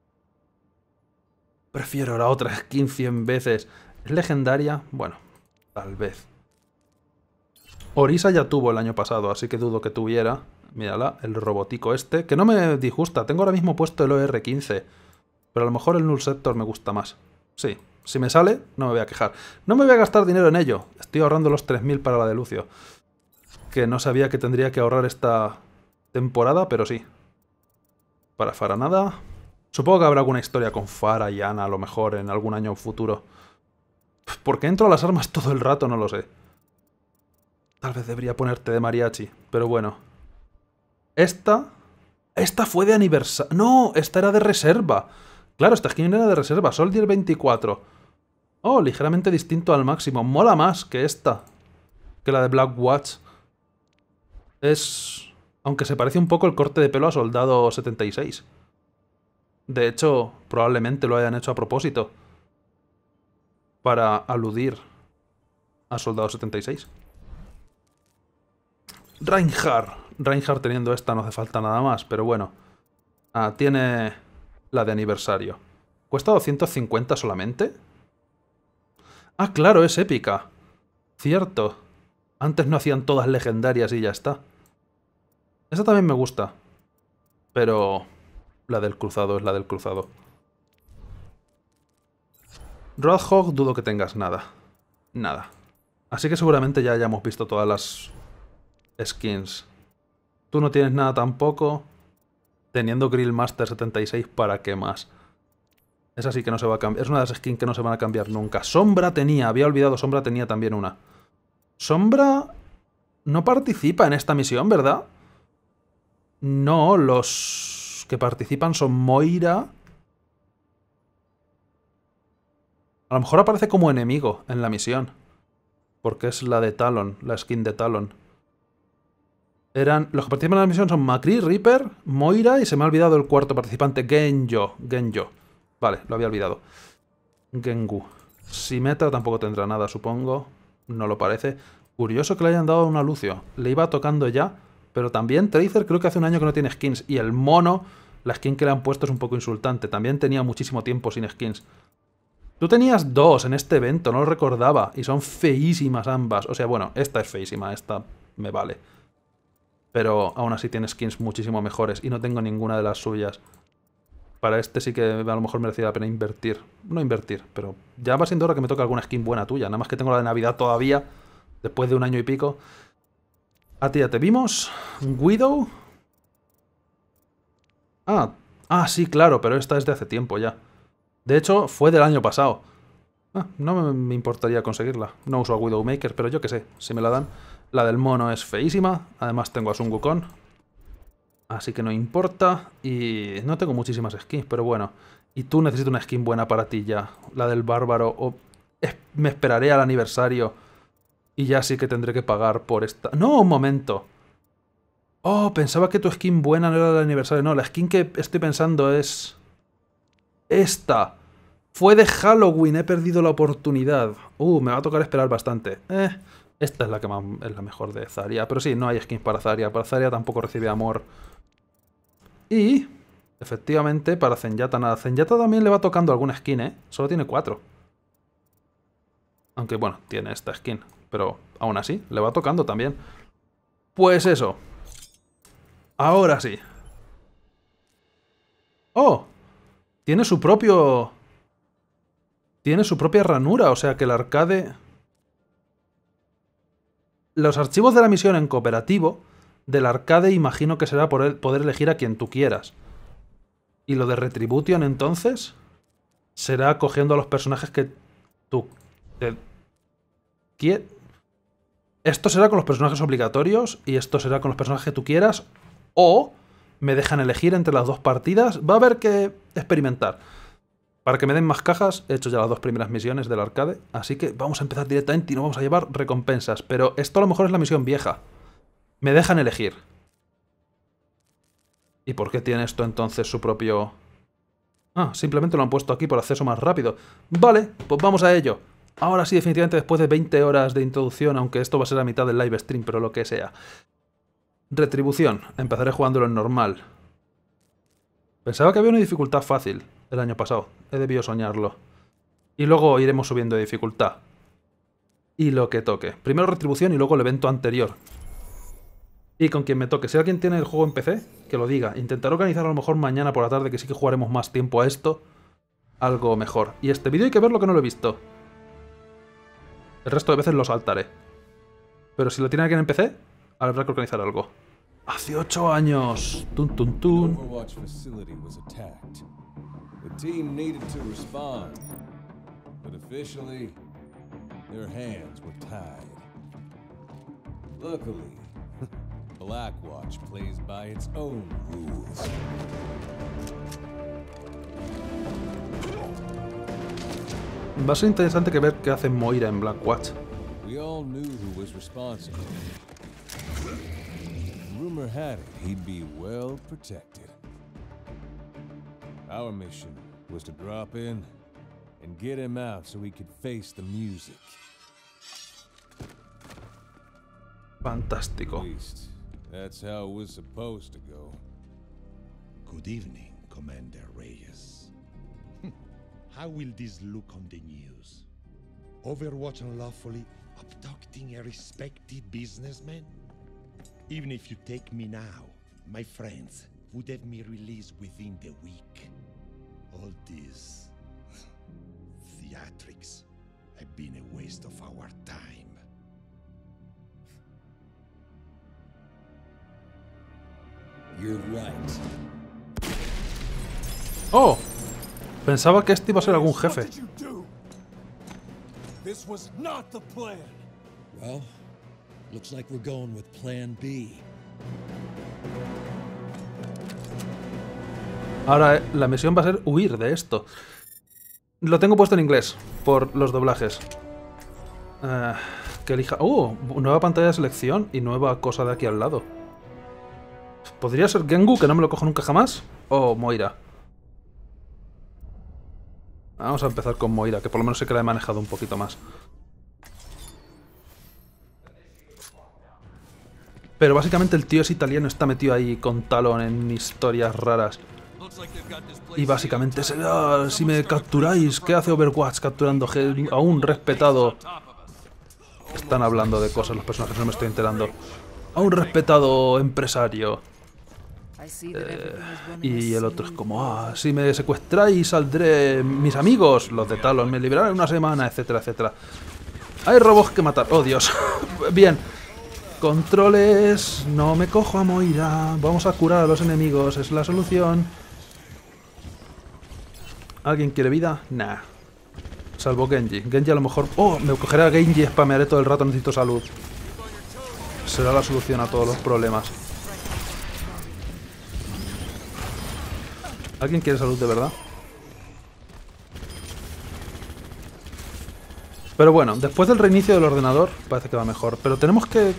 Prefiero la otra skin cien veces. ¿Es legendaria? Bueno, tal vez. Orisa ya tuvo el año pasado, así que dudo que tuviera. Mírala, el robotico este, que no me disgusta. Tengo ahora mismo puesto el O R quince, pero a lo mejor el Null Sector me gusta más. Sí, si me sale, no me voy a quejar. No me voy a gastar dinero en ello. Estoy ahorrando los tres mil para la de Lucio, que no sabía que tendría que ahorrar esta temporada, pero sí. Para Pharah nada. Supongo que habrá alguna historia con Pharah y Ana a lo mejor en algún año futuro. ¿Por qué entro a las armas todo el rato? No lo sé. Tal vez debería ponerte de mariachi, pero bueno. Esta... Esta fue de aniversario... No, esta era de reserva. Claro, esta skin era de reserva. Soldier veinticuatro. Oh, ligeramente distinto al máximo. Mola más que esta. Que la de Black Watch. Es... Aunque se parece un poco el corte de pelo a Soldado setenta y seis. De hecho, probablemente lo hayan hecho a propósito. Para aludir a Soldado setenta y seis. Reinhardt. Reinhardt teniendo esta no hace falta nada más, pero bueno. Ah, tiene la de aniversario. ¿Cuesta doscientos cincuenta solamente? Ah, claro, es épica. Cierto. Antes no hacían todas legendarias y ya está. Esa también me gusta. Pero la del cruzado es la del cruzado. Roadhog dudo que tengas nada. Nada. Así que seguramente ya hayamos visto todas las skins. Tú no tienes nada tampoco. Teniendo Grillmaster setenta y seis, ¿para qué más? Esa sí que no se va a cambiar. Es una de las skins que no se van a cambiar nunca. Sombra tenía, había olvidado, Sombra tenía también una. Sombra no participa en esta misión, ¿verdad? No, los que participan son Moira. A lo mejor aparece como enemigo en la misión. Porque es la de Talon, la skin de Talon. Eran, los que participan en la misión son Macri, Reaper, Moira y se me ha olvidado el cuarto participante, Genjo. Genjo. Vale, lo había olvidado. Gengu. Symmetra tampoco tendrá nada, supongo. No lo parece. Curioso que le hayan dado una Lucio. Le iba tocando ya. Pero también Tracer creo que hace un año que no tiene skins. Y el mono, la skin que le han puesto es un poco insultante. También tenía muchísimo tiempo sin skins. Tú tenías dos en este evento, no lo recordaba. Y son feísimas ambas. O sea, bueno, esta es feísima, esta me vale. Pero aún así tiene skins muchísimo mejores. Y no tengo ninguna de las suyas. Para este sí que a lo mejor merecía la pena invertir. No invertir, pero ya va siendo hora que me toque alguna skin buena tuya. Nada más que tengo la de Navidad todavía. Después de un año y pico. A ti ya te vimos. Widow. Ah, ah, sí, claro, pero esta es de hace tiempo ya. De hecho, fue del año pasado. Ah, no me, me importaría conseguirla. No uso a Widowmaker, pero yo qué sé, si me la dan. La del mono es feísima. Además tengo a Sun Wukong. Así que no importa. Y no tengo muchísimas skins, pero bueno. Y tú necesitas una skin buena para ti ya. La del bárbaro. O es, me esperaré al aniversario. Y ya sí que tendré que pagar por esta. ¡No, un momento! Oh, pensaba que tu skin buena no era del aniversario. No, la skin que estoy pensando es... esta. Fue de Halloween, he perdido la oportunidad. Uh, me va a tocar esperar bastante. Eh, esta es la que más, es la mejor de Zarya. Pero sí, no hay skins para Zarya. Para Zarya tampoco recibe amor. Y... efectivamente, para Zenyatta nada. Zenyatta también le va tocando alguna skin, ¿eh? Solo tiene cuatro. Aunque, bueno, tiene esta skin. Pero aún así, le va tocando también. Pues eso. Ahora sí. ¡Oh! Tiene su propio... Tiene su propia ranura, o sea que el arcade... Los archivos de la misión en cooperativo del arcade imagino que será por poder elegir a quien tú quieras. Y lo de Retribution entonces será cogiendo a los personajes que tú... Te... ¿Quie... Esto será con los personajes obligatorios y esto será con los personajes que tú quieras. O me dejan elegir entre las dos partidas. Va a haber que experimentar. Para que me den más cajas, he hecho ya las dos primeras misiones del arcade. Así que vamos a empezar directamente y nos vamos a llevar recompensas. Pero esto a lo mejor es la misión vieja. Me dejan elegir. ¿Y por qué tiene esto entonces su propio...? Ah, simplemente lo han puesto aquí por acceso más rápido. Vale, pues vamos a ello. Ahora sí, definitivamente después de veinte horas de introducción, aunque esto va a ser a mitad del live stream, pero lo que sea. Retribución. Empezaré jugándolo en normal. Pensaba que había una dificultad fácil el año pasado. He debido soñarlo. Y luego iremos subiendo de dificultad. Y lo que toque. Primero Retribución y luego el evento anterior. Y con quien me toque. Si alguien tiene el juego en P C, que lo diga. Intentaré organizar a lo mejor mañana por la tarde, que sí que jugaremos más tiempo a esto. Algo mejor. Y este vídeo hay que verlo que no lo he visto. El resto de veces lo saltaré. Pero si lo tiene alguien en P C, habrá que organizar algo. Hace ocho años. Tun, tun, tun. Overwatch facility was attacked. The team needed to respond, but officially, their hands were tied. Luckily, Blackwatch plays by its own rules. Va a ser interesante que ver qué hace Moira en Blackwatch. We all knew who was responsible. Rumor had it he'd be well protected. Our mission was to drop in and get him out so he could face the music. Fantástico. At least, that's how it was supposed to go. Good evening, Commander Reyes. How will this look on the news? Overwatch unlawfully Abducting a respected businessman? Even if you take me now, my friends would have me released within the week. All this theatrics have been a waste of our time. You're right. Oh, pensaba que este iba a ser algún jefe. This was not the plan. Well, looks like we're going with plan B. Ahora eh, la misión va a ser huir de esto. Lo tengo puesto en inglés por los doblajes. Uh, que elija... ¡Uh! Nueva pantalla de selección y nueva cosa de aquí al lado. ¿Podría ser Gengu, que no me lo cojo nunca jamás? ¿O Moira? Vamos a empezar con Moira, que por lo menos sé que la he manejado un poquito más. Pero básicamente el tío es italiano, está metido ahí con Talon en historias raras. Y básicamente es, ah, si me capturáis, ¿qué hace Overwatch capturando a un respetado? Están hablando de cosas los personajes, no me estoy enterando. A un respetado empresario. Eh, y el otro es como, ah, si me secuestráis saldré, mis amigos, los de Talon, me liberarán en una semana, etcétera, etcétera. Hay robots que matar, oh Dios. Bien. Controles, no me cojo a Moira, vamos a curar a los enemigos, es la solución. ¿Alguien quiere vida? Nah. Salvo Genji. Genji a lo mejor... Oh, me cogeré a Genji y spamearé todo el rato, necesito salud. Será la solución a todos los problemas. ¿Alguien quiere salud de verdad? Pero bueno, después del reinicio del ordenador parece que va mejor. Pero tenemos que...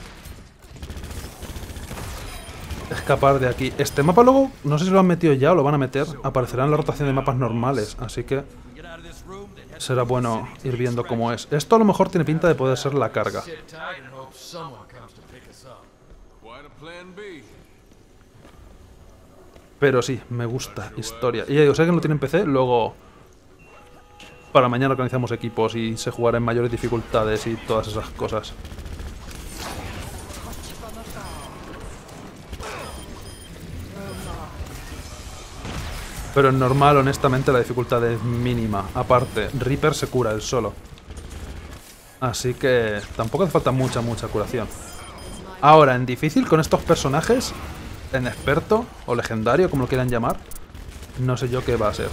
escapar de aquí. Este mapa luego, no sé si lo han metido ya o lo van a meter, aparecerá en la rotación de mapas normales, así que será bueno ir viendo cómo es. Esto a lo mejor tiene pinta de poder ser la carga. Pero sí, me gusta, historia. Y ya digo, sé que no tienen P C, luego para mañana organizamos equipos y se jugará en mayores dificultades y todas esas cosas. Pero en normal, honestamente, la dificultad es mínima. Aparte, Reaper se cura él solo. Así que tampoco hace falta mucha, mucha curación. Ahora, en difícil, con estos personajes, en experto o legendario, como lo quieran llamar, no sé yo qué va a ser.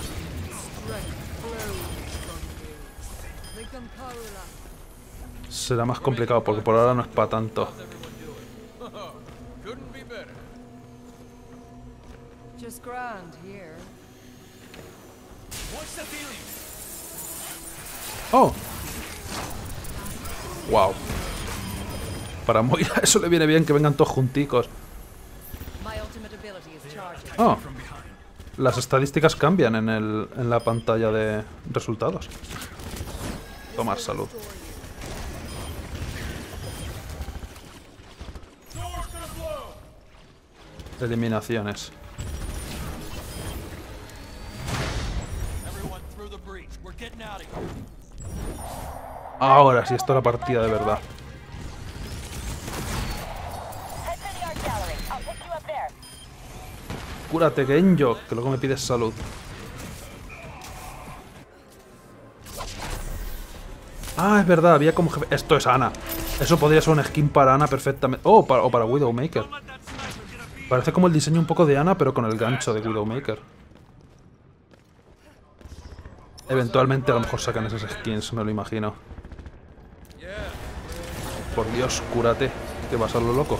Será más complicado, porque por ahora no es para tanto. Oh. Wow. Para Moira eso le viene bien que vengan todos junticos. Oh. Las estadísticas cambian en, el, en la pantalla de resultados. Tomar salud. Eliminaciones. Ahora sí, esto es la partida de verdad. Cúrate, Genjo, que luego me pides salud. Ah, es verdad, había como jefe... Esto es Ana. Eso podría ser un skin para Ana perfectamente. Oh, para, o para Widowmaker. Parece como el diseño un poco de Ana, pero con el gancho de Widowmaker. Eventualmente a lo mejor sacan esas skins, me lo imagino. Por Dios, cúrate, que vas a lo loco.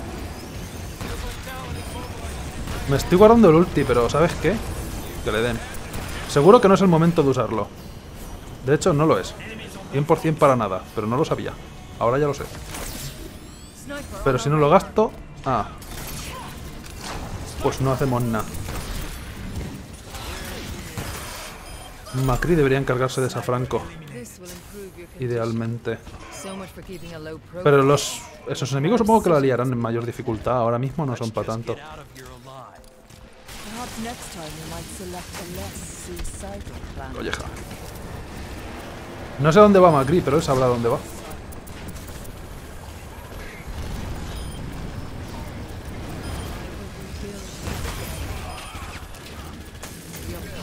Me estoy guardando el ulti, pero ¿sabes qué? Que le den. Seguro que no es el momento de usarlo. De hecho, no lo es. cien por cien para nada, pero no lo sabía. Ahora ya lo sé. Pero si no lo gasto... Ah. Pues no hacemos nada. Macri debería encargarse de Safranco. Idealmente. Pero los... esos enemigos supongo que lo liarán en mayor dificultad. Ahora mismo no son para tanto. Colleja. No sé dónde va Macri, pero él sabrá dónde va.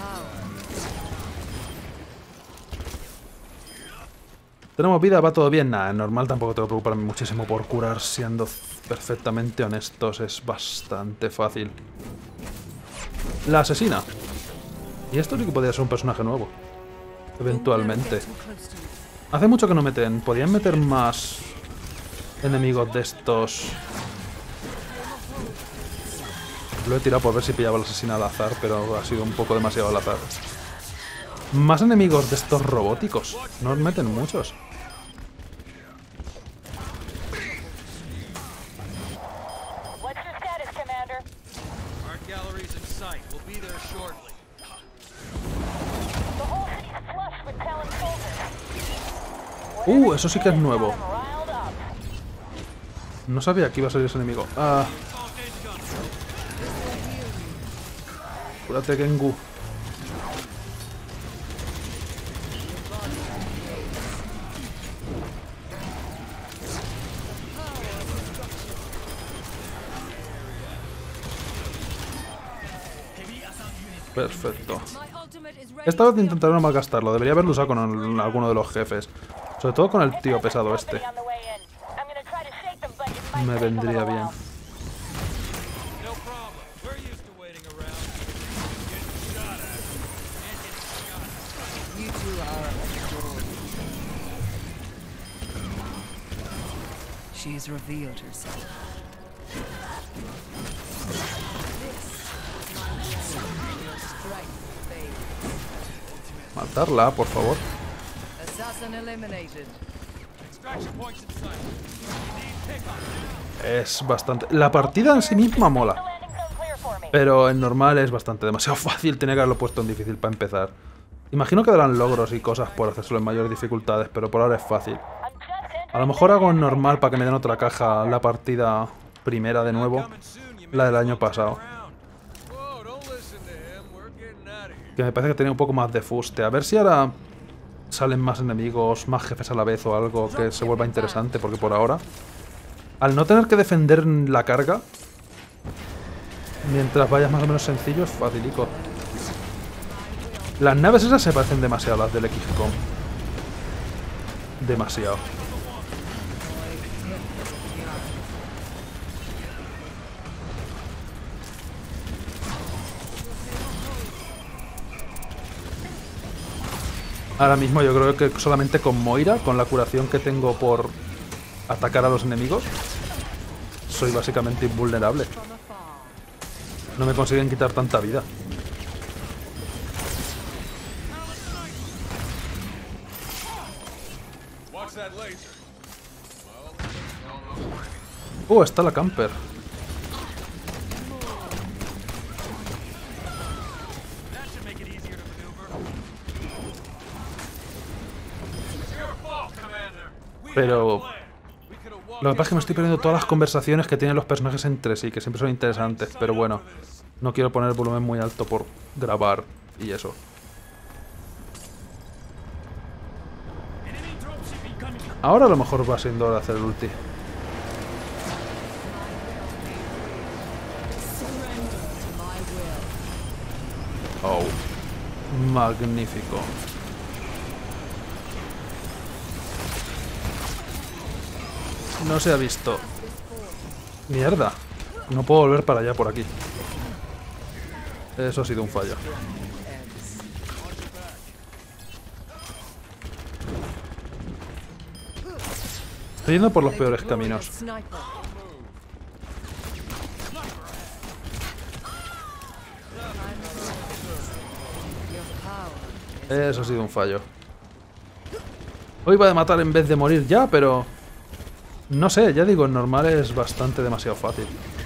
Tenemos vida, va todo bien. Nada, normal, tampoco tengo que preocuparme muchísimo por curar, siendo perfectamente honestos, es bastante fácil. La asesina. Y esto sí que podría ser un personaje nuevo. Eventualmente. Hace mucho que no meten. Podrían meter más enemigos de estos. Lo he tirado por ver si pillaba la asesina al azar, pero ha sido un poco demasiado al azar. Más enemigos de estos robóticos. No meten muchos. Uh, eso sí que es nuevo. No sabía que iba a salir ese enemigo. Ah. Cúrate, Gengu. Perfecto. Esta vez intentaré no malgastarlo. Debería haberlo usado con alguno de los jefes. Sobre todo con el tío pesado este. Me vendría bien. She's revealed herself. Matarla, por favor. Es bastante... La partida en sí misma mola. Pero en normal es bastante demasiado fácil. Tenía que haberlo puesto en difícil para empezar. Imagino que darán logros y cosas por hacérselo en mayores dificultades, pero por ahora es fácil. A lo mejor hago en normal para que me den otra caja la partida primera de nuevo. La del año pasado. Que me parece que tenía un poco más de fuste. A ver si ahora salen más enemigos, más jefes a la vez o algo que se vuelva interesante, porque por ahora, al no tener que defender la carga, mientras vayas más o menos sencillo, es facilico. Las naves esas se parecen demasiado a las del X COM. Demasiado. Ahora mismo yo creo que solamente con Moira, con la curación que tengo por atacar a los enemigos, soy básicamente invulnerable. No me consiguen quitar tanta vida. Uh, está la camper. Pero lo que pasa es que me estoy perdiendo todas las conversaciones que tienen los personajes entre sí, que siempre son interesantes, pero bueno, no quiero poner el volumen muy alto por grabar y eso. Ahora a lo mejor va siendo hora de hacer el ulti. Oh, magnífico. No se ha visto. Mierda. No puedo volver para allá por aquí. Eso ha sido un fallo. Estoy yendo por los peores caminos. Eso ha sido un fallo. Hoy va a matar en vez de morir ya, pero... No sé, ya digo, en normal es bastante demasiado fácil.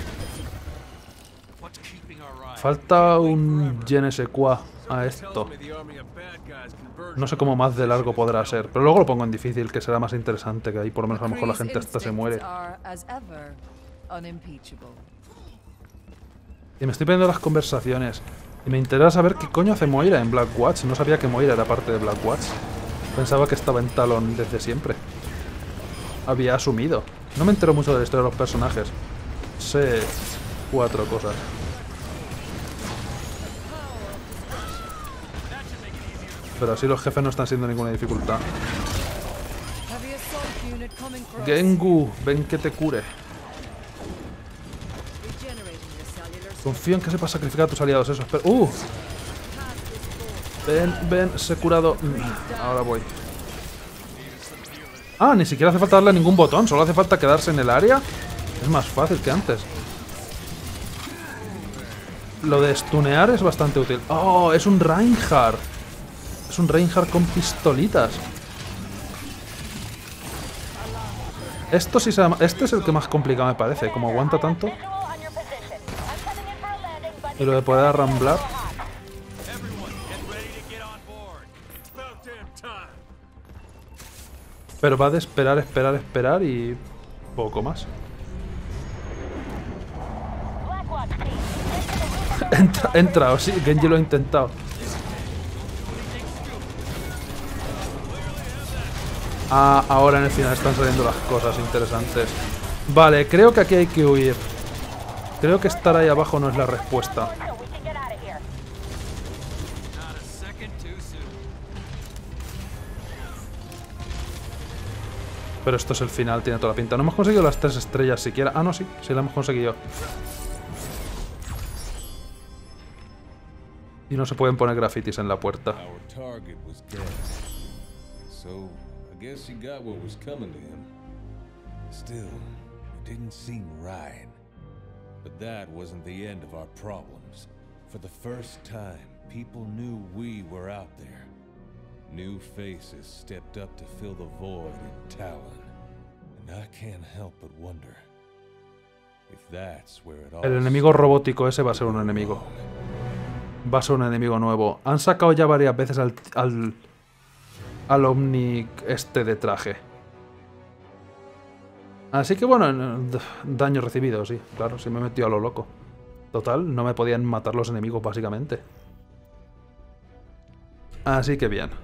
Falta un je ne sais quoi a esto. No sé cómo más de largo podrá ser, pero luego lo pongo en difícil, que será más interesante, que ahí por lo menos a lo mejor la gente hasta se muere. Y me estoy perdiendo las conversaciones. Y me interesa saber qué coño hace Moira en Black Watch. No sabía que Moira era parte de Black Watch. Pensaba que estaba en Talon desde siempre. Había asumido. No me entero mucho de la historia de los personajes. Sé cuatro cosas. Pero así los jefes no están siendo ninguna dificultad. Gengu, ven que te cure. Confío en que sepas sacrificar a tus aliados, eso espero. ¡Uh! Ven, ven, se he curado. Ahora voy. Ah, ni siquiera hace falta darle a ningún botón, solo hace falta quedarse en el área. Es más fácil que antes. Lo de stunear es bastante útil. ¡Oh! Es un Reinhardt. Es un Reinhardt con pistolitas. Esto sí se llama... Este es el que más complicado me parece. Como aguanta tanto. Y lo de poder arramblar. Pero va de esperar, esperar, esperar y... poco más. Entra, he entrado, sí, Genji lo ha intentado. Ah, ahora en el final están saliendo las cosas interesantes. Vale, creo que aquí hay que huir. Creo que estar ahí abajo no es la respuesta. Pero esto es el final, tiene toda la pinta. No hemos conseguido las tres estrellas siquiera. Ah, no, sí, sí la hemos conseguido. Y no se pueden poner grafitis en la puerta. So, I guess he got what was coming to him. Still, it didn't seem right. But that wasn't the end of our problems. For the first time, people knew we were out there. New faces stepped up to fill the void in Talon. And I can't help but wonder if that's where it all... El enemigo robótico ese va a ser un enemigo. Va a ser un enemigo nuevo. Han sacado ya varias veces al... al al Omni este de traje. Así que bueno, daño recibido, sí, claro, sí me he metido a lo loco. Total, no me podían matar los enemigos básicamente. Así que bien.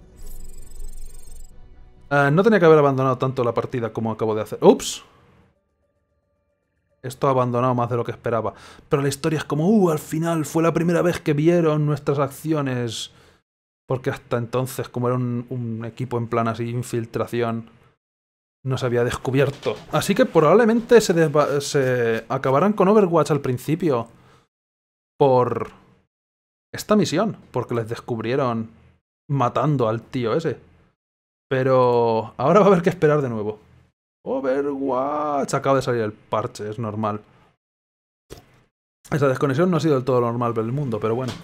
Uh, no tenía que haber abandonado tanto la partida como acabo de hacer. ¡Ups! Esto ha abandonado más de lo que esperaba. Pero la historia es como, uh, al final fue la primera vez que vieron nuestras acciones... Porque hasta entonces, como era un, un equipo en plan así, infiltración, no se había descubierto. Así que probablemente se, se acabarán con Overwatch al principio por esta misión, porque les descubrieron matando al tío ese. Pero ahora va a haber que esperar de nuevo. Overwatch. Acaba de salir el parche, es normal. Esa desconexión no ha sido del todo normal del mundo, pero bueno.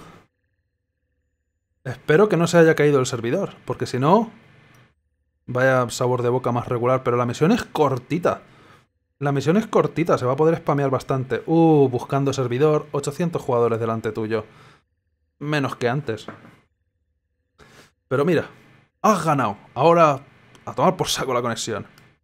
Espero que no se haya caído el servidor, porque si no, vaya sabor de boca más regular. Pero la misión es cortita. La misión es cortita, se va a poder spamear bastante. Uh, buscando servidor, ochocientos jugadores delante tuyo. Menos que antes. Pero mira, has ganado. Ahora a tomar por saco la conexión.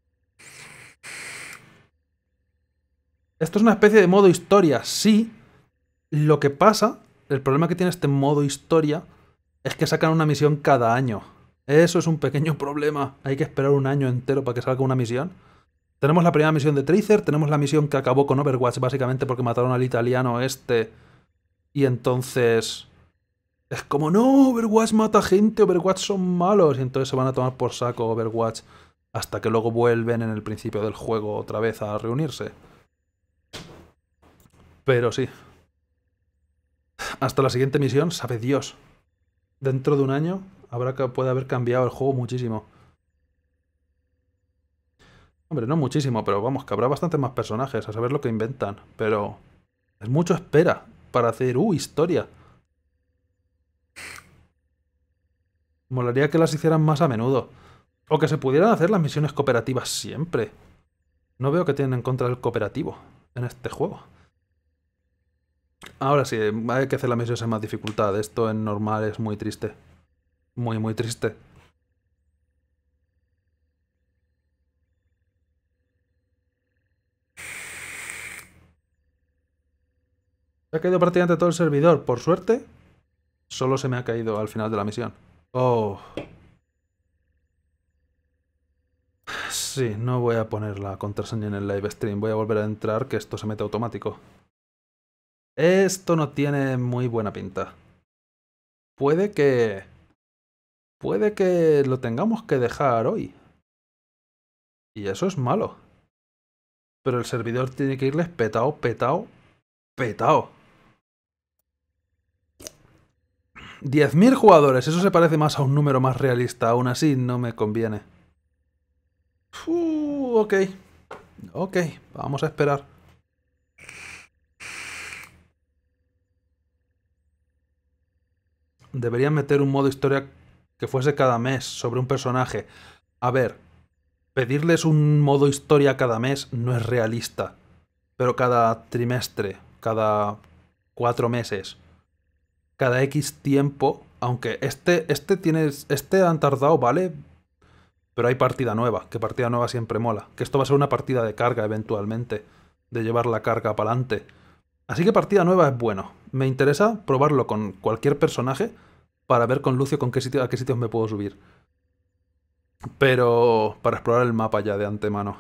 Esto es una especie de modo historia, sí. Lo que pasa, el problema que tiene este modo historia... es que sacan una misión cada año. Eso es un pequeño problema. Hay que esperar un año entero para que salga una misión. Tenemos la primera misión de Tracer, tenemos la misión que acabó con Overwatch básicamente porque mataron al italiano este. Y entonces... es como, no, Overwatch mata gente, Overwatch son malos. Y entonces se van a tomar por saco Overwatch hasta que luego vuelven en el principio del juego otra vez a reunirse. Pero sí. Hasta la siguiente misión, sabe Dios. Dentro de un año habrá que puede haber cambiado el juego muchísimo. Hombre, no muchísimo, pero vamos, que habrá bastantes más personajes, a saber lo que inventan. Pero es mucho espera para hacer, uh, historia. Molaría que las hicieran más a menudo. O que se pudieran hacer las misiones cooperativas siempre. No veo que tienen en contra del cooperativo en este juego. Ahora sí, hay que hacer las misiones en más dificultad. Esto en normal es muy triste. Muy, muy triste. Se ha caído prácticamente todo el servidor. Por suerte, solo se me ha caído al final de la misión. Oh. Sí, no voy a poner la contraseña en el live stream. Voy a volver a entrar, que esto se mete automático. Esto no tiene muy buena pinta. Puede que puede que lo tengamos que dejar hoy. Y eso es malo. Pero el servidor tiene que irles petao, petao, petao. diez mil jugadores, eso se parece más a un número más realista. Aún así, no me conviene. Uh, ok. Ok, vamos a esperar. Deberían meter un modo historia que fuese cada mes sobre un personaje. A ver, pedirles un modo historia cada mes no es realista. Pero cada trimestre, cada cuatro meses, cada X tiempo, aunque este, este tienes, este han tardado, ¿vale? Pero hay partida nueva, que partida nueva siempre mola. Que esto va a ser una partida de carga eventualmente, de llevar la carga para adelante. Así que partida nueva es bueno. Me interesa probarlo con cualquier personaje para ver con Lucio con qué sitio, a qué sitios me puedo subir. Pero para explorar el mapa ya de antemano.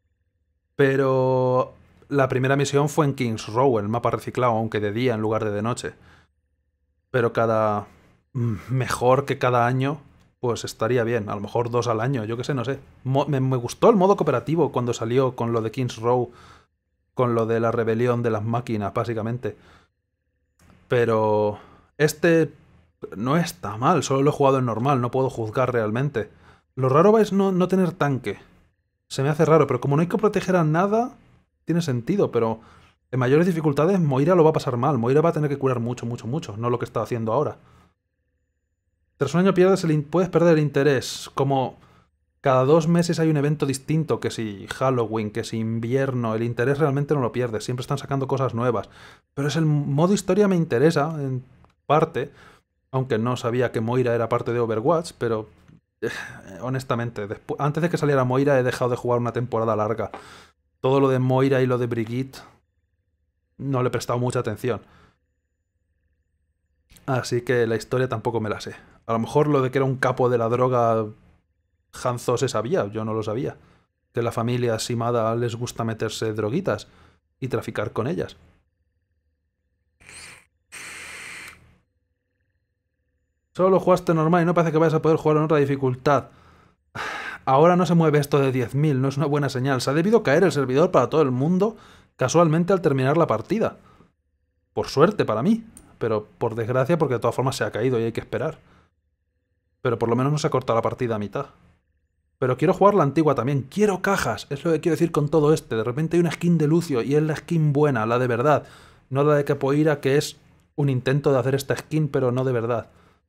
Pero la primera misión fue en King's Row, el mapa reciclado, aunque de día en lugar de de noche. Pero cada... mejor que cada año, pues estaría bien. A lo mejor dos al año, yo qué sé, no sé. Mo me, me gustó el modo cooperativo cuando salió con lo de King's Row, con lo de la rebelión de las máquinas, básicamente. Pero este no está mal, solo lo he jugado en normal, no puedo juzgar realmente. Lo raro es no, no tener tanque. Se me hace raro, pero como no hay que proteger a nada, tiene sentido, pero en mayores dificultades Moira lo va a pasar mal. Moira va a tener que curar mucho, mucho, mucho, no lo que está haciendo ahora. Tras un año pierdes el puedes perder el interés, como cada dos meses hay un evento distinto, que si Halloween, que si invierno, el interés realmente no lo pierdes, siempre están sacando cosas nuevas. Pero es el modo historia me interesa, en parte, aunque no sabía que Moira era parte de Overwatch, pero eh, honestamente, después, antes de que saliera Moira he dejado de jugar una temporada larga. Todo lo de Moira y lo de Brigitte no le he prestado mucha atención. Así que la historia tampoco me la sé. A lo mejor lo de que era un capo de la droga Hanzo se sabía, yo no lo sabía. Que la familia Shimada les gusta meterse droguitas y traficar con ellas. Solo jugaste normal y no parece que vayas a poder jugar en otra dificultad. Ahora no se mueve esto de diez mil, no es una buena señal. Se ha debido caer el servidor para todo el mundo casualmente al terminar la partida. Por suerte para mí, pero por desgracia porque de todas formas se ha caído y hay que esperar. Pero por lo menos no se ha cortado la partida a mitad. Pero quiero jugar la antigua también. Quiero cajas, es lo que quiero decir con todo este. De repente hay una skin de Lucio y es la skin buena, la de verdad. No la de Capoeira, que es un intento de hacer esta skin, pero no de verdad.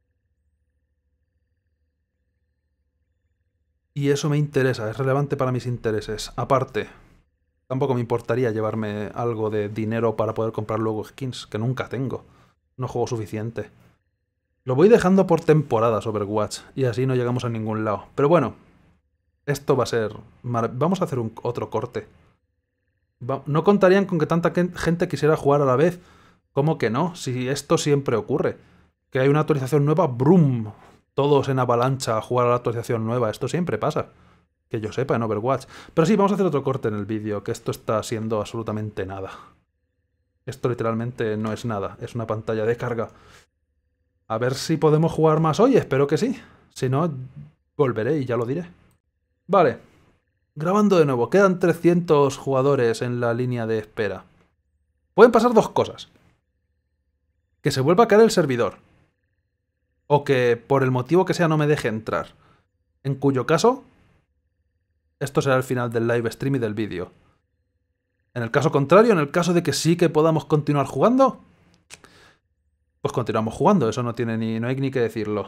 Y eso me interesa, es relevante para mis intereses. Aparte, tampoco me importaría llevarme algo de dinero para poder comprar luego skins, que nunca tengo. No juego suficiente. Lo voy dejando por temporadas Overwatch, y así no llegamos a ningún lado. Pero bueno, esto va a ser... Vamos a hacer un otro corte. Va... No contarían con que tanta gente quisiera jugar a la vez. ¿Cómo que no? Si esto siempre ocurre. Que hay una actualización nueva, ¡brum! Todos en avalancha a jugar a la actualización nueva. Esto siempre pasa. Que yo sepa en Overwatch. Pero sí, vamos a hacer otro corte en el vídeo, que esto está siendo absolutamente nada. Esto literalmente no es nada. Es una pantalla de carga. A ver si podemos jugar más hoy. Espero que sí. Si no, volveré y ya lo diré. Vale. Grabando de nuevo. Quedan trescientos jugadores en la línea de espera. Pueden pasar dos cosas. Que se vuelva a caer el servidor. O que por el motivo que sea no me deje entrar. En cuyo caso, esto será el final del live stream y del vídeo. En el caso contrario, en el caso de que sí que podamos continuar jugando, pues continuamos jugando. Eso no tiene ni, no hay ni que decirlo.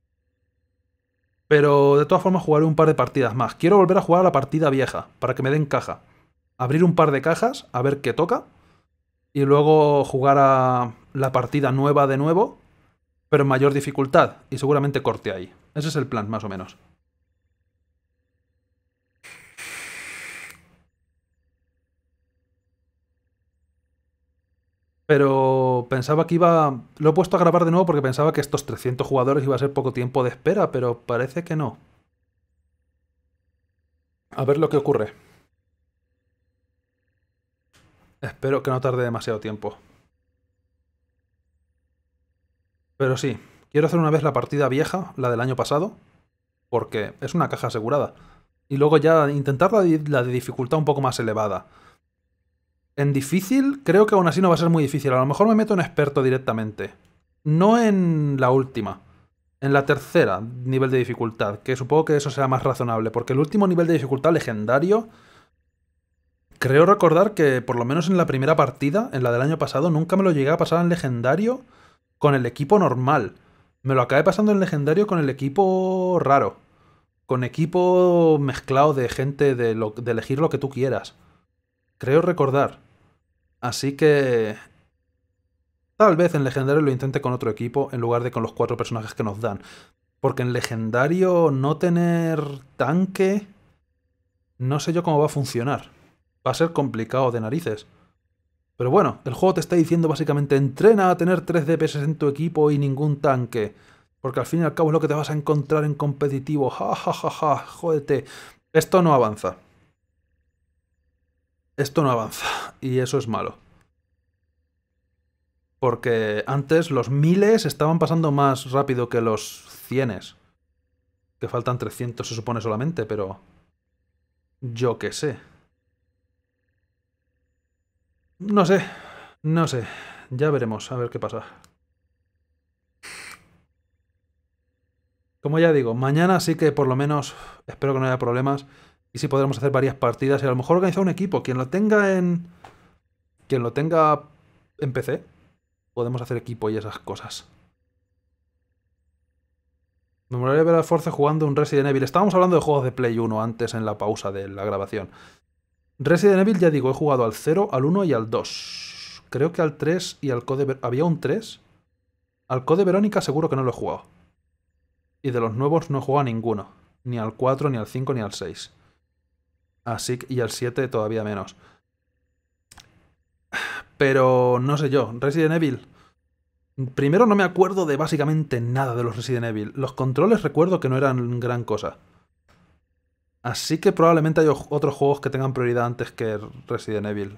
Pero de todas formas jugaré un par de partidas más. Quiero volver a jugar a la partida vieja, para que me den caja. Abrir un par de cajas, a ver qué toca. Y luego jugar a la partida nueva de nuevo, pero en mayor dificultad, y seguramente corte ahí. Ese es el plan, más o menos. Pero pensaba que iba... Lo he puesto a grabar de nuevo porque pensaba que estos trescientos jugadores iba a ser poco tiempo de espera, pero parece que no. A ver lo que ocurre. Espero que no tarde demasiado tiempo. Pero sí, Quiero hacer una vez la partida vieja, la del año pasado, porque es una caja asegurada. Y luego ya intentar la de, la de dificultad un poco más elevada. En difícil, creo que aún así no va a ser muy difícil. A lo mejor me meto en experto directamente. No en la última. En la tercera nivel de dificultad, que supongo que eso será más razonable, porque el último nivel de dificultad legendario... Creo recordar que, por lo menos en la primera partida, en la del año pasado, nunca me lo llegué a pasar en legendario con el equipo normal. Me lo acabé pasando en legendario con el equipo raro. Con equipo mezclado de gente de, lo, de elegir lo que tú quieras. Creo recordar. Así que... Tal vez en legendario lo intente con otro equipo en lugar de con los cuatro personajes que nos dan. Porque en legendario no tener tanque... No sé yo cómo va a funcionar. Va a ser complicado de narices. Pero bueno, el juego te está diciendo básicamente entrena a tener tres D P S en tu equipo y ningún tanque. Porque al fin y al cabo es lo que te vas a encontrar en competitivo. Ja, ja, ja, ja, jódete. Esto no avanza. Esto no avanza. Y eso es malo. Porque antes los miles estaban pasando más rápido que los cienes. Que faltan trescientos se supone solamente, pero... Yo qué sé. No sé. No sé. Ya veremos, a ver qué pasa. Como ya digo, mañana sí que por lo menos espero que no haya problemas. Y sí podremos hacer varias partidas y a lo mejor organizar un equipo. Quien lo tenga en... Quien lo tenga en P C, podemos hacer equipo y esas cosas. Me molaría ver a Force jugando un Resident Evil. Estábamos hablando de juegos de Play uno antes en la pausa de la grabación. Resident Evil, ya digo, he jugado al cero, al uno y al dos. Creo que al tres y al Code... ¿Había un tres? Al Code Verónica seguro que no lo he jugado. Y de los nuevos no he jugado a ninguno. Ni al cuatro, ni al cinco, ni al seis. Así que... Y al siete todavía menos. Pero no sé yo. Resident Evil... Primero no me acuerdo de básicamente nada de los Resident Evil. Los controles recuerdo que no eran gran cosa. Así que probablemente hay otros juegos que tengan prioridad antes que Resident Evil.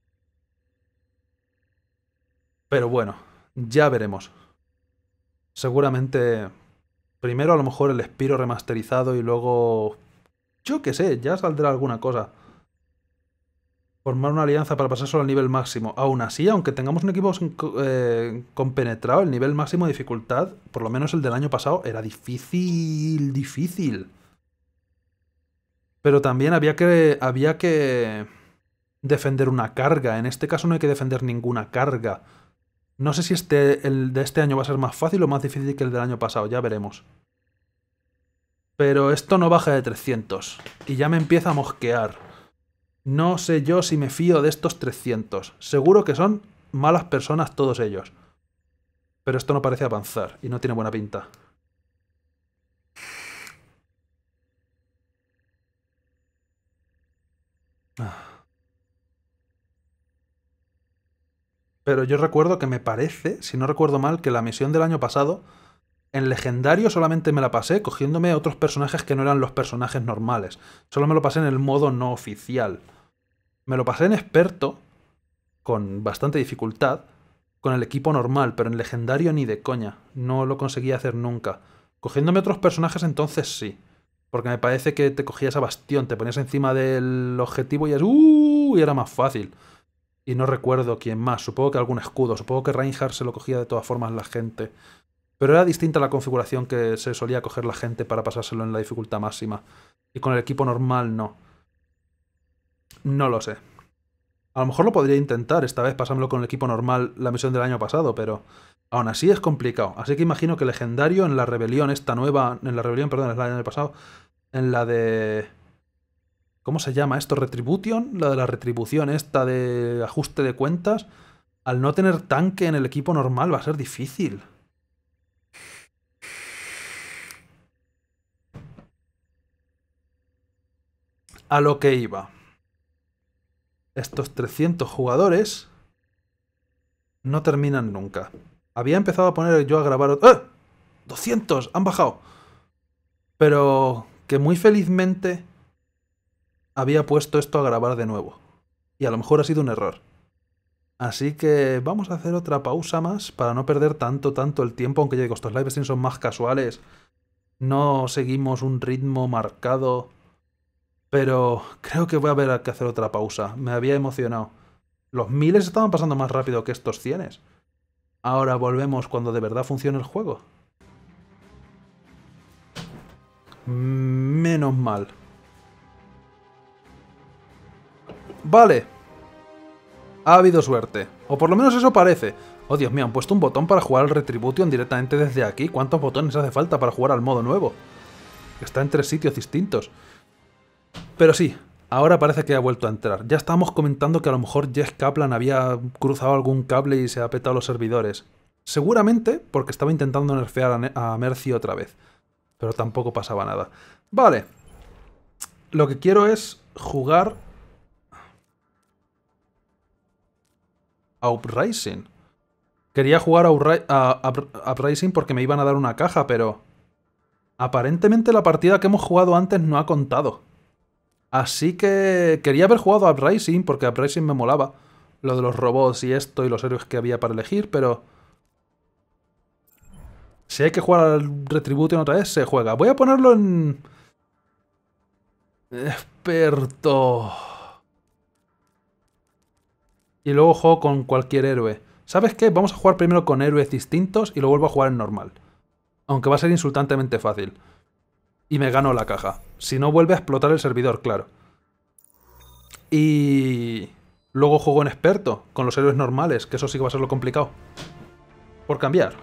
Pero bueno, ya veremos. Seguramente... Primero a lo mejor el Spyro remasterizado y luego... Yo qué sé, ya saldrá alguna cosa. Formar una alianza para pasárselo al nivel máximo. Aún así, aunque tengamos un equipo eh, compenetrado, el nivel máximo de dificultad, por lo menos el del año pasado, era difícil, difícil. Pero también había que, había que defender una carga. En este caso no hay que defender ninguna carga. No sé si este, el de este año va a ser más fácil o más difícil que el del año pasado, ya veremos. Pero esto no baja de trescientos. Y ya me empieza a mosquear. No sé yo si me fío de estos trescientos. Seguro que son malas personas todos ellos. Pero esto no parece avanzar y no tiene buena pinta. Pero yo recuerdo que me parece, si no recuerdo mal, que la misión del año pasado, en legendario solamente me la pasé cogiéndome otros personajes que no eran los personajes normales. Solo me lo pasé en el modo no oficial. Me lo pasé en experto, con bastante dificultad, con el equipo normal, pero en legendario ni de coña. No lo conseguí hacer nunca. Cogiéndome otros personajes entonces sí. Porque me parece que te cogías a Bastión, te ponías encima del objetivo y, es, ¡uh! Y era más fácil. Y no recuerdo quién más. Supongo que algún escudo. Supongo que Reinhardt se lo cogía de todas formas la gente. Pero era distinta la configuración que se solía coger la gente para pasárselo en la dificultad máxima. Y con el equipo normal no. No lo sé. A lo mejor lo podría intentar esta vez pasármelo con el equipo normal la misión del año pasado, pero aún así es complicado. Así que imagino que legendario en la rebelión esta nueva... En la rebelión, perdón, es la del año pasado. En la de... ¿Cómo se llama esto? ¿Retribution? La de la retribución esta de ajuste de cuentas. Al no tener tanque en el equipo normal va a ser difícil. A lo que iba. Estos trescientos jugadores no terminan nunca. Había empezado a poner yo a grabar... ¡Eh! ¡doscientos! ¡Han bajado! Pero que muy felizmente había puesto esto a grabar de nuevo. Y a lo mejor ha sido un error. Así que vamos a hacer otra pausa más para no perder tanto, tanto el tiempo, aunque ya digo, estos live streams son más casuales. No seguimos un ritmo marcado, pero creo que voy a ver que hacer otra pausa. Me había emocionado. Los miles estaban pasando más rápido que estos cienes. Ahora volvemos cuando de verdad funcione el juego. Menos mal. Vale. Ha habido suerte. O por lo menos eso parece. Oh, Dios mío, han puesto un botón para jugar al Retribution directamente desde aquí. ¿Cuántos botones hace falta para jugar al modo nuevo? Está en tres sitios distintos. Pero sí, ahora parece que ha vuelto a entrar. Ya estábamos comentando que a lo mejor Jess Kaplan había cruzado algún cable y se ha petado los servidores. Seguramente porque estaba intentando nerfear a, Ne- a Mercy otra vez. Pero tampoco pasaba nada. Vale. Lo que quiero es jugar a Uprising. Quería jugar a, Upri- a, a Uprising porque me iban a dar una caja, pero aparentemente la partida que hemos jugado antes no ha contado. Así que quería haber jugado a Uprising porque Uprising me molaba. Lo de los robots y esto y los héroes que había para elegir, pero si hay que jugar al Retribution otra vez, se juega. Voy a ponerlo en experto. Y luego juego con cualquier héroe. ¿Sabes qué? Vamos a jugar primero con héroes distintos y lo vuelvo a jugar en normal. Aunque va a ser insultantemente fácil. Y me gano la caja. Si no, vuelve a explotar el servidor, claro. Y luego juego en experto, con los héroes normales, que eso sí que va a ser lo complicado. Por cambiar.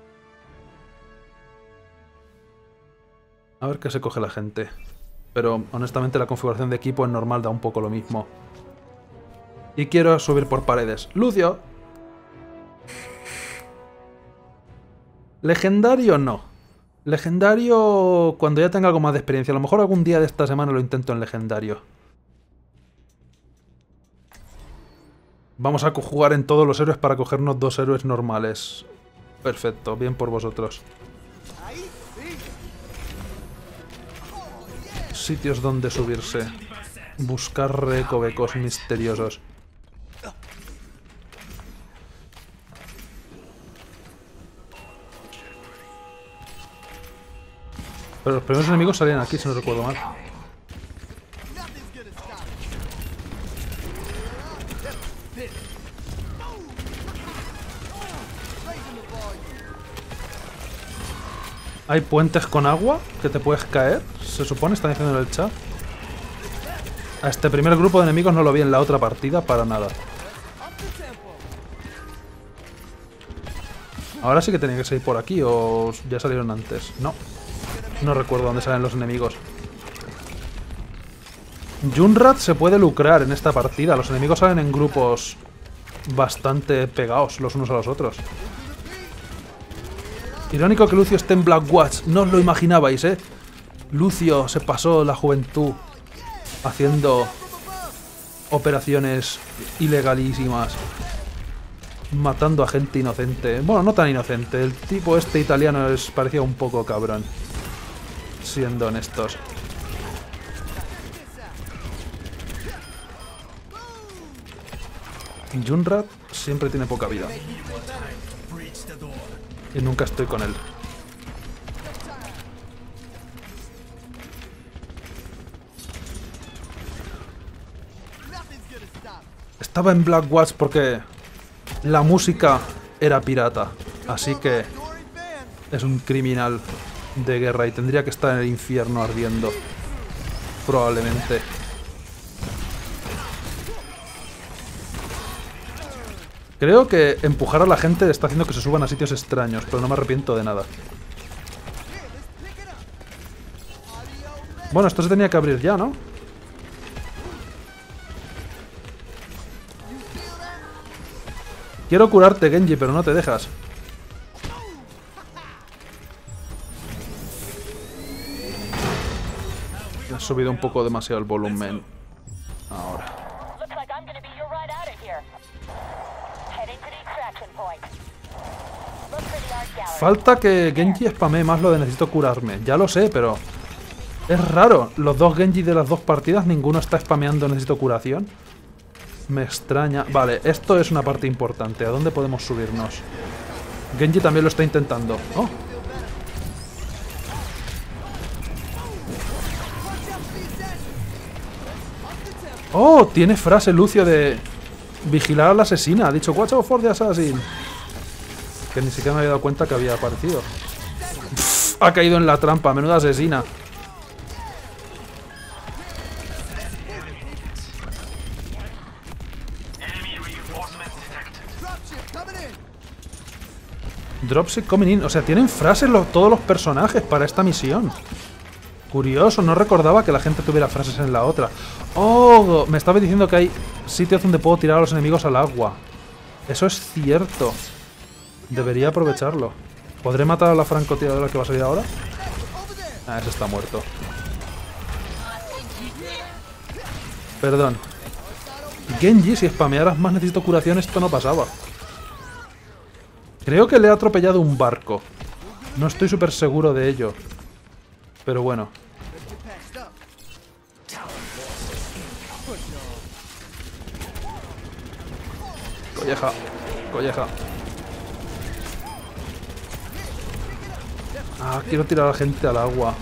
A ver qué se coge la gente. Pero honestamente la configuración de equipo en normal da un poco lo mismo. Y quiero subir por paredes. ¡Lucio! Legendario no. Legendario cuando ya tenga algo más de experiencia. A lo mejor algún día de esta semana lo intento en legendario. Vamos a jugar en todos los héroes para cogernos dos héroes normales. Perfecto, bien por vosotros. Sitios donde subirse. Buscar recovecos misteriosos. Pero los primeros enemigos salían aquí, si no recuerdo mal. Hay puentes con agua que te puedes caer. Se supone, están diciendo en el chat. A este primer grupo de enemigos no lo vi en la otra partida para nada. Ahora sí que tenía que salir por aquí o ya salieron antes. No. No recuerdo dónde salen los enemigos. Junrat se puede lucrar en esta partida. Los enemigos salen en grupos bastante pegados los unos a los otros. Irónico que Lucio esté en Blackwatch. No os lo imaginabais, ¿eh? Lucio se pasó la juventud haciendo operaciones ilegalísimas. Matando a gente inocente. Bueno, no tan inocente. El tipo este italiano les parecía un poco cabrón. Siendo honestos. Junrat siempre tiene poca vida. Y nunca estoy con él. Estaba en Blackwatch porque la música era pirata. Así que es un criminal de guerra y tendría que estar en el infierno ardiendo. Probablemente. Creo que empujar a la gente está haciendo que se suban a sitios extraños, pero no me arrepiento de nada. Bueno, esto se tenía que abrir ya, ¿no? Quiero curarte, Genji, pero no te dejas. He subido un poco demasiado el volumen. Ahora. Falta que Genji spamee más lo de necesito curarme. Ya lo sé, pero es raro. Los dos Genji de las dos partidas, ninguno está spameando necesito curación. Me extraña. Vale, esto es una parte importante. ¿A dónde podemos subirnos? Genji también lo está intentando. Oh. Oh, tiene frase Lucio de vigilar a la asesina. Ha dicho watch out for the assassin. Que ni siquiera me había dado cuenta que había aparecido. Pff, ha caído en la trampa. Menuda asesina. Dropship coming in. O sea, tienen frases los, todos los personajes para esta misión. Curioso, no recordaba que la gente tuviera frases en la otra. Oh, me estaba diciendo que hay sitios donde puedo tirar a los enemigos al agua. Eso es cierto. Debería aprovecharlo. ¿Podré matar a la francotiradora que va a salir ahora? Ah, ese está muerto. Perdón. Genji, si spamearas más necesito curación, esto no pasaba. Creo que le ha atropellado un barco. No estoy súper seguro de ello. Pero bueno. Colleja. Colleja. Ah, quiero tirar a la gente al agua.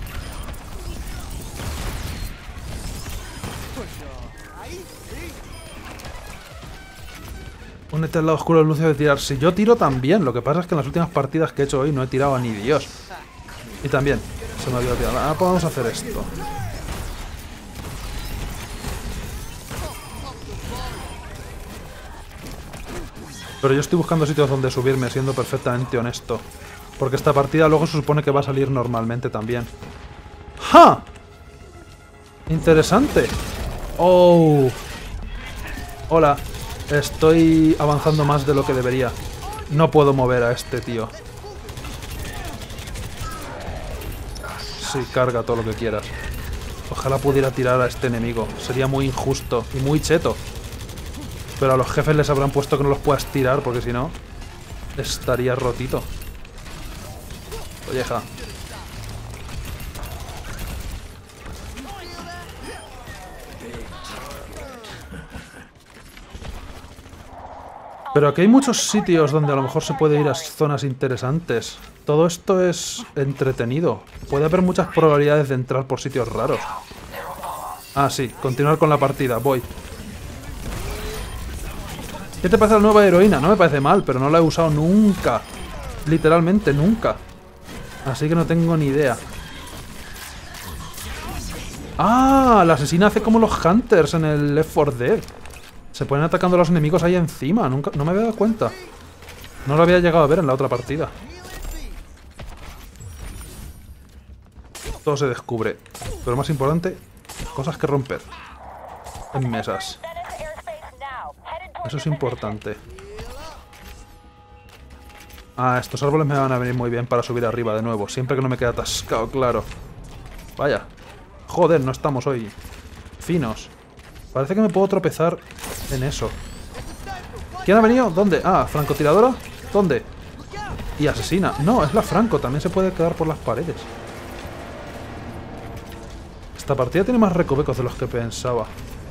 Únete al lado oscuro del Lucio de tirar. Si yo tiro también. Lo que pasa es que en las últimas partidas que he hecho hoy no he tirado a ni Dios. Y también se me había olvidado. Ah, podemos hacer esto. Pero yo estoy buscando sitios donde subirme, siendo perfectamente honesto. Porque esta partida luego se supone que va a salir normalmente también. ¡Ja! Interesante. Oh. Hola. Estoy avanzando más de lo que debería. No puedo mover a este tío. Sí, carga todo lo que quieras. Ojalá pudiera tirar a este enemigo. Sería muy injusto y muy cheto. Pero a los jefes les habrán puesto que no los puedas tirar, porque si no, estaría rotito. Colleja. Pero aquí hay muchos sitios donde a lo mejor se puede ir a zonas interesantes. Todo esto es entretenido. Puede haber muchas probabilidades de entrar por sitios raros. Ah, sí. Continuar con la partida. Voy. ¿Qué te parece la nueva heroína? No me parece mal, pero no la he usado nunca. Literalmente nunca. Así que no tengo ni idea. ¡Ah! La asesina hace como los Hunters en el Left four Dead. Se ponen atacando a los enemigos ahí encima. Nunca, no me había dado cuenta. No lo había llegado a ver en la otra partida. Todo se descubre. Pero más importante, cosas que romper. En mesas. Eso es importante. Ah, estos árboles me van a venir muy bien para subir arriba de nuevo. Siempre que no me quede atascado, claro. Vaya. Joder, no estamos hoy finos. Parece que me puedo tropezar en eso. ¿Quién ha venido? ¿Dónde? Ah, francotiradora. ¿Dónde? Y asesina. No, es la franco. También se puede quedar por las paredes. Esta partida tiene más recovecos de los que pensaba.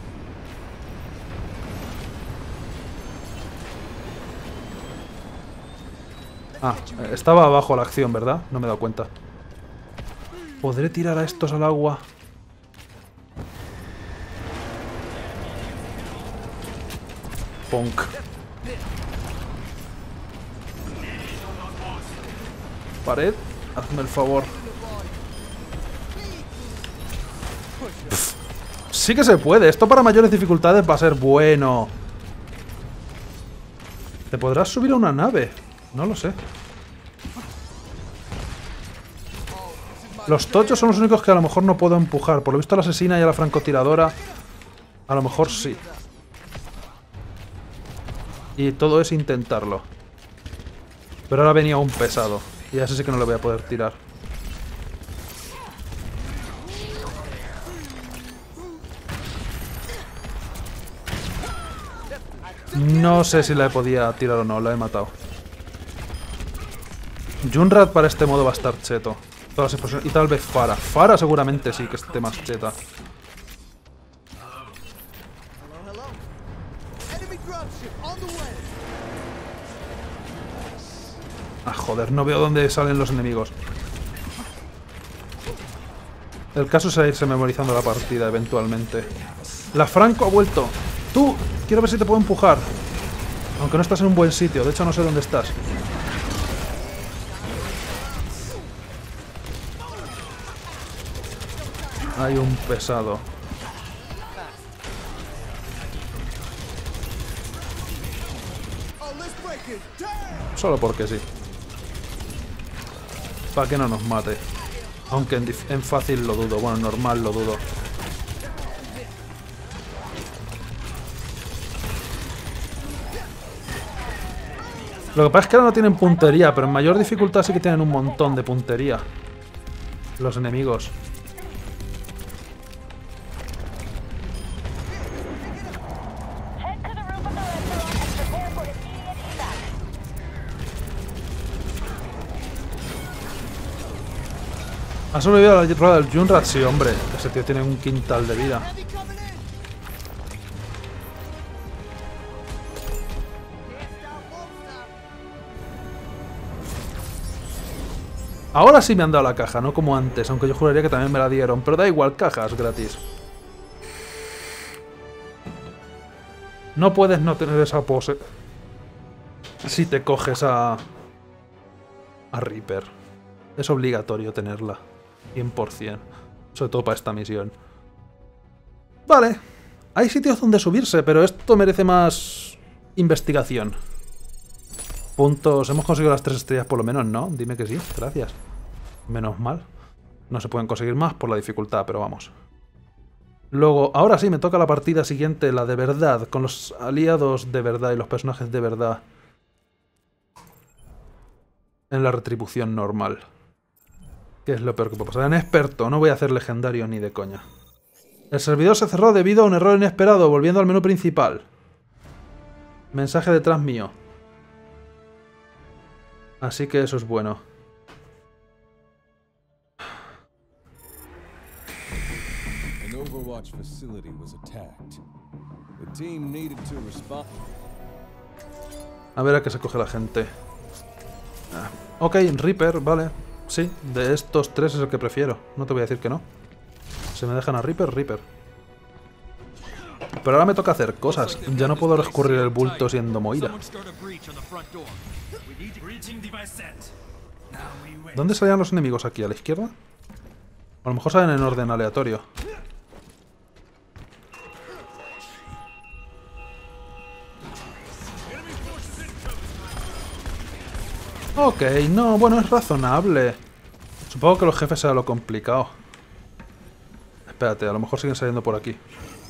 Ah, estaba abajo la acción, ¿verdad? No me he dado cuenta. ¿Podré tirar a estos al agua? Punk. Pared, hazme el favor. Pff, sí que se puede. Esto para mayores dificultades va a ser bueno. ¿Te podrás subir a una nave? No lo sé. Los tochos son los únicos que a lo mejor no puedo empujar. Por lo visto a la asesina y a la francotiradora a lo mejor sí. Y todo es intentarlo. Pero ahora venía un pesado. Y a ese sí que no le voy a poder tirar. No sé si la podía tirar o no. La he matado. Junrad para este modo va a estar cheto. Todas las explosiones. Y tal vez Fara. Fara seguramente sí que esté más cheta. Ah, joder, no veo dónde salen los enemigos. El caso es irse memorizando la partida eventualmente. La Franco ha vuelto. Tú, quiero ver si te puedo empujar. Aunque no estás en un buen sitio, de hecho no sé dónde estás. Hay un pesado. Solo porque sí. Para que no nos mate. Aunque en, en fácil lo dudo. Bueno, en normal lo dudo. Lo que pasa es que ahora no tienen puntería, pero en mayor dificultad sí que tienen un montón de puntería. Los enemigos. ¿Ha sobrevivido a la rueda del Junrat? Sí, hombre. Ese tío tiene un quintal de vida. Ahora sí me han dado la caja, no como antes, aunque yo juraría que también me la dieron. Pero da igual, cajas gratis. No puedes no tener esa pose si te coges a... a Reaper. Es obligatorio tenerla. cien por cien. Sobre todo para esta misión. Vale. Hay sitios donde subirse, pero esto merece más... investigación. Puntos. Hemos conseguido las tres estrellas por lo menos, ¿no? Dime que sí. Gracias. Menos mal. No se pueden conseguir más por la dificultad, pero vamos. Luego, ahora sí me toca la partida siguiente, la de verdad, con los aliados de verdad y los personajes de verdad. En la retribución normal. ¿Qué es lo peor que puede pasar? En experto, no voy a hacer legendario ni de coña. El servidor se cerró debido a un error inesperado, volviendo al menú principal. Mensaje detrás mío. Así que eso es bueno. An Overwatch facility was attacked. The team needed to respond. A ver a qué se coge la gente. Ah. Ok, Reaper, vale. Sí, de estos tres es el que prefiero. No te voy a decir que no. Si me dejan a Reaper, Reaper. Pero ahora me toca hacer cosas. Ya no puedo recurrir el bulto siendo Moira. ¿Dónde salían los enemigos aquí? ¿A la izquierda? A lo mejor salen en orden aleatorio. Ok, no, bueno, es razonable. Supongo que los jefes será lo complicado. Espérate, a lo mejor siguen saliendo por aquí.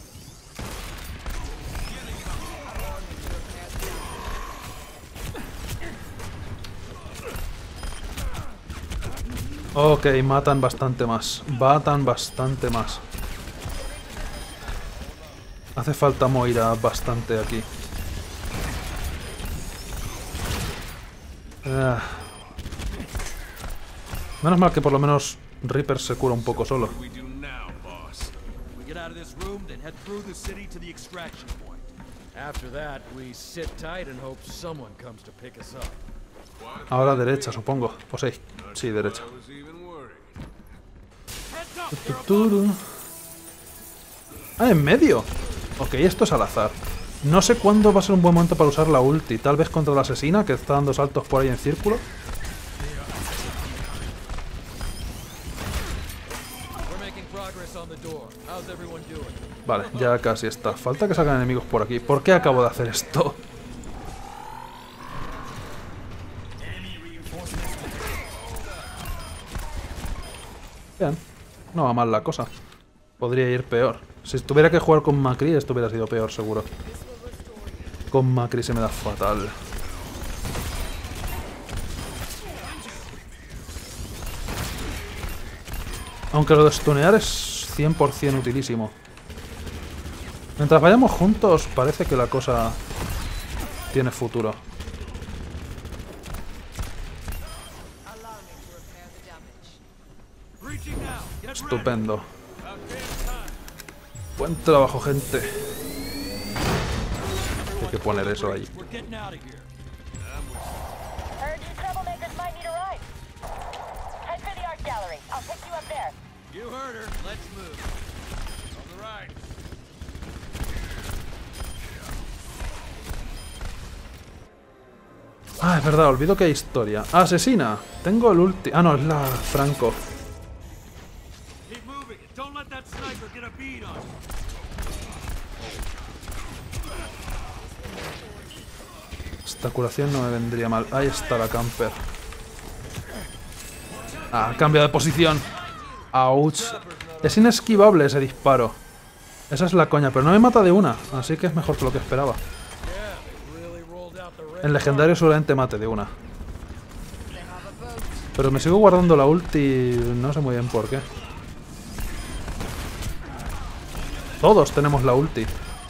Ok, matan bastante más. Matan bastante más. Hace falta Moira bastante aquí. Uh. Menos mal que por lo menos Reaper se cura un poco solo. Ahora derecha, supongo. O sí, sí, derecha. Ah, en medio. Ok, esto es al azar. No sé cuándo va a ser un buen momento para usar la ulti. Tal vez contra la asesina, que está dando saltos por ahí en círculo. Vale, ya casi está. Falta que salgan enemigos por aquí. ¿Por qué acabo de hacer esto? Bien. No va mal la cosa. Podría ir peor. Si tuviera que jugar con Macri, esto hubiera sido peor, seguro. Con Macri se me da fatal. Aunque lo de stunear es cien por cien utilísimo. Mientras vayamos juntos, parece que la cosa tiene futuro. Estupendo. Buen trabajo, gente. Hay que poner eso ahí. Ah, es verdad, olvido que hay historia. Asesina. Tengo el ulti... Ah, no, es la Franco. Esta curación no me vendría mal. Ahí está la camper. Ah, cambio de posición. Ouch. Es inesquivable ese disparo. Esa es la coña, pero no me mata de una. Así que es mejor que lo que esperaba. En legendario seguramente mate de una. Pero me sigo guardando la ulti. No sé muy bien por qué. Todos tenemos la ulti.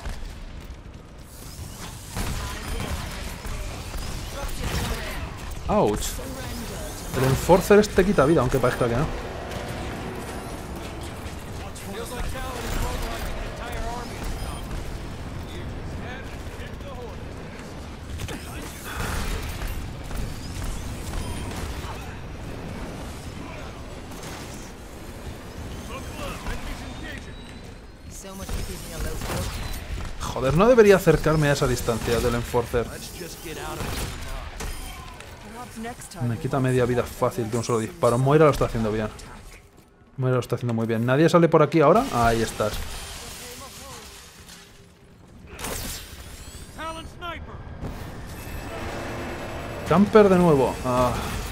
Ouch. El Enforcer este quita vida, aunque parezca que no. Joder, no debería acercarme a esa distancia del Enforcer. Me quita media vida fácil de un solo disparo. Moira lo está haciendo bien. Moira lo está haciendo muy bien. ¿Nadie sale por aquí ahora? Ahí estás. Camper de nuevo. Ah.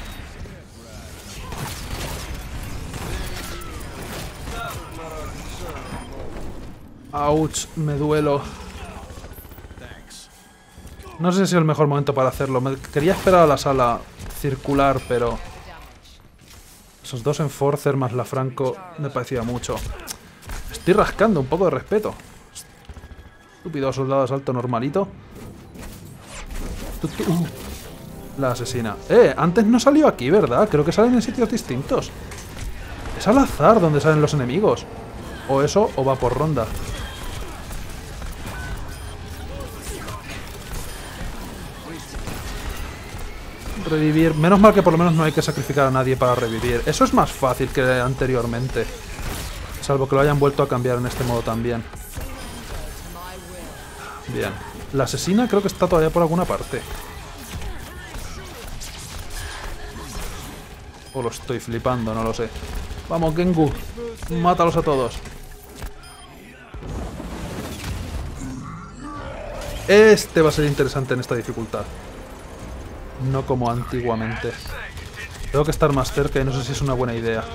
Ouch, me duelo. No sé si es el mejor momento para hacerlo. Me quería esperar a la sala circular, pero... Esos dos Enforcer más la Franco me parecía mucho. Estoy rascando, un poco de respeto. Estúpido soldado de asalto normalito. Uh, la asesina. Eh, antes no salió aquí, ¿verdad? Creo que salen en sitios distintos. Es al azar donde salen los enemigos. O eso, o va por ronda. Revivir. Menos mal que por lo menos no hay que sacrificar a nadie para revivir. Eso es más fácil que anteriormente. Salvo que lo hayan vuelto a cambiar en este modo también. Bien. La asesina creo que está todavía por alguna parte. O lo estoy flipando, no lo sé. Vamos, Gengu. Mátalos a todos. Este va a ser interesante en esta dificultad. No como antiguamente. Tengo que estar más cerca y no sé si es una buena idea.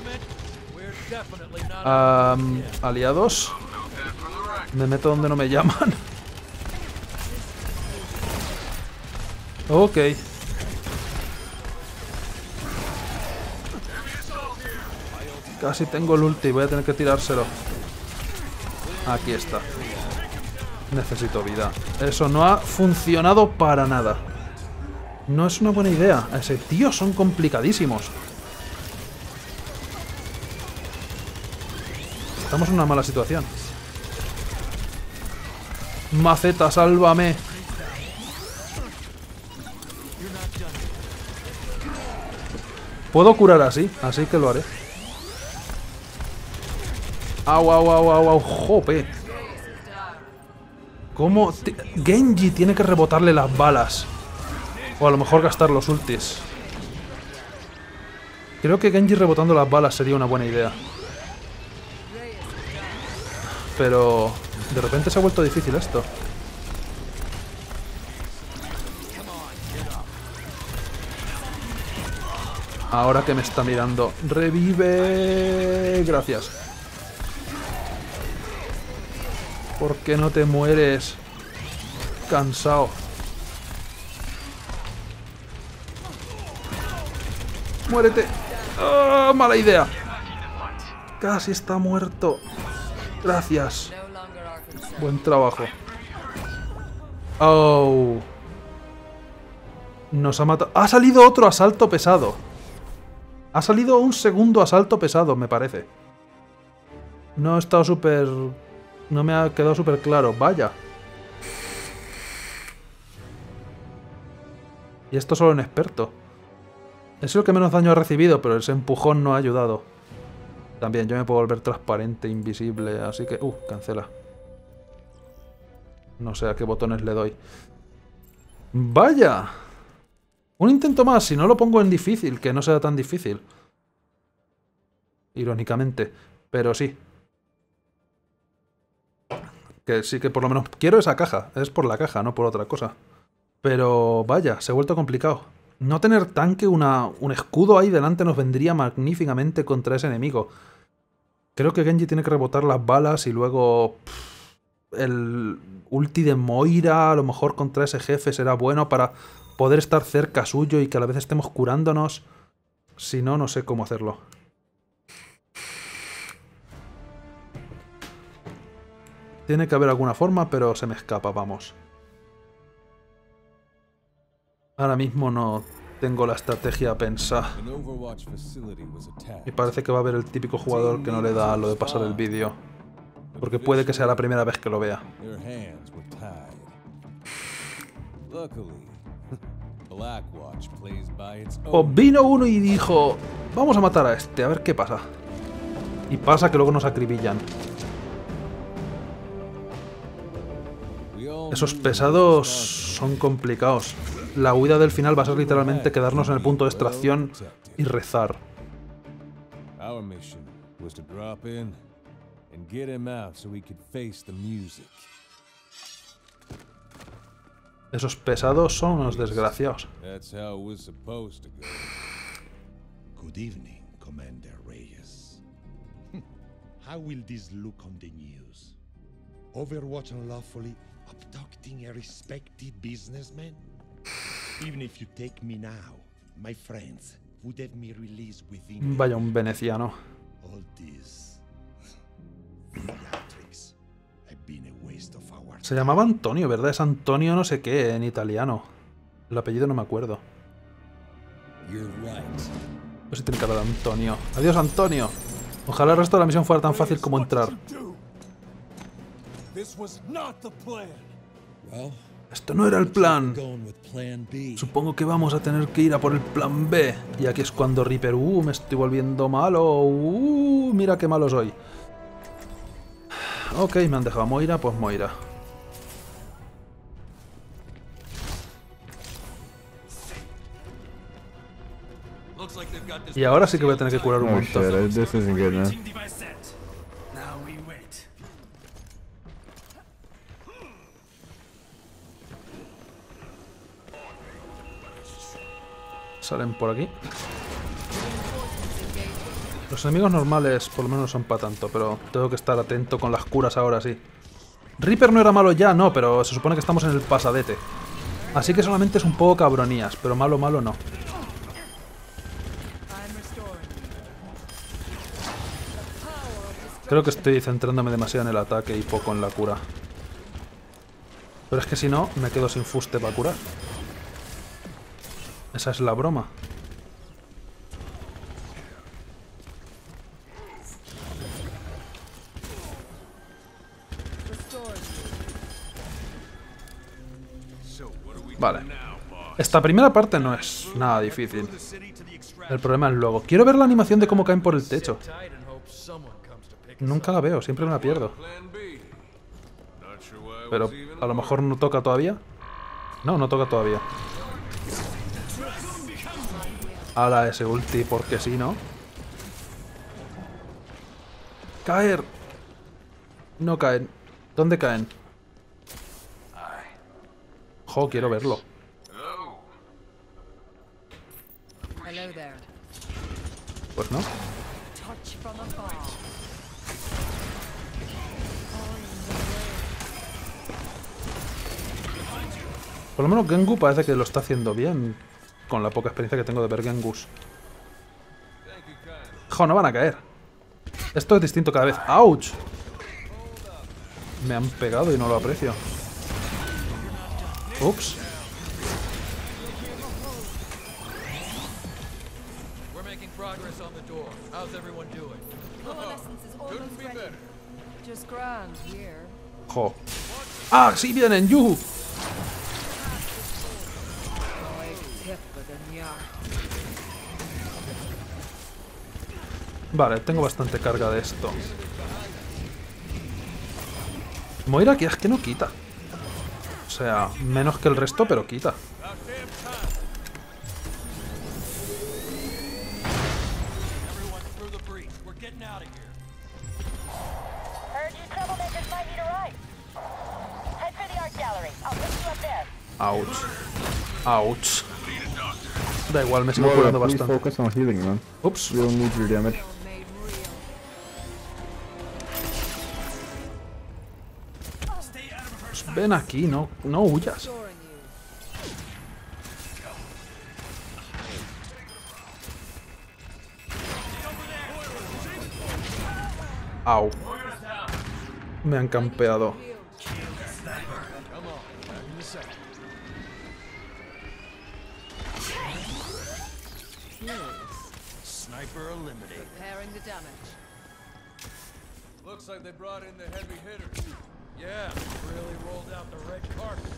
Um, aliados. Me meto donde no me llaman. Ok. Casi tengo el ulti, voy a tener que tirárselo. Aquí está. Necesito vida. Eso no ha funcionado para nada. No es una buena idea. Ese tío son complicadísimos. Estamos en una mala situación. Maceta, sálvame. Puedo curar así, así que lo haré. Au, au, au, au, au, jope. ¿Cómo? Genji tiene que rebotarle las balas. O a lo mejor gastar los ultis. Creo que Genji rebotando las balas sería una buena idea. Pero... de repente se ha vuelto difícil esto. Ahora que me está mirando. ¡Revive! Gracias. ¿Por qué no te mueres? Cansado. ¡Muérete! ¡Oh, mala idea! Casi está muerto. Gracias. Buen trabajo. Oh. Nos ha matado. ¡Ha salido otro asalto pesado! Ha salido un segundo asalto pesado, me parece. No ha estado súper... No me ha quedado súper claro. Vaya. Y esto solo un experto. Es el que menos daño ha recibido, pero ese empujón no ha ayudado. También yo me puedo volver transparente, invisible, así que... Uh, cancela. No sé a qué botones le doy. ¡Vaya! Un intento más, si no lo pongo en difícil, que no sea tan difícil. Irónicamente, pero sí. Que sí que por lo menos quiero esa caja. Es por la caja, no por otra cosa. Pero vaya, se ha vuelto complicado. No tener tanque, una, un escudo ahí delante nos vendría magníficamente contra ese enemigo. Creo que Genji tiene que rebotar las balas y luego... Pff, el ulti de Moira a lo mejor contra ese jefe será bueno para poder estar cerca suyo y que a la vez estemos curándonos. Si no, no sé cómo hacerlo. Tiene que haber alguna forma, pero se me escapa, vamos. Ahora mismo no tengo la estrategia pensada. Y parece que va a haber el típico jugador que no le da lo de pasar el vídeo. Porque puede que sea la primera vez que lo vea. O vino uno y dijo, vamos a matar a este, a ver qué pasa. Y pasa que luego nos acribillan. Esos pesados son complicados. La huida del final va a ser literalmente quedarnos en el punto de extracción y rezar. Esos pesados son unos desgraciados. Good evening, Commander Reyes. How will this look on the news? Overwatch unlawfully abducting a respected businessman? Even if you take me now, my friends would have me released within... Vaya un veneciano. All this theatrics have been a waste of our... Se llamaba Antonio, ¿verdad? Es Antonio no sé qué en italiano. El apellido no me acuerdo. No sé si tiene cara de Antonio. Adiós, Antonio. Ojalá el resto de la misión fuera tan fácil como entrar. Esto no era el plan. Supongo que vamos a tener que ir a por el plan B. Y aquí es cuando Reaper... Uh, me estoy volviendo malo. Uh, mira qué malo soy. Ok, me han dejado Moira, pues Moira. Y ahora sí que voy a tener que curar un montón. Oh shit, this isn't good, man. Salen por aquí. Los enemigos normales por lo menos no son para tanto, pero tengo que estar atento con las curas ahora sí. Reaper no era malo ya, no, pero se supone que estamos en el pasadete. Así que solamente es un poco cabronías, pero malo malo no. Creo que estoy centrándome demasiado en el ataque y poco en la cura. Pero es que si no, me quedo sin fuste para curar. Esa es la broma. Vale. Esta primera parte no es nada difícil. El problema es luego. Quiero ver la animación de cómo caen por el techo. Nunca la veo, siempre me la pierdo. Pero a lo mejor no toca todavía. No, no toca todavía. Ala ese ulti, porque si no. ¡Caer! No caen. ¿Dónde caen? Jo, quiero verlo. Pues no. Por lo menos Gengu parece que lo está haciendo bien. Con la poca experiencia que tengo de ver Gengus. Jo, no van a caer. Esto es distinto cada vez. ¡Auch! Me han pegado y no lo aprecio. Ups. Jo. ¡Ah! ¡Sí vienen! ¡Yuhu! Vale, tengo bastante carga de esto. Moira que es que no quita. O sea, menos que el resto, pero quita. Ouch. Ouch. Da igual, me sigo Moira, curando please bastante. focus on healing, man. Ups. We don't need your damage. Pues ven aquí, no, no huyas. Au. Me han campeado. Sniper eliminated. Repairing the damage. Looks like they brought in the heavy hitters. Yeah, really rolled out the red carpet.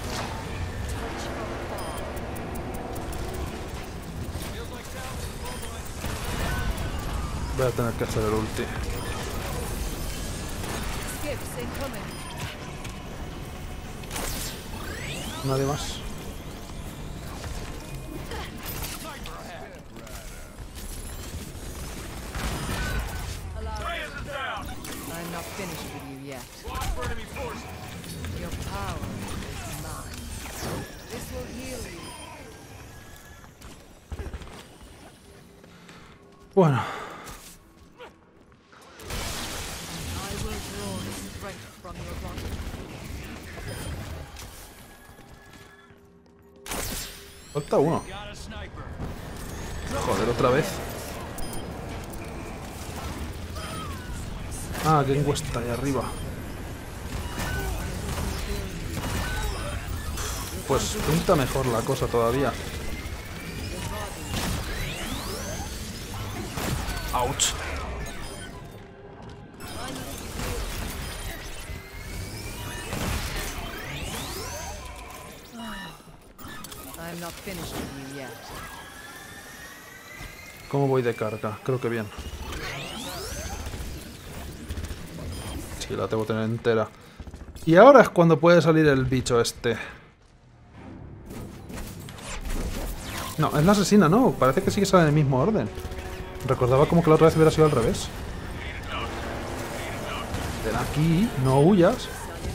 Feels like Voy a tener que hacer el ulti. Skips incoming. Nadie más. I'm not finished with you yet. Your power is mine. This will heal you. Bueno. I will draw the strength from your body. Falta uno. Joder, otra vez. Ah, Gengu está ahí arriba. Pues pinta mejor la cosa todavía. Ouch. I'm not finished with you yet. ¿Cómo voy de carga? Creo que bien. Sí, la tengo que tener entera. Y ahora es cuando puede salir el bicho este. No, es la asesina, no. Parece que sí que sale en el mismo orden. Recordaba como que la otra vez hubiera sido al revés. Ven aquí, no huyas.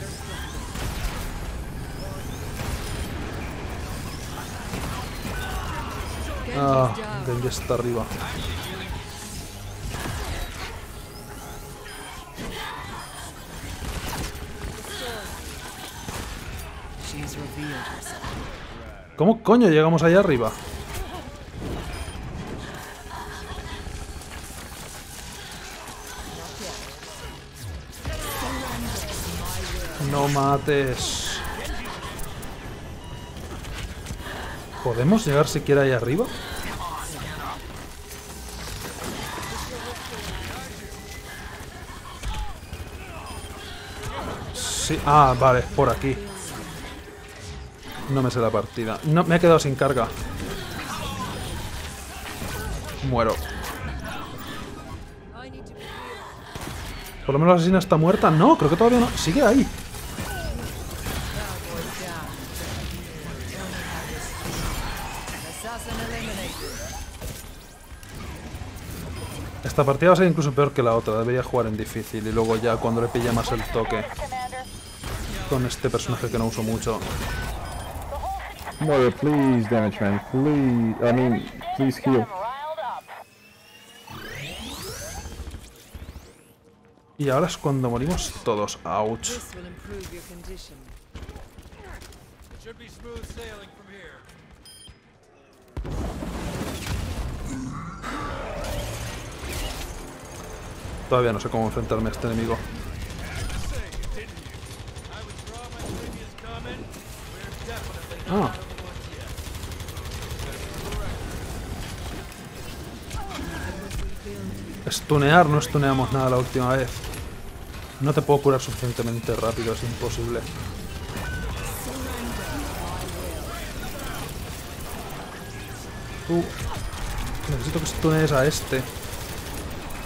Ah, Genji está arriba. ¿Cómo coño llegamos allá arriba? No mates. ¿Podemos llegar siquiera ahí arriba? Sí, ah, vale, por aquí. No me sé la partida. No, me he quedado sin carga. Muero. Por lo menos la asesina está muerta. No, creo que todavía no. Sigue ahí. Esta partida va a ser incluso peor que la otra. Debería jugar en difícil y luego ya cuando le pille más el toque. Con este personaje que no uso mucho. Moira, please damage, man. Please, I mean, please heal. Y ahora es cuando morimos todos. Ouch. This will improve your condition. Should be smooth sailing from here. Todavía no sé cómo enfrentarme a este enemigo. Ah. Stunear, no stuneamos nada la última vez. No te puedo curar suficientemente rápido, es imposible. Tú. Necesito que stunees a este.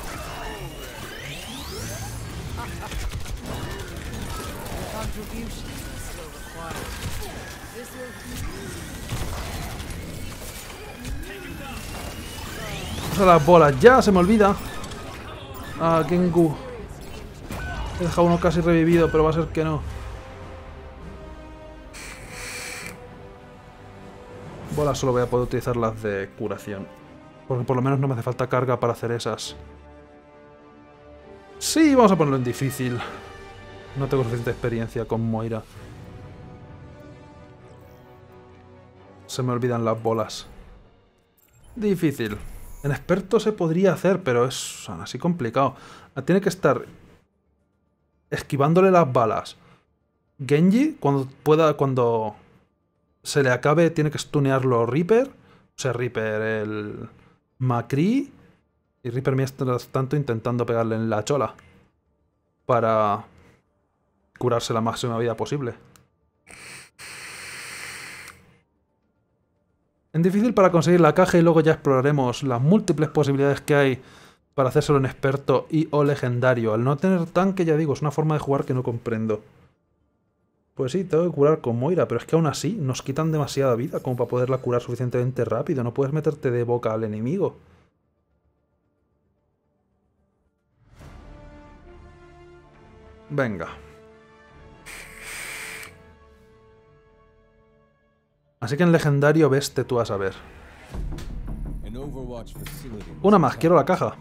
Retribution is still required. This will Usa las bolas. ¡Ya! Se me olvida. Ah, Gengu. He dejado uno casi revivido, pero va a ser que no. Bolas solo voy a poder utilizar las de curación. Porque por lo menos no me hace falta carga para hacer esas. Sí, vamos a ponerlo en difícil. No tengo suficiente experiencia con Moira. Se me olvidan las bolas. Difícil. En experto se podría hacer, pero es así complicado. Tiene que estar esquivándole las balas. Genji, cuando pueda, cuando se le acabe, tiene que stunearlo Reaper. O sea, Reaper, el Macri. Y Reaper mientras tanto intentando pegarle en la chola. Para curarse la máxima vida posible. En difícil para conseguir la caja y luego ya exploraremos las múltiples posibilidades que hay para hacérselo en experto y o legendario. Al no tener tanque, ya digo, es una forma de jugar que no comprendo. Pues sí, tengo que curar con Moira, pero es que aún así nos quitan demasiada vida como para poderla curar suficientemente rápido. No puedes meterte de boca al enemigo. Venga. Así que en legendario veste tú a saber. Una más, quiero la caja.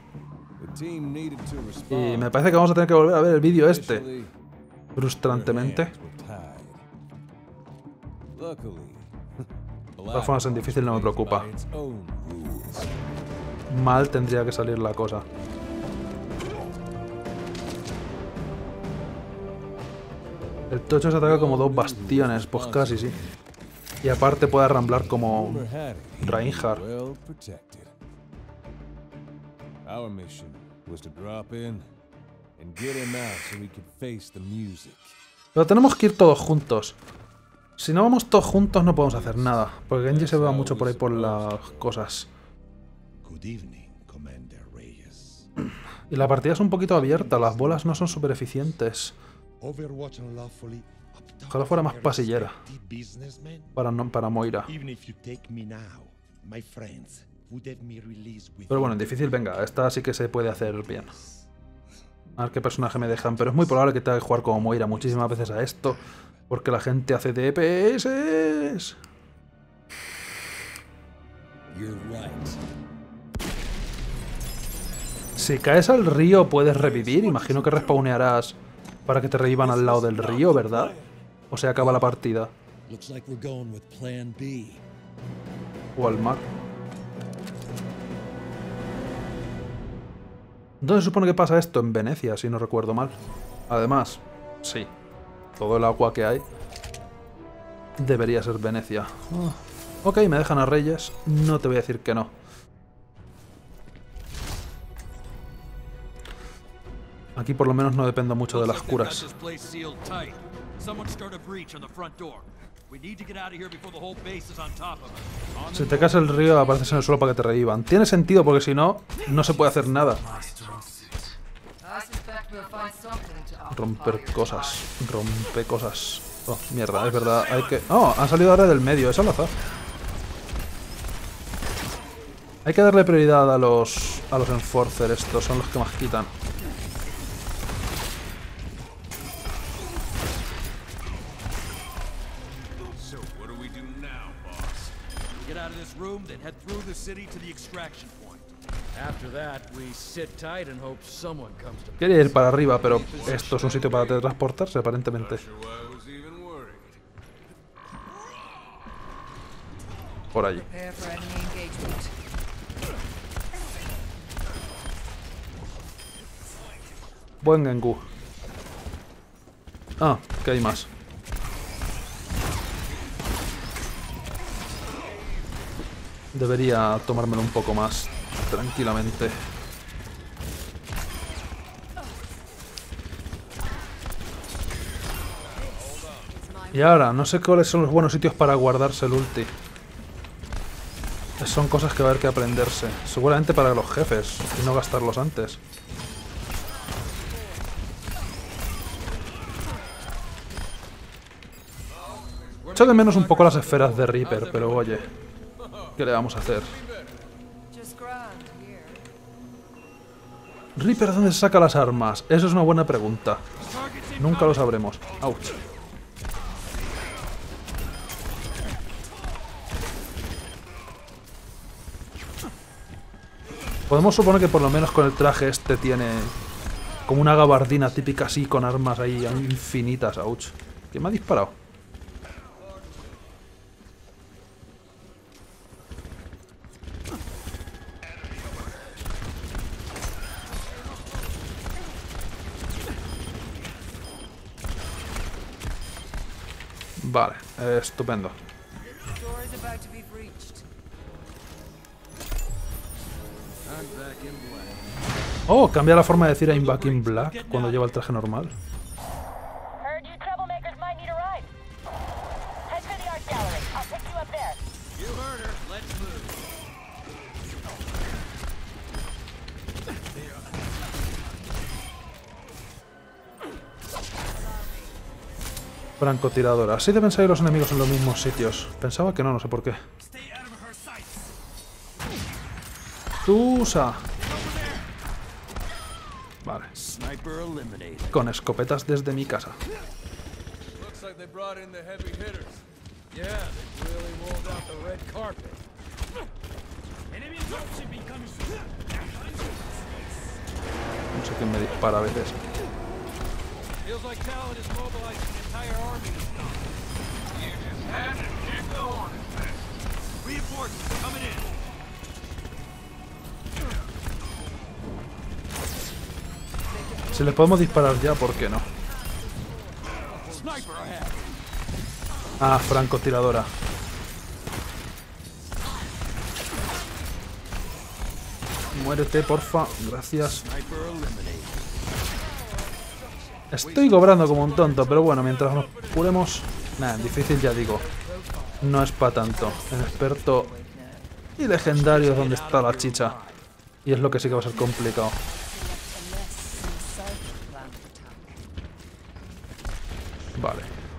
Y me parece que vamos a tener que volver a ver el vídeo este. Frustrantemente. De todas formas, en difícil no me preocupa. Mal tendría que salir la cosa. El tocho se ataca como dos bastiones, pues casi sí. Y aparte puede arramblar como Reinhardt. Pero tenemos que ir todos juntos. Si no vamos todos juntos no podemos hacer nada. Porque Genji se va mucho por ahí por las cosas. Y la partida es un poquito abierta. Las bolas no son súper eficientes. Ojalá fuera más pasillera. Para, no, para Moira. Pero bueno, en difícil, venga, esta sí que se puede hacer bien. A ver qué personaje me dejan. Pero es muy probable que tenga que jugar como Moira muchísimas veces a esto. Porque la gente hace D P S. Si caes al río puedes revivir. Imagino que respawnearás para que te revivan al lado del río, ¿verdad? O se acaba la partida. O al mar. ¿Dónde se supone que pasa esto? En Venecia, si no recuerdo mal. Además, sí. Todo el agua que hay debería ser Venecia. Oh. Ok, me dejan a Reyes. No te voy a decir que no. Aquí por lo menos no dependo mucho de las curas. Si te caes el río apareces en el suelo para que te revivan. Tiene sentido porque si no, no se puede hacer nada. Romper cosas. Rompe cosas. Oh, mierda, es verdad. Hay que... Oh, han salido ahora del medio. Es al azar. Hay que darle prioridad a los... A los Enforcer. Estos son los que más quitan. Quería ir para arriba, pero esto es un sitio para teletransportarse, aparentemente. Por allí. Buen Gengu. Ah, que hay más. Debería tomármelo un poco más tranquilamente. Y ahora, no sé cuáles son los buenos sitios para guardarse el ulti. Son cosas que va a haber que aprenderse. Seguramente para los jefes y no gastarlos antes. Echo de menos un poco las esferas de Reaper, pero oye, ¿qué le vamos a hacer? ¿Reaper dónde se saca las armas? Eso es una buena pregunta. Nunca lo sabremos. Ouch. Podemos suponer que por lo menos con el traje este tiene como una gabardina típica así, con armas ahí infinitas. Ouch. ¿Quién me ha disparado? Vale, eh, estupendo. Oh, cambia la forma de decir I'm back in black cuando lleva el traje normal. Francotiradora. Así deben salir los enemigos en los mismos sitios. Pensaba que no, no sé por qué. Tusa. Vale. Con escopetas desde mi casa. No sé quién me dispara a veces. Si le podemos disparar ya, ¿por qué no? Ah, francotiradora. Muérete, porfa. Gracias. Estoy cobrando como un tonto, pero bueno, mientras nos curemos... Nah, difícil ya digo. No es para tanto. En experto y legendario es donde está la chicha. Y es lo que sí que va a ser complicado. Vale.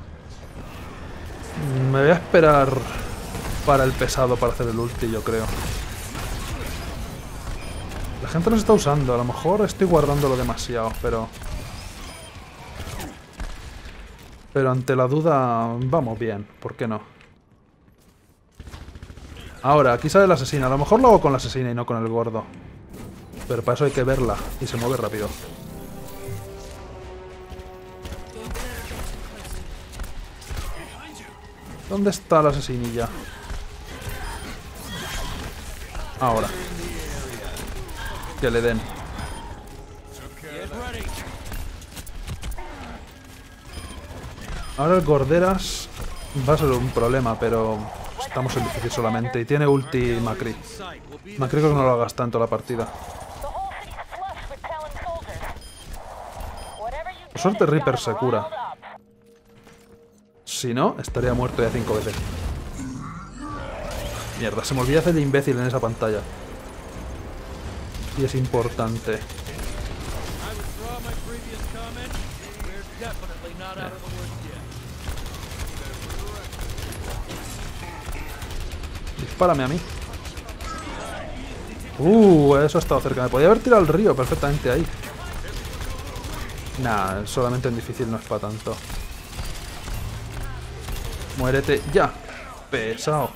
Me voy a esperar para el pesado para hacer el ulti, yo creo. La gente lo está usando. A lo mejor estoy guardándolo demasiado, pero... Pero ante la duda, vamos bien, ¿por qué no? Ahora, aquí sale la asesina. A lo mejor lo hago con la asesina y no con el gordo. Pero para eso hay que verla, y se mueve rápido. ¿Dónde está la asesinilla? Ahora. Que le den. Ahora el Gorderas va a ser un problema, pero estamos en difícil solamente. Y tiene ulti Macri. Macri creo que no lo hagas tanto la partida. Por suerte Reaper se cura. Si no, estaría muerto ya cinco veces. Mierda, se me olvida hacer de imbécil en esa pantalla. Y es importante. Dispárame a mí. Uh, eso ha estado cerca. Me podía haber tirado al río perfectamente ahí. Nah, solamente en difícil no es para tanto. Muérete ya. Pesado.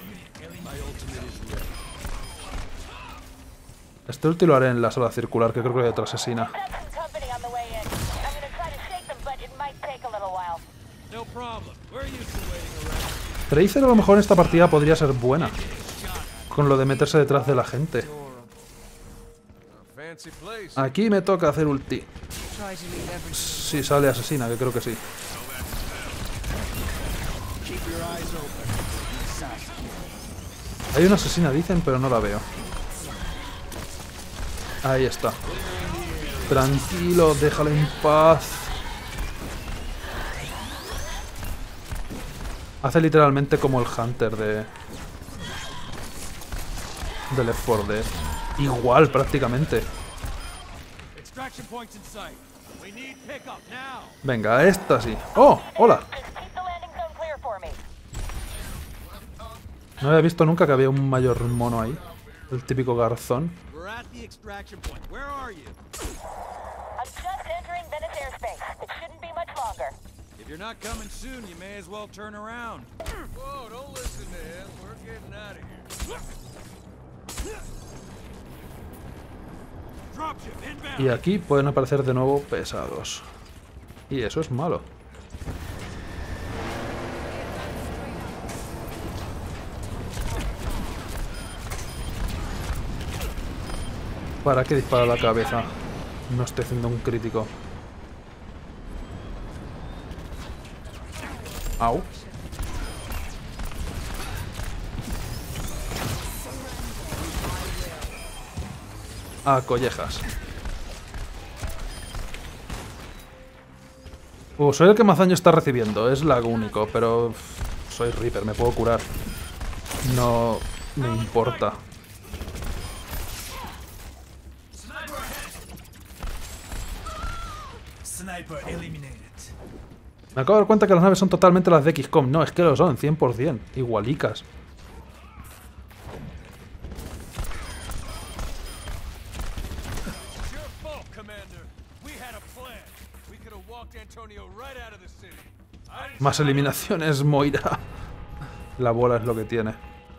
Este ulti lo haré en la sala circular, que creo que hay otra asesina. Tracer a lo mejor en esta partida podría ser buena. Con lo de meterse detrás de la gente. Aquí me toca hacer ulti. Si sale asesina, que creo que sí. Hay una asesina, dicen, pero no la veo. Ahí está. Tranquilo, déjala en paz. Hace literalmente como el Hunter de... de Left four Dead. Igual, prácticamente. Venga, esta sí. ¡Oh! ¡Hola! No había visto nunca que había un mayor mono ahí. El típico garzón. We're at the extraction point. Where are you? I'm just entering Venice airspace. It shouldn't be much longer. If you're not coming soon, you may as well turn around. Whoa, don't listen to him. We're getting out of here. Dropship inbound. Y aquí pueden aparecer de nuevo pesados. Y eso es malo. ¿Para qué dispara la cabeza? No estoy haciendo un crítico. Au. A collejas. Uh, soy el que más daño está recibiendo, es lag único, pero pff, soy Reaper, me puedo curar. No me importa. Me acabo de dar cuenta que las naves son totalmente las de equis com. No, es que lo son, cien por cien. Igualicas. Más eliminaciones, Moira. La bola es lo que tiene.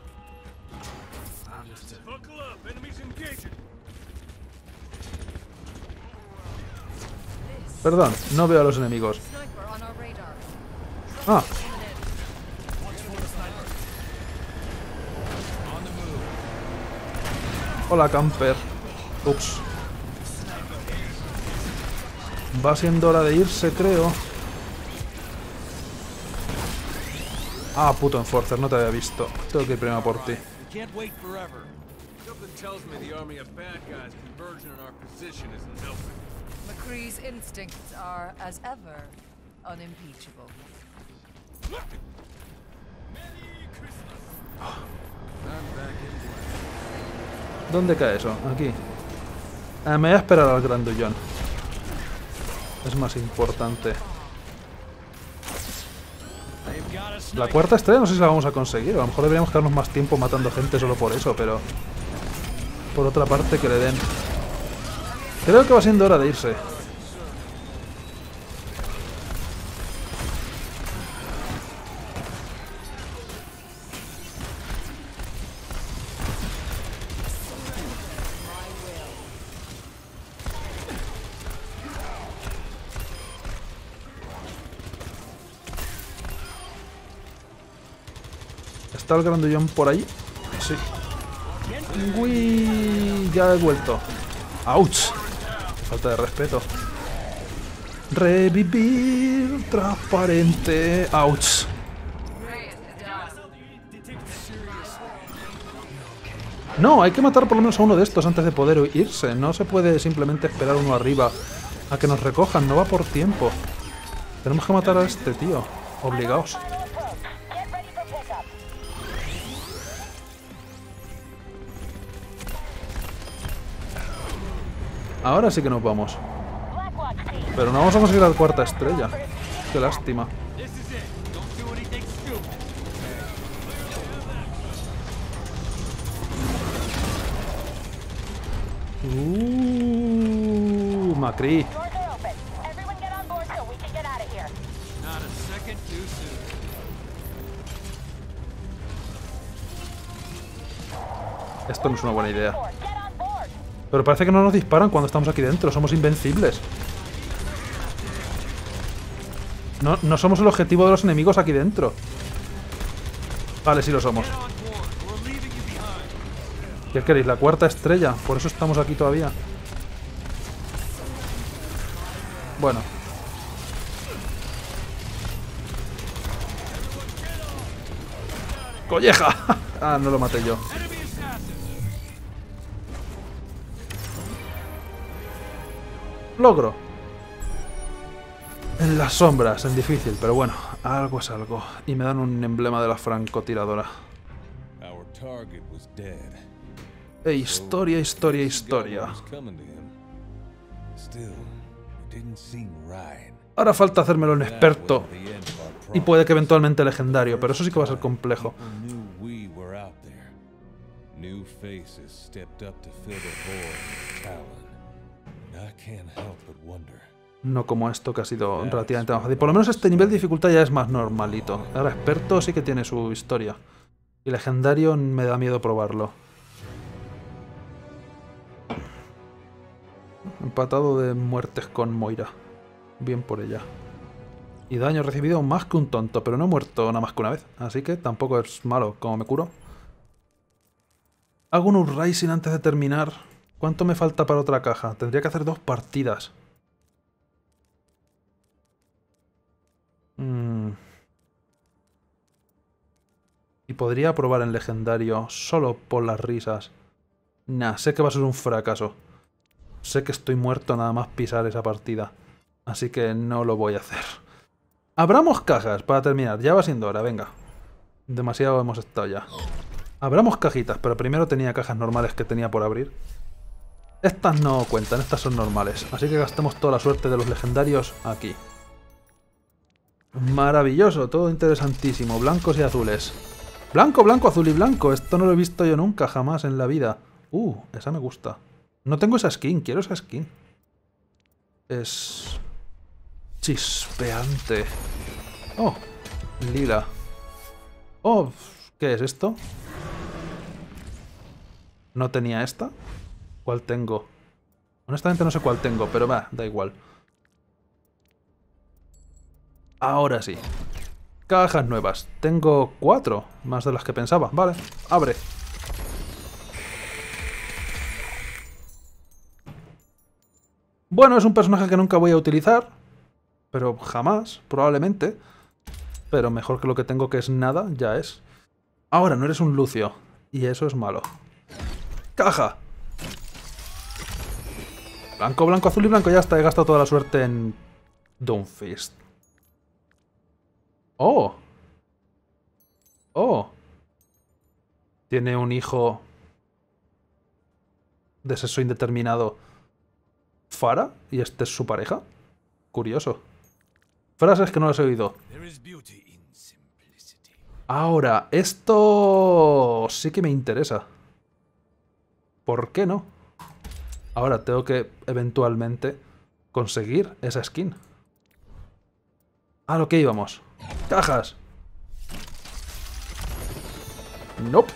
Perdón, no veo a los enemigos. Ah. Hola, camper. Ups. Va siendo hora de irse, creo. Ah, puto Enforcer, no te había visto. Tengo que ir primero por ti. McCree's instincts are, as ever, unimpeachable. ¿Dónde cae eso? Aquí. Ah, me voy a esperar al grandullón. Es más importante. La cuarta estrella no sé si la vamos a conseguir. A lo mejor deberíamos quedarnos más tiempo matando gente solo por eso, pero... Por otra parte, que le den. Creo que va siendo hora de irse. ¿Está el grandullón por ahí? Sí. Uy, ya he vuelto. ¡Auch! Falta de respeto. Revivir transparente. ¡Auch! No, hay que matar por lo menos a uno de estos antes de poder irse. No se puede simplemente esperar uno arriba a que nos recojan. No va por tiempo. Tenemos que matar a este tío. Obligaos. Ahora sí que nos vamos. Pero no vamos a conseguir la cuarta estrella. Qué lástima. Uh, Macri. Esto no es una buena idea. Pero parece que no nos disparan cuando estamos aquí dentro. Somos invencibles. No, no somos el objetivo de los enemigos aquí dentro. Vale, sí lo somos. ¿Qué queréis? La cuarta estrella. Por eso estamos aquí todavía. Bueno. ¡Colleja! Ah, no lo maté yo. Logro. En las sombras, en difícil, pero bueno, algo es algo. Y me dan un emblema de la francotiradora. E historia, historia, historia. Ahora falta hacérmelo en experto. Y puede que eventualmente legendario, pero eso sí que va a ser complejo. New faces stepped up to fill the void in Talon. And I can't help but wonder. No como esto, que ha sido relativamente más fácil. Por lo menos este nivel de dificultad ya es más normalito. Ahora experto sí que tiene su historia. Y legendario me da miedo probarlo. Empatado de muertes con Moira. Bien por ella. Y daño recibido más que un tonto, pero no he muerto nada más que una vez. Así que tampoco es malo como me curo. Hago un Uprising antes de terminar. ¿Cuánto me falta para otra caja? Tendría que hacer dos partidas. Mm. Y podría probar en legendario solo por las risas. Nah, sé que va a ser un fracaso. Sé que estoy muerto nada más pisar esa partida. Así que no lo voy a hacer. Abramos cajas para terminar. Ya va siendo hora, venga. Demasiado hemos estado ya. Abramos cajitas, pero primero tenía cajas normales que tenía por abrir. Estas no cuentan, estas son normales. Así que gastemos toda la suerte de los legendarios aquí. Maravilloso, todo interesantísimo. Blancos y azules. Blanco, blanco, azul y blanco. Esto no lo he visto yo nunca, jamás en la vida. Uh, esa me gusta. No tengo esa skin, quiero esa skin. Es... chispeante. Oh, lila. Oh, ¿qué es esto? ¿No tenía esta? ¿Cuál tengo? Honestamente no sé cuál tengo, pero va, da igual. Ahora sí. Cajas nuevas. Tengo cuatro, más de las que pensaba. Vale, abre. Bueno, es un personaje que nunca voy a utilizar. Pero jamás, probablemente. Pero mejor que lo que tengo, que es nada, ya es. Ahora, no eres un Lucio. Y eso es malo. ¡Caja! Blanco, blanco, azul y blanco. Ya está, he gastado toda la suerte en... Doomfist. ¡Oh! ¡Oh! Tiene un hijo... de sexo indeterminado... Farah, y este es su pareja. Curioso. Frases que no las he oído. Ahora, esto sí que me interesa. ¿Por qué no? Ahora tengo que, eventualmente, conseguir esa skin. A lo que íbamos. ¡Cajas! Nope.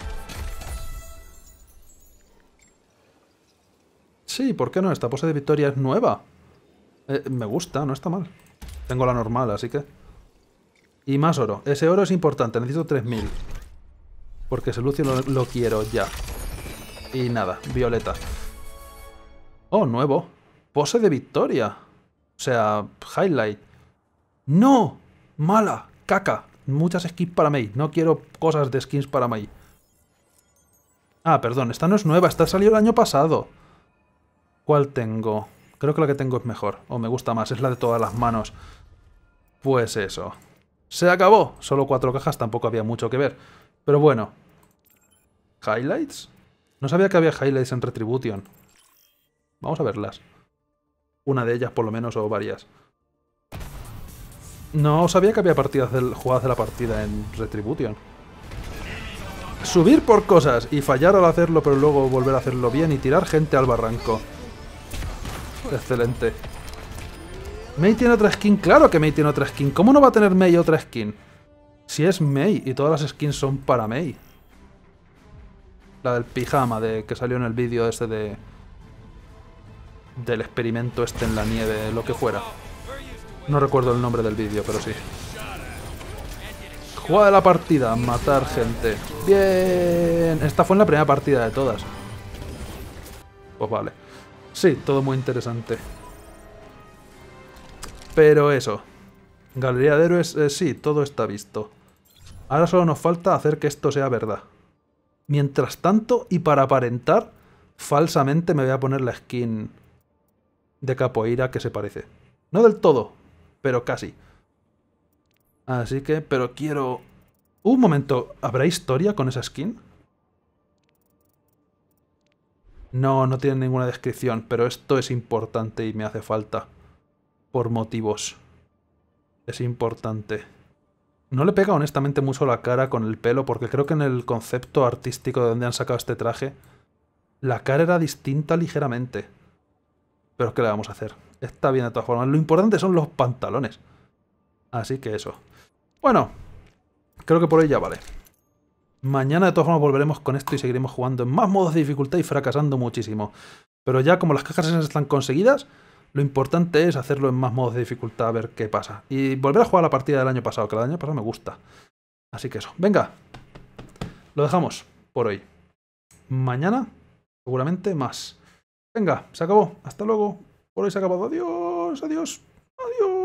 Sí, ¿por qué no? Esta pose de victoria es nueva. Eh, me gusta, no está mal. Tengo la normal, así que... Y más oro. Ese oro es importante, necesito tres mil. Porque ese Lucio lo, lo quiero ya. Y nada, violeta. Oh, nuevo. Pose de victoria. O sea, highlight. ¡No! Mala. Caca. Muchas skins para Mei. No quiero cosas de skins para Mei. Ah, perdón, esta no es nueva. Esta salió el año pasado. ¿Cuál tengo? Creo que la que tengo es mejor. O me gusta más. Es la de todas las manos. Pues eso. Se acabó. Solo cuatro cajas. Tampoco había mucho que ver. Pero bueno. ¿Highlights? No sabía que había highlights en Retribution. Vamos a verlas. Una de ellas por lo menos, o varias. No sabía que había partidas del, jugadas de la partida en Retribution. Subir por cosas y fallar al hacerlo, pero luego volver a hacerlo bien y tirar gente al barranco. Excelente. Mei tiene otra skin. Claro que Mei tiene otra skin. ¿Cómo no va a tener Mei otra skin? Si es Mei y todas las skins son para Mei. La del pijama de que salió en el vídeo ese de... del experimento este en la nieve, lo que fuera. No recuerdo el nombre del vídeo, pero sí. Jugada de la partida, matar gente. Bien. Esta fue en la primera partida de todas. Pues vale. Sí, todo muy interesante. Pero eso. Galería de héroes, eh, sí, todo está visto. Ahora solo nos falta hacer que esto sea verdad. Mientras tanto, y para aparentar, falsamente me voy a poner la skin de capoeira que se parece. No del todo, pero casi. Así que, pero quiero... Un momento, ¿habrá historia con esa skin? No, no tiene ninguna descripción, pero esto es importante y me hace falta. Por motivos. Es importante. No le pega honestamente mucho la cara con el pelo, porque creo que en el concepto artístico de donde han sacado este traje, la cara era distinta ligeramente. Pero ¿qué le vamos a hacer? Está bien de todas formas. Lo importante son los pantalones. Así que eso. Bueno, creo que por hoy ya vale. Mañana de todas formas volveremos con esto y seguiremos jugando en más modos de dificultad y fracasando muchísimo. Pero ya como las cajas esas están conseguidas, lo importante es hacerlo en más modos de dificultad a ver qué pasa. Y volver a jugar la partida del año pasado, que la del año pasado me gusta. Así que eso. Venga. Lo dejamos por hoy. Mañana, seguramente más. Venga, se acabó. Hasta luego. Por hoy se ha acabado. Adiós, adiós, adiós.